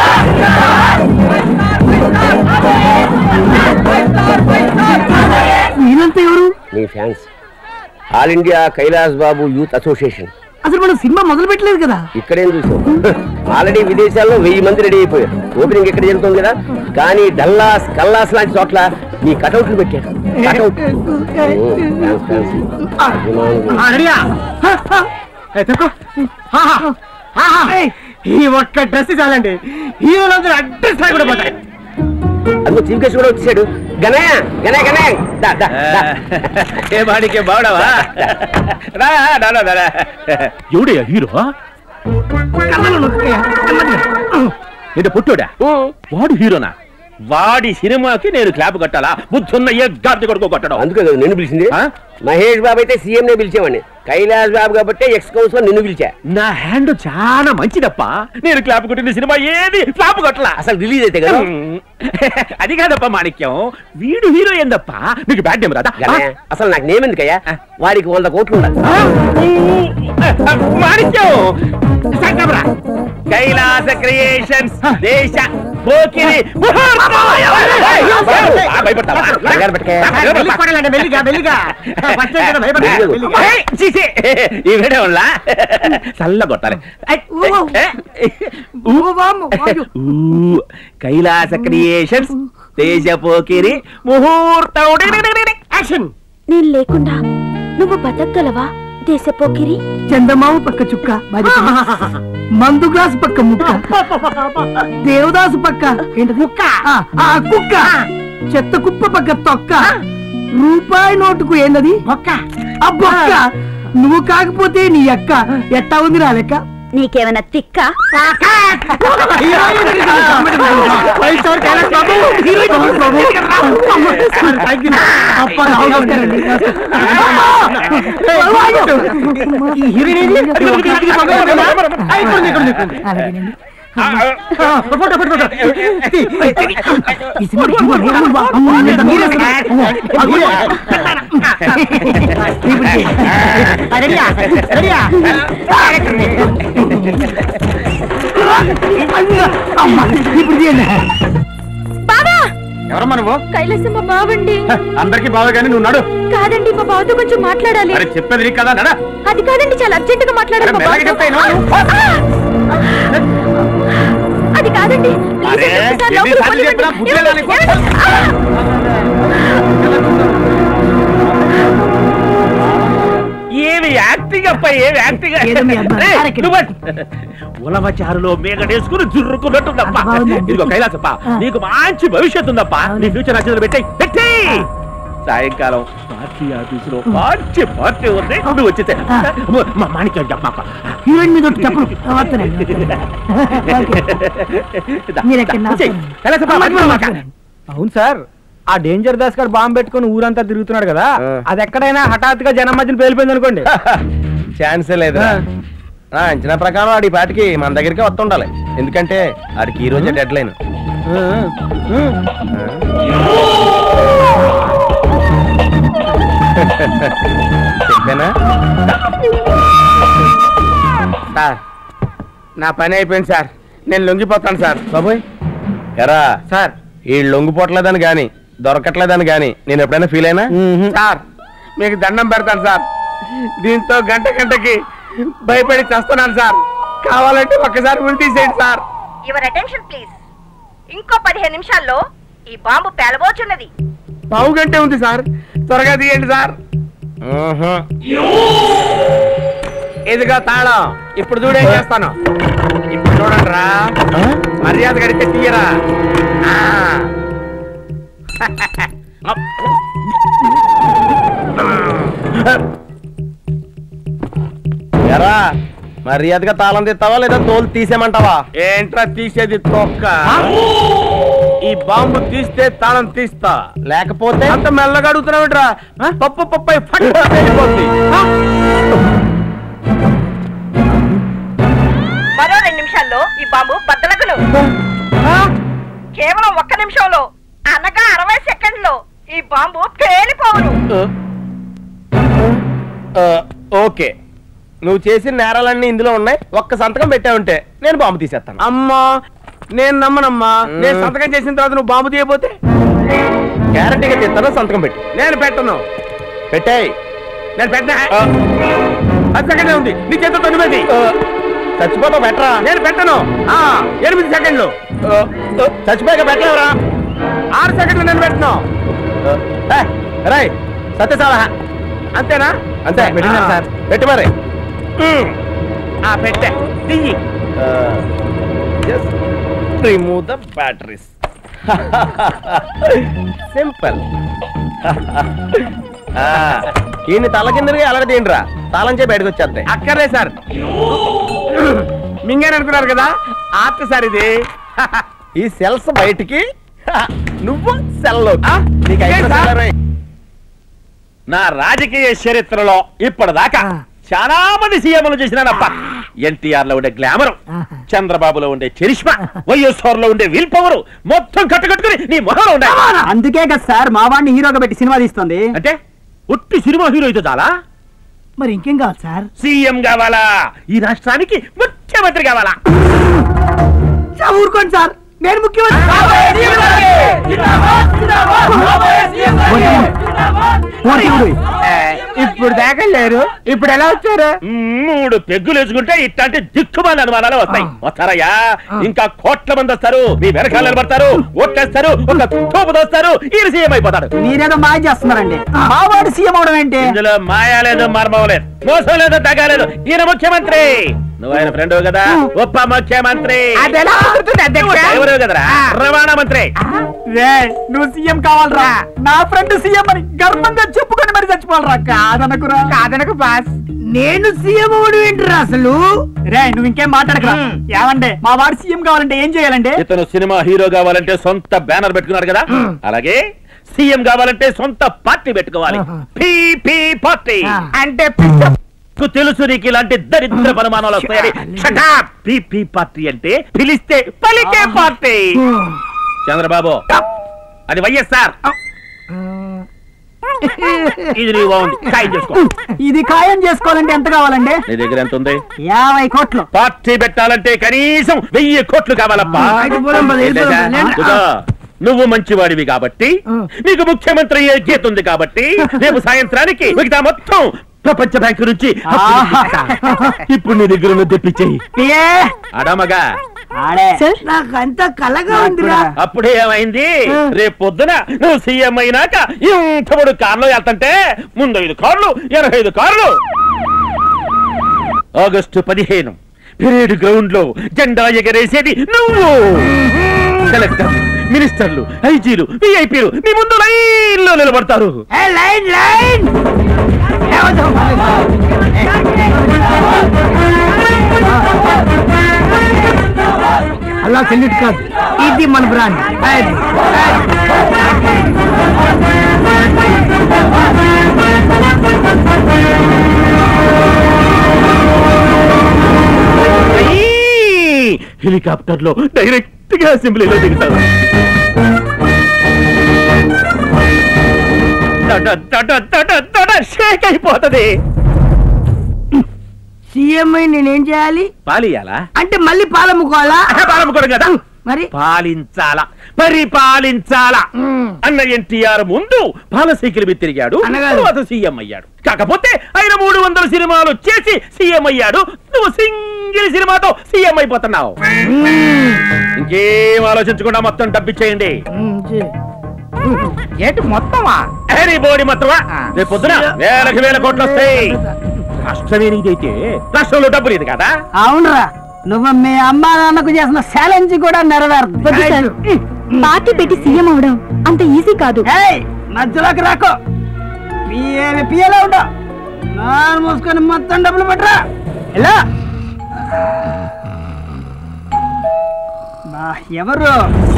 మీరంతా ఎవరు? నీ ఫ్యాన్స్. ఆల్ ఇండియా కైలాస్ బాబు యూత్ అసోసియేషన్. అసలు మనం సినిమా మొదలు పెట్టలేదు కదా. ఇక్కడేం చూసావు? ఆల్రెడీ విదేశాల్లో 1000 మంది రెడీ అయిపోయారు. ఓపెనింగ్ ఇక్కడ జరుగుతుంది కదా, కానీ డల్లాస్ కల్లాస్ లాంటి చోట్ల నీ కటౌట్లు పెట్టారు. కటౌట్ ఈ ఒక్క డ్రెస్ చాలండి, హీరోలందరూ అడ్రస్ కూడా పోతాయి. అందులో చీఫ్ గెస్ట్ కూడా వచ్చాడు. గణయ గణయ గణయ ఏ బాడికే బావడవా? ఎవడయ్యా హీరో? ఏంటో పుట్టోడా? వాడు హీరోనా? వాడి సినిమాకి నేను క్లాప్ కట్టాలా? బుద్ధున్న ఏ గార్ది కొడుకో కొట్టడం. అందుకే కదా నిన్ను పిలిచింది. మహేష్ బాబు అయితే సీఎం నే పిలిచేవాడిని, కైలాస్ బాబు కాబట్టి ఎక్స్ కౌన్సిలర్ నిన్ను పిలిచా. నా హ్యాండ్ చాలా మంచిదప్ప, నేను క్లాప్ కొట్టిన సినిమా ఏది క్లాప్ కొట్టలా. అసలు రిలీజ్ అయితే కదా. అది కాదప్ప మాణిక్యం, వీడు హీరో ఏందప్ప? నీకు బ్యాడ్ నేమ్ రాదా? అసలు నాకు నేమ్ ఎందుకయ్యా? వాడికి 100 కోట్లు ఉండాలి. మాణిక్యం కైలాస క్రియేషన్స్ దేశ పోకిరి ఈ వేడే వాళ్ళ చల్ల కొట్టాలి. కైలాస క్రియేషన్స్ దేశ పోకిరి ముహూర్తం. నేను లేకుండా నువ్వు బతకగలవా దేశపోకిరి? చందమామ పక్క చుక్క, మందు గ్లాసు పక్క ముక్క, దేవదాసు పక్క ఏంటది కుక్క, చెత్త కుప్ప పక్క తొక్క, రూపాయి నోటుకు ఏంటది బొక్క. నువ్వు కాకపోతే నీ అక్క ఎట్టా ఉంది నా లెక్క? నీకేమైనా తిక్క? ఎవరమ్మా నువ్వు? కైలాసం మా బావండి. అందరికి బావ కానీ నువ్వు నడు. కాదండి, మా బావతో కొంచెం మాట్లాడాలి. చెప్పేది నీకు కదా, నడా. అది కాదండి, చాలా అర్జెంట్ గా మాట్లాడాలి. అది కాదండి, ఏమి యాక్టింగ్ అప్ప, ఏమి యాక్టింగ్. ఉలవచారులో మేగడేసుకుని జుర్రుకున్నట్టుందప్ప. ఇదిగో కైలాసప్ప, నీకు మంచి భవిష్యత్తు ఉందప్ప. నీ ఫ్యూచర్ నచ్చింది పెట్టి సాయంకాలం పార్టీ ఆఫీసులో మంచి పార్టీ ఉంది, నువ్వు వచ్చేస్తే మా మాణిక్యం చెప్పాక హీరోయిన్ మీద చెప్పు. అవును సార్, ఆ డేంజర్ దాస్ గారు బాంబు పెట్టుకుని ఊరంతా తిరుగుతున్నాడు కదా, అది ఎక్కడైనా హఠాత్తుగా జనం మధ్యన పేలిపోయింది అనుకోండి, ఛాన్సే లేదు. అంచనా ప్రకారం ఆడి పాటికి మన దగ్గరికి వస్తుండాలి, ఎందుకంటే ఆడికి ఈ రోజే డెడ్ లైన్. చెప్పానా సార్? నా పని అయిపోయింది సార్, నేను లొంగిపోతాను సార్. బాబోయ్ ఎరా సార్, ఈ లొంగిపోవట్లేదని గాని దొరకట్లేదని గాని నేను ఎప్పుడైనా ఫీల్ అయినా? సార్ మీకు దండం పెడతాను సార్, దీంతో గంటకి భయపడి చేస్తున్నాను సార్. కావాలంటే ఒక్కసారి ఉరి తీసేయండి సార్. Your attention please. ఇంకో 15 నిమిషాల్లో ఈ బాంబు పేలబోచున్నది. పావు గంట ఉంది సార్, త్వరగా తీయండి సార్. ఇదిగా తాళం, ఇప్పుడు చూడేం చేస్తాను. ఇప్పుడు చూడండి రా, మర్యాద కడితే తీయరా. ఎరా మర్యాదగా తాళం తీస్తావా లేదా తోలు తీసేమంటావా? ఏంట్రా తీసేది తొక్క? ఈ బాంబు తీస్తే తాళం తీస్తా, లేకపోతే అంత మెల్లగా అడుగుతున్నావుట్రా. పప్పు పప్పై వెళ్ళిపోద్ది. మరో 2 నిమిషాల్లో ఈ బాంబు బద్దలగును. కేవలం 1 నిమిషంలో అనగా 60 సెకండ్లో ఈ బాంబు పేలిపోవును. ఓకే నువ్వు చేసిన నేరాలన్నీ ఇందులో ఉన్నాయి. ఒక్క సంతకం పెట్టావుంటే నేను బాంబు తీసేస్తాను. అమ్మా నేను నమ్మనమ్మా. నేను సంతకం చేసిన తర్వాత నువ్వు బాంబు తీయబోతే గ్యారంటీగా తీస్తాను. సంతకం పెట్టి. నేను పెట్టను. పెట్టాయి. నేను పెట్టినా 10 సెకండ్లే ఉంది. నీ చేతితో 9. చచ్చిపోతావు. పెట్టరా. నేను పెట్టను. 8 సెకండ్లు. చచ్చిపోయాక పెట్టలేవరా. 6 సెకండ్లు నేను పెట్టను. రై సత్యసాల అంతేనా? అంతే పెట్టినాను సార్. పెట్టి మరి పెట్టే దిగి. Remove the batteries. సింపుల్. ఈయన్ని తల కిందకి అలగదేంట్రా. తాళం చేసి బయటకు వచ్చేస్తాయి. అక్కర్లే సార్. మింగారనుకున్నారు కదా, ఆర్ట్ సార్ ఇది. ఈ సెల్స్ బయటికి, నువ్వు సెల్లో. నా రాజకీయ చరిత్రలో ఇప్పటిదాకా చాలా మంది సీఎంలు చేసినానప్ప. ఎన్టీఆర్ లో ఉండే గ్లామర్, చంద్రబాబులో ఉండే చరిష్మా, వైఎస్ఆర్ లో ఉండే విల్ పవర్ మొత్తం కట్టుకట్టుకుని నీ మొహంలో ఉండే. అందుకే కదా సార్ మా వాడిని హీరోగా పెట్టి సినిమా తీస్తుంది. అంటే ఉట్టి సినిమా హీరో అయితే చాలా? మరి ఇంకేం కావాలి సార్? సీఎం కావాలా? ఈ రాష్ట్రానికి ముఖ్యమంత్రి కావాలా? ఊరుకోండి సార్, నేను ముఖ్యమంత్రి. ఇప్పుడు దాకా లేరు, ఇప్పుడు ఎలా వచ్చారు? 3 పెగ్గులు వేసుకుంటే ఇట్లాంటి దిక్కుమాల అనుమానాలు వస్తాయి. వస్తారయ్యా, ఇంకా కోట్ల మంది వస్తారు. మీ వెనకాల నిలబడతారు, ఓట్లేస్తారు, ఒక తోపు దోస్తారు, ఈయన సీఎం అయిపోతాడు. మీరేదో మాయ చేస్తున్నారండి. మా వాడు సీఎం అవడం ఏంటి? ఇందులో మాయా లేదు, మర్మం లేదు, మోసం లేదు, తగ్గలేదు. ఈయన ముఖ్యమంత్రి. నువ్వు ఆయన ఫ్రెండ్ కదా, ఉప ముఖ్యమంత్రి. ఎవరు కదరా, రవాణా మంత్రి. నువ్వు సీఎం కావాలరా, నా ఫ్రెండ్ సీఎం అని గర్వంగా చెప్పుకొని మరి చచ్చిపోవాలరా. కాదనకురా. కాదనకు బాస్, నేను సీఎం అవడం ఏంటిరా అసలు? రే నువ్వు ఇంకేం మాట్లాడకరా. ఏమండే మా వాడు సీఎం కావాలంటే ఏం చేయాలంటే? ఇతను సినిమా హీరో కావాలంటే సొంత బ్యానర్ పెట్టుకున్నాడు కదా, అలాగే సీఎం కావాలంటే సొంత పార్టీ పెట్టుకోవాలి. పీపీ పార్టీ అంటే తెలుసు నీకు ఇలాంటి దరిద్ర పరిమాణాలు వస్తాయని. పీపీ పార్టీ అంటే పిలిస్తే పలికే పార్టీ. చంద్రబాబు అది వైఎస్ఆర్, ఇది నీ బాగుంది, ఖాయం చేసుకో. ఇది ఖాయం చేసుకోవాలంటే ఎంత కావాలండి? నీ దగ్గర ఎంత ఉంది? 50 కోట్లు. పార్టీ పెట్టాలంటే కనీసం 1000 కోట్లు కావాలప్పా. నువ్వు మంచివాడివి కాబట్టి, నీకు ముఖ్యమంత్రి అయ్యే గీత ఉంది కాబట్టి, రేపు సాయంత్రానికి మిగతా మొత్తం ప్రపంచ బ్యాంకు నుంచి ఇప్పుడు నీ దగ్గర తెప్పించేయి. అడమగా నాకంతా కలగా ఉందిరా. అప్పుడే ఏమైంది? రేపు పొద్దున నువ్వు సీఎం అయినాక ఇంత మూడు కార్లు వెళ్తుంటే ముందు 5 కార్లు, 25 కార్లు. ఆగస్టు 15 పెరేడ్ గ్రౌండ్ లో జెండా ఎగరేసేది నువ్వు. కలెక్టర్, మినిస్టర్లు, ఐజీలు, విఐపీలు మీ ముందు లైన్ లో నిలబడతారు. అలా సెల్యూట్ కాదు, ఇది మన బ్రాండ్. హెలికాప్టర్ లో డైరెక్ట్ గా అసెంబ్లీలో దిగుతారు. షేక్ అయిపోతుంది. సీఎం అయి నేనేం చేయాలి? పాలియాలా అంటే మళ్ళీ పాలమ్ముకోవాలా? పాలమ్ముకోవడం కదా, మరి పాలించాలా, పరిపాలించాలా అన్న ఎన్టీఆర్ ముందు పాలసీకిల మీద తిరిగాడు, తర్వాత సీఎం అయ్యాడు. కాకపోతే ఆయన 300 సినిమాలు చేసి సీఎం అయ్యాడు. నువ్వు సింగిల్ సినిమాతో సీఎం అయిపోతున్నావు. ఇంకేం ఆలోచించకుండా మొత్తం డబ్బిచ్చేయండి. ఏంటి మొత్తమా? బోడి మొత్తమా? రేపు పొద్దున 1000 కోట్లు వస్తాయి. రాష్ట్రమే నీదైతే రాష్ట్రంలో డబ్బు లేదు కదా. అవునరా, నువ్వు మీ అమ్మా నాన్నకు చేసిన ఛాలెంజ్ కూడా నెరవేరుతుంది. పార్టీ పెట్టి సీఎం అవడం అంత ఈజీ కాదు. మధ్యలోకి రాకో. పిఏలో ఉంటా, మూసుకొని మొత్తం డబ్బులు పెట్టరా. ఎలా ఎవరు?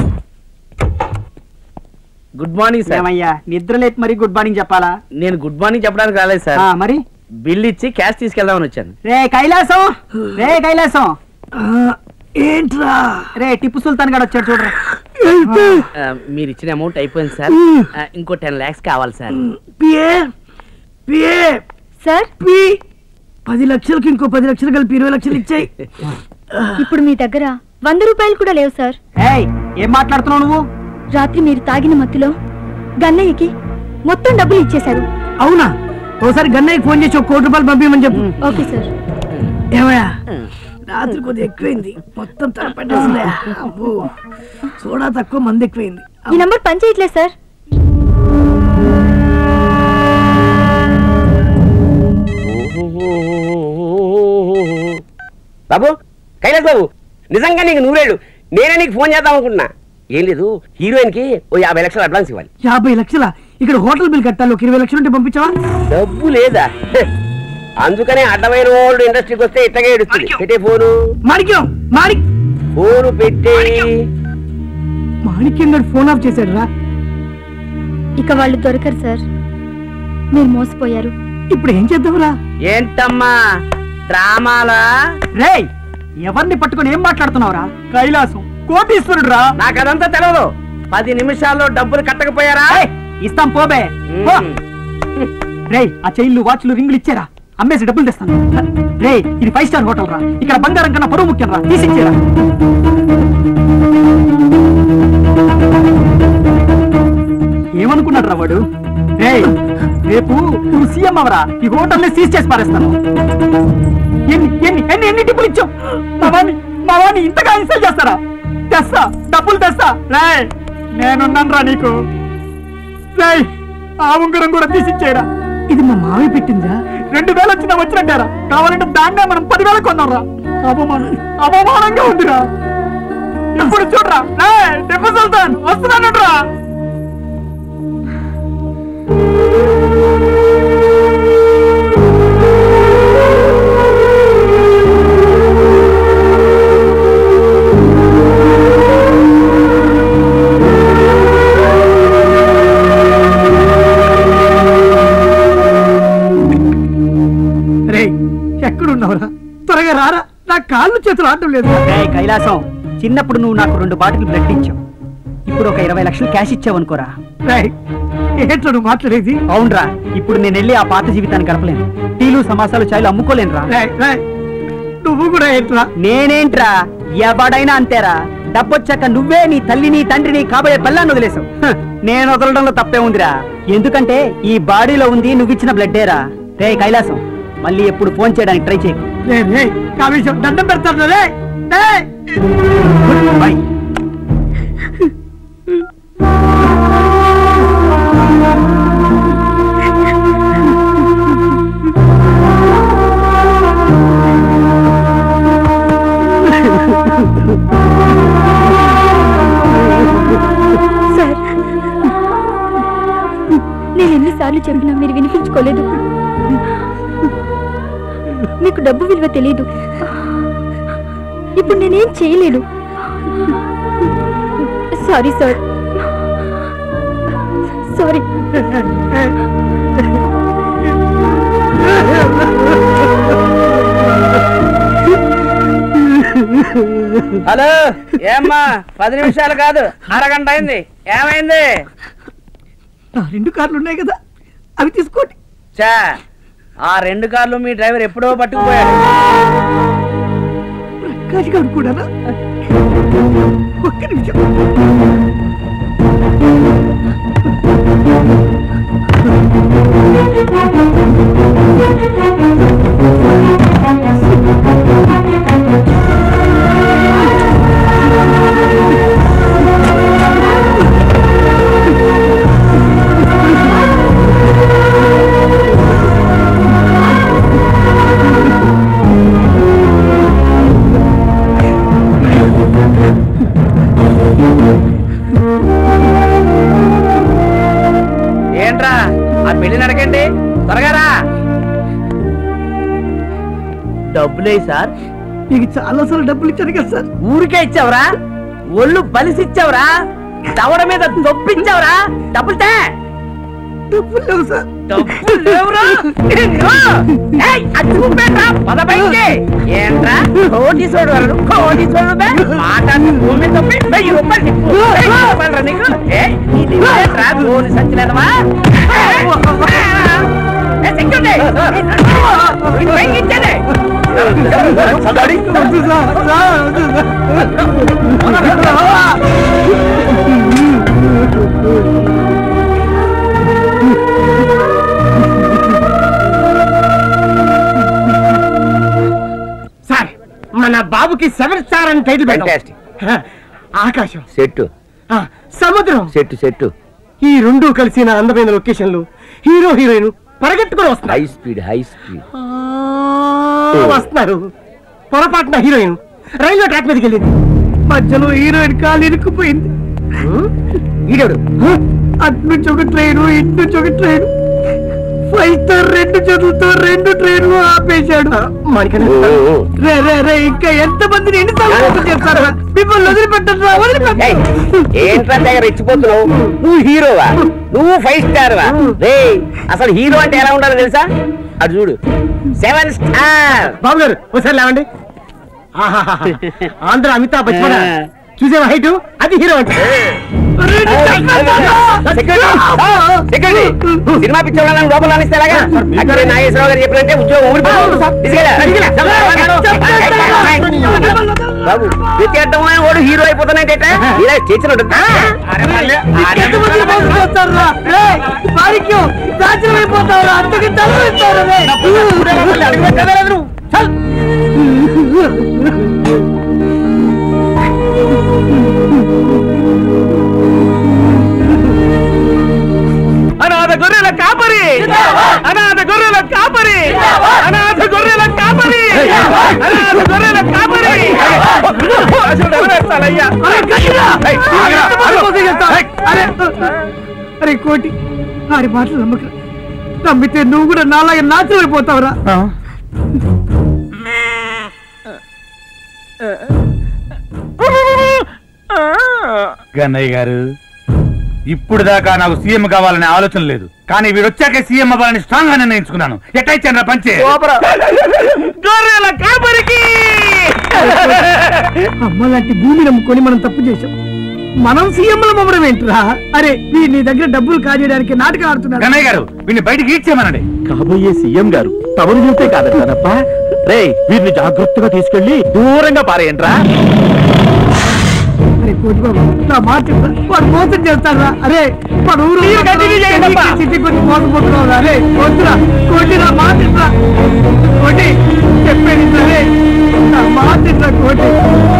Good morning sir. ఏమయ్యా నిద్ర లేపి మరి గుడ్ మార్నింగ్ చెప్పాలా? నేను గుడ్ మార్నింగ్ చెప్పడానికి రాలేదు సార్. మరి బిల్ ఇచ్చి క్యాష్ తీసుకెళ్దామని వచ్చాను. రే కైలాసం, రే కైలాసం. ఏంట్రా? రే టిప్పు సుల్తాన్ గారు వచ్చాడు చూడరా. మీరు ఇచ్చిన అమౌంట్ అయిపోయింది సార్. ఇంకో 10 lakhs కావాలి సార్. సార్ 10 లక్షలకి ఇంకో 10 లక్షలు కలిపి 20 లక్షలు ఇచ్చాయి. ఇప్పుడు మీ దగ్గర 100 రూపాయలు కూడా లేవు సార్. ఏం మాట్లాడుతున్నావు నువ్వు? రాత్రి మీరు తాగిన మత్తులో గన్నయ్యకి మొత్తం డబ్బులు ఇచ్చేశారు. అవునా? ఓసారి గన్నయ్యకి ఫోన్ చేసి 1 కోటి రూపాయలు పంపించమని చెప్పు. Okay sir. ఏమయ్యా రాత్రి కొద్దిగా ఎక్కువైంది, మొత్తం తలపట్టేసింది. సోడా తక్కువ, మంది ఎక్కువైంది. ఈ నంబర్ పని చేయట్లేదు సార్. బాబు, కైలాస్ బాబు, నిజంగా నీకు 100 ఏళ్ళు. నేనే నీకు ఫోన్ చేద్దాం అనుకుంటున్నా. ఏం లేదు, హీరోయిన్ కి 50 లక్షలు అడ్వాన్స్ ఇవ్వాలి. 50 లక్షల? ఇక్కడ హోటల్ బిల్ కట్టాలి, 20 లక్షలు ఉంటే పంపించావా? డబ్బు లేదా? అందుకనే అడ్డమైన వాళ్ళు ఇండస్ట్రీకి వస్తే ఇట్టగా ఏడుస్తుంది. పెట్టే ఫోను. ఫోను పెట్టే. మాణిక్యం గారు ఫోన్ ఆఫ్ చేశాడు రా. ఇక వాళ్ళు దొరకరు సార్, మీరు మోసపోయారు. ఇప్పుడు ఏం చేద్దాంరా? ఏంటమ్మా డ్రామాలా? రేయ్, ఎవరిని పట్టుకుని ఏం మాట్లాడుతున్నావురా? కైలాసం కోటీశ్వరుడు రా. నాకు అదంతా తెలియదు. 10 నిమిషాల్లో డబ్బులు కట్టకపోయారా? ఇస్తాం పోబే. రేయ్, ఆ చైన్లు వాచ్లు రింగులు ఇచ్చారా? అమ్మేసి డబ్బులు తెస్తాను. రే, ఇది 5 స్టార్ హోటల్ రా. ఇక్కడ బంగారం కన్నా పరువు ముఖ్యం రా. తీసిచ్చేరా. ఏమనుకున్నాడు రా వాడు? రే, రేపు నువ్వు సీఎం అవరా, ఈ హోటల్ని సీజ్ చేసి పారేస్తాను. ఎన్ని టిప్పులు ఇచ్చావు? మా వాణ్ణి ఇంతగా ఇన్సల్ట్ చేస్తారా? తెస్తా, డబ్బులు తెస్తా. రే, నేనున్నాను రా నీకు. రే, ఆ ఉంగరం కూడా తీసిచ్చేరా. ఇది మా మావి పెట్టిందా? 2000 వచ్చినా వచ్చినట్టారా? కావాలంటే దాన్నే మనం 10,000 కొన్నాం రా. అవమానంగా ఉందిరా. ఇప్పుడు చూడరా, టిప్పు సుల్తాన్ వస్తున్నానట్రా. ఎక్కడున్నావురా? త్వరగా రారా, నా కాళ్ళు చేతులు ఆడటం లేదు. కైలాసం, చిన్నప్పుడు నువ్వు నాకు 2 బాటిల్ బ్లడ్ ఇచ్చావు. ఇప్పుడు ఒక 20 లక్షలు క్యాష్ ఇచ్చావు అనుకోరా. ఏంట్రా నువ్వు మాట్లాడేది? అవునరా, ఇప్పుడు నేను వెళ్ళి ఆ పాత జీవితాన్ని గడపలేను. టీలు సమాసాలు చాయలు అమ్ముకోలేనురా. నువ్వు కూడా ఏంట్రా? నేనేంట్రా, ఎవడైనా అంతేరా. డబ్బొచ్చాక నువ్వే నీ తల్లిని తండ్రిని కాబోయే బెల్లాన్ని వదిలేసావు. నేను వదలడంలో తప్పే ఉందిరా. ఎందుకంటే ఈ బాడీలో ఉంది నువ్విచ్చిన బ్లడ్డేరా. రే కైలాసం, మళ్ళీ ఎప్పుడు ఫోన్ చేయడానికి ట్రై చేయకు. దండం పెడతాను. బై. సార్, నేను ఎన్నిసార్లు చెప్పినా మీరు వినిపించుకోలేదు. మీకు డబ్బు విలువ తెలియదు. ఇప్పుడు నేనేం చేయలేను. Sorry sir, sorry. హలో, ఏమ్మా 10 నిమిషాలు కాదు, అరగంట అయింది. ఏమైంది? 2 కార్లు ఉన్నాయి కదా, అవి తీసుకోండి. చా, ఆ 2 కార్లు మీ డ్రైవర్ ఎప్పుడో పట్టుకుపోయాడు. ప్రకాష్గాడు కూడానా? ఒక్క నిమిషం. ఏంట్రా, ఆ పెళ్లి నడకండి, త్వరగా రా. డబ్బులే సార్. నీకు చాలా సార్లు డబ్బులు ఇచ్చాను కదా సార్. ఊరికే ఇచ్చావురా? ఒళ్ళు బలిసిచ్చావురా? దవడ మీద దొప్పించావురా? డబ్బులుతే? డబ్బులు లేవు సార్. డబ్బులు లేవురా? ఏంట్రా కోటీశ్వరుడు వాళ్ళు, కోటీశ్వరుడు మాట్లాడి భూమి తప్పి 1000 రూపాయలు నీకు. సంచలేదమా? సార్ మన బాబుకి 7 స్టార్ అని టైటిల్ పెట్టండి. ఆకాశం సెట్టు సముద్రం సెట్టు ఈ రెండు కలిసిన అందమైన లొకేషన్లు హీరో హీరోయిన్ పరిగెట్టుకుని హై స్పీడ్ వస్తున్నారు. పొరపాటున హీరోయిన్ రైల్వే ట్రాక్ మీదకి వెళ్ళింది. మధ్యలో హీరోయిన్ కాలు ఇరుక్కుపోయింది. ఈడోడు అటు నుంచి ఒక ట్రైను ఇటు నుంచి ఒక ట్రైను 5 స్టార్ 2 చేతులతో 2 ట్రైన్లు ఆపేశాడు. ఇంకా ఎంత మందిని ఎన్నిసార్లు చేస్తారు? మిమ్మల్ని వదిలిపెట్టరా? ఏంట్రా దగ్గర రెచ్చిపోతున్నావు? నువ్వు హీరోవా? నువ్వు 5 స్టార్ వా? అసలు హీరో అంటే ఎలా ఉండాలో తెలుసా? అది చూడు 7 స్టార్. బాబు గారు ఒకసారి లేవండి. ఆంధ్ర అమితాబ్ బచ్చన్ చూసేవా హైటు? అది హీరో అంటే. సినిమా పిక్చర్ లోపల ఇస్తారా? అక్కడ నాగేశ్వరరావు గారు చెప్పినట్టే ఉద్యోగం బాబు ప్రతి అడ్డమైన వాడు హీరో అయిపోతానంటే ఇలా చేసినట్టు అనాథ గొర్రెల కాపరి, అనాథ గొర్రెల కాపరి, అనాథ గొర్రెల కాపరి, అనాథ గొర్రెల కాపరి. అరే కోటి ఆరి మాటలు నమ్మకం. నమ్మితే నువ్వు కూడా నాలాగా నాశనం అయిపోతావురా. గన్నయ్య గారు ఇప్పుడు దాకా నాకు సీఎం కావాలనే ఆలోచన లేదు, కానీ వీడు వచ్చాకే సీఎం అవ్వాలని స్ట్రాంగ్ గా నిర్ణయించుకున్నాను. ఎట్లా ఇచ్చాను పంచే గొర్రెల కాపరికి. అమ్మ లాంటి భూమి నమ్ముకొని మనం తప్పు చేశాం. మనం సీఎంలు మమ్మడం ఏంట్రా? అరే నీ దగ్గర డబ్బులు కాజేయడానికి నాటకం ఆడుతున్నారు. గన్నయ్య గారు వీడిని బయటికి ఈడ్చేయమనండి. కాబోయే సీఎం గారు తమరు చూస్తే కాదంటారప్ప. రే వీరిని జాగ్రత్తగా తీసుకెళ్లి దూరంగా పారేయంట్రా. అరే కోటి బాబు నా మాట వాడు మోసం చేస్తారా? అరే వాడు ఊరు సిటీ కొట్టి మోసపోతున్నావు. అరే వద్దురా కోటి నా మాట కోటి చెప్పేది సరే నా మాట కోటి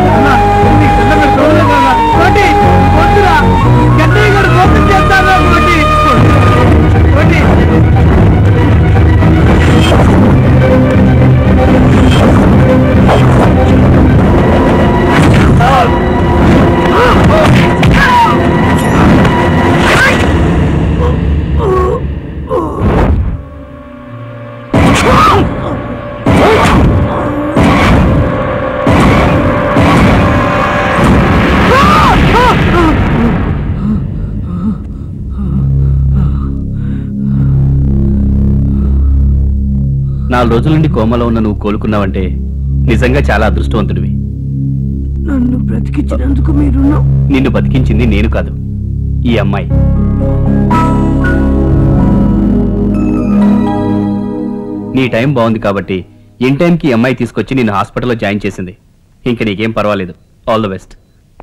కోటి వద్దురా గన్నయ్య గారు మోసం చేస్తారా? కోటి కోటి నాలుగు రోజుల నుండి కోమలో ఉన్న నువ్వు కోలుకున్నావంటే నిజంగా చాలా అదృష్టవంతుడివి. నన్ను బ్రతికించినందుకు మీరు. నిన్ను బతికించింది నేను కాదు, ఈ అమ్మాయి. నీ టైం బాగుంది కాబట్టి ఇన్ టైంకి ఈ అమ్మాయి తీసుకొచ్చి నిన్ను హాస్పిటల్లో జాయిన్ చేసింది. ఇంక నీకేం పర్వాలేదు. All the best.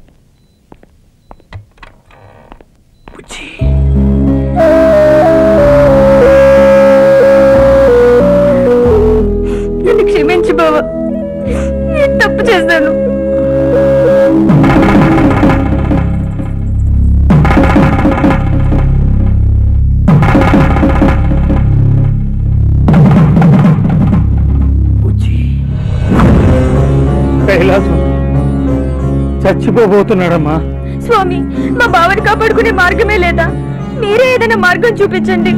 నన్ను క్షమించు బావ, నేను తప్పు చేశాను. కైలాసం చచ్చిపోబోతున్నాడమ్మా. స్వామి మా బావని కాపాడుకునే మార్గమే లేదా? మీరే ఏదైనా మార్గం చూపించండి.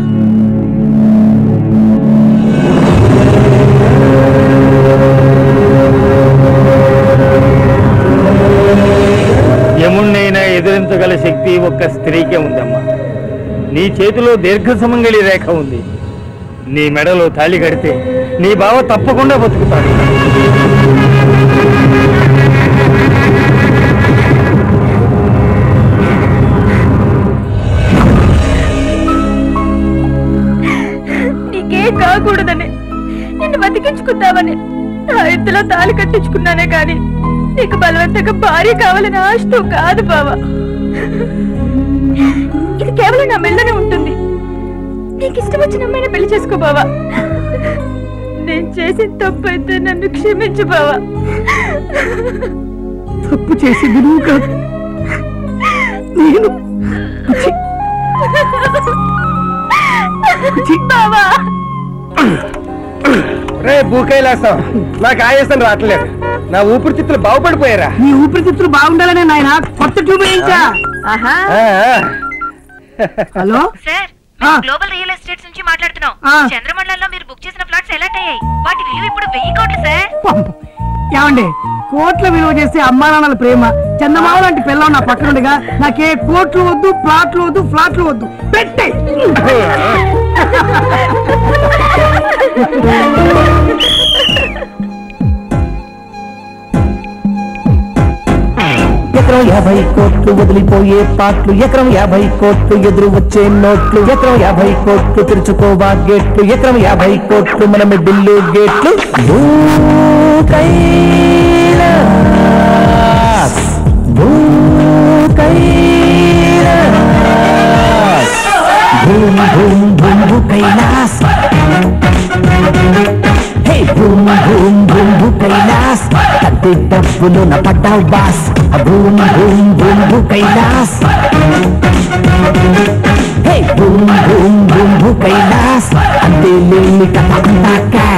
యముణ్ణైనా ఎదిరించగల శక్తి ఒక్క స్త్రీకే ఉందమ్మా. నీ చేతిలో దీర్ఘ సుమంగళి రేఖ ఉంది. నీ మెడలో తాళి కడితే నీ బావ తప్పకుండా బతుకుతాడు. నీకే కాకూడదని నిన్ను బతికి చేసుకుందామని ఆ ఇంతలో తాళి కట్టించుకున్నానే గాని నీకు బలవంతంగా భార్య కావాలని ఆశతో కాదు బావా. ఇది కేవలం నా మెళ్ళనే ఉంటుంది. నీకు ఇష్టం వచ్చిన అమ్మాయిని పెళ్లి చేసుకో బావా. నేను చేసిన తప్పు అయితే నన్ను క్షమించు బావా. తప్పు చేసింది నువ్వు కాదు, నేను. బావా రే భూకైలాసం, నాకు ఆయాసం రావట్లేదు. నా ఊపిరితిత్తులు బాగుపడిపోయారా? నీ ఊపిరితిత్తులు బాగుండాలనే నాయన కొత్త ట్యూబ్ వేయించా. Hello sir, global real estates నుంచి మాట్లాడుతున్నాం. చంద్రమండలంలో మీరు బుక్ చేసిన ఫ్లాట్స్ ఎలాంటి అయ్యాయి? వాటి విలువ ఇప్పుడు 1000 కోట్లు సార్. ఏమండి, కోట్ల విలువ చేసే అమ్మా నాన్నల ప్రేమ చందమామ లాంటి పిల్లలు నా పక్కనుండగా నాకే కోట్లు వద్దు, ప్లాట్లు వద్దు, ఫ్లాట్లు వద్దు. పెట్టే ఎకరం 50 కోట్లు వదిలిపోయే పాటలు, ఎకరం 50 కోట్లు ఎదురు వచ్చే నోట్లు, ఎకరం 50 కోట్లు తెరుచుకోవా గేట్లు, ఎకరం 50 కోట్లు మన మిడ్డిల్లు గేట్లు. Bhookailas, Bhookailas, boom boom boom Bhookailas. Hey boom boom boom Bhookailas, కత్తి డబ్బులు నా పడ్డావు boss. Boom boom boom Bhookailas, hey boom boom boom Bhookailas. అంతే లేని కథ అంతా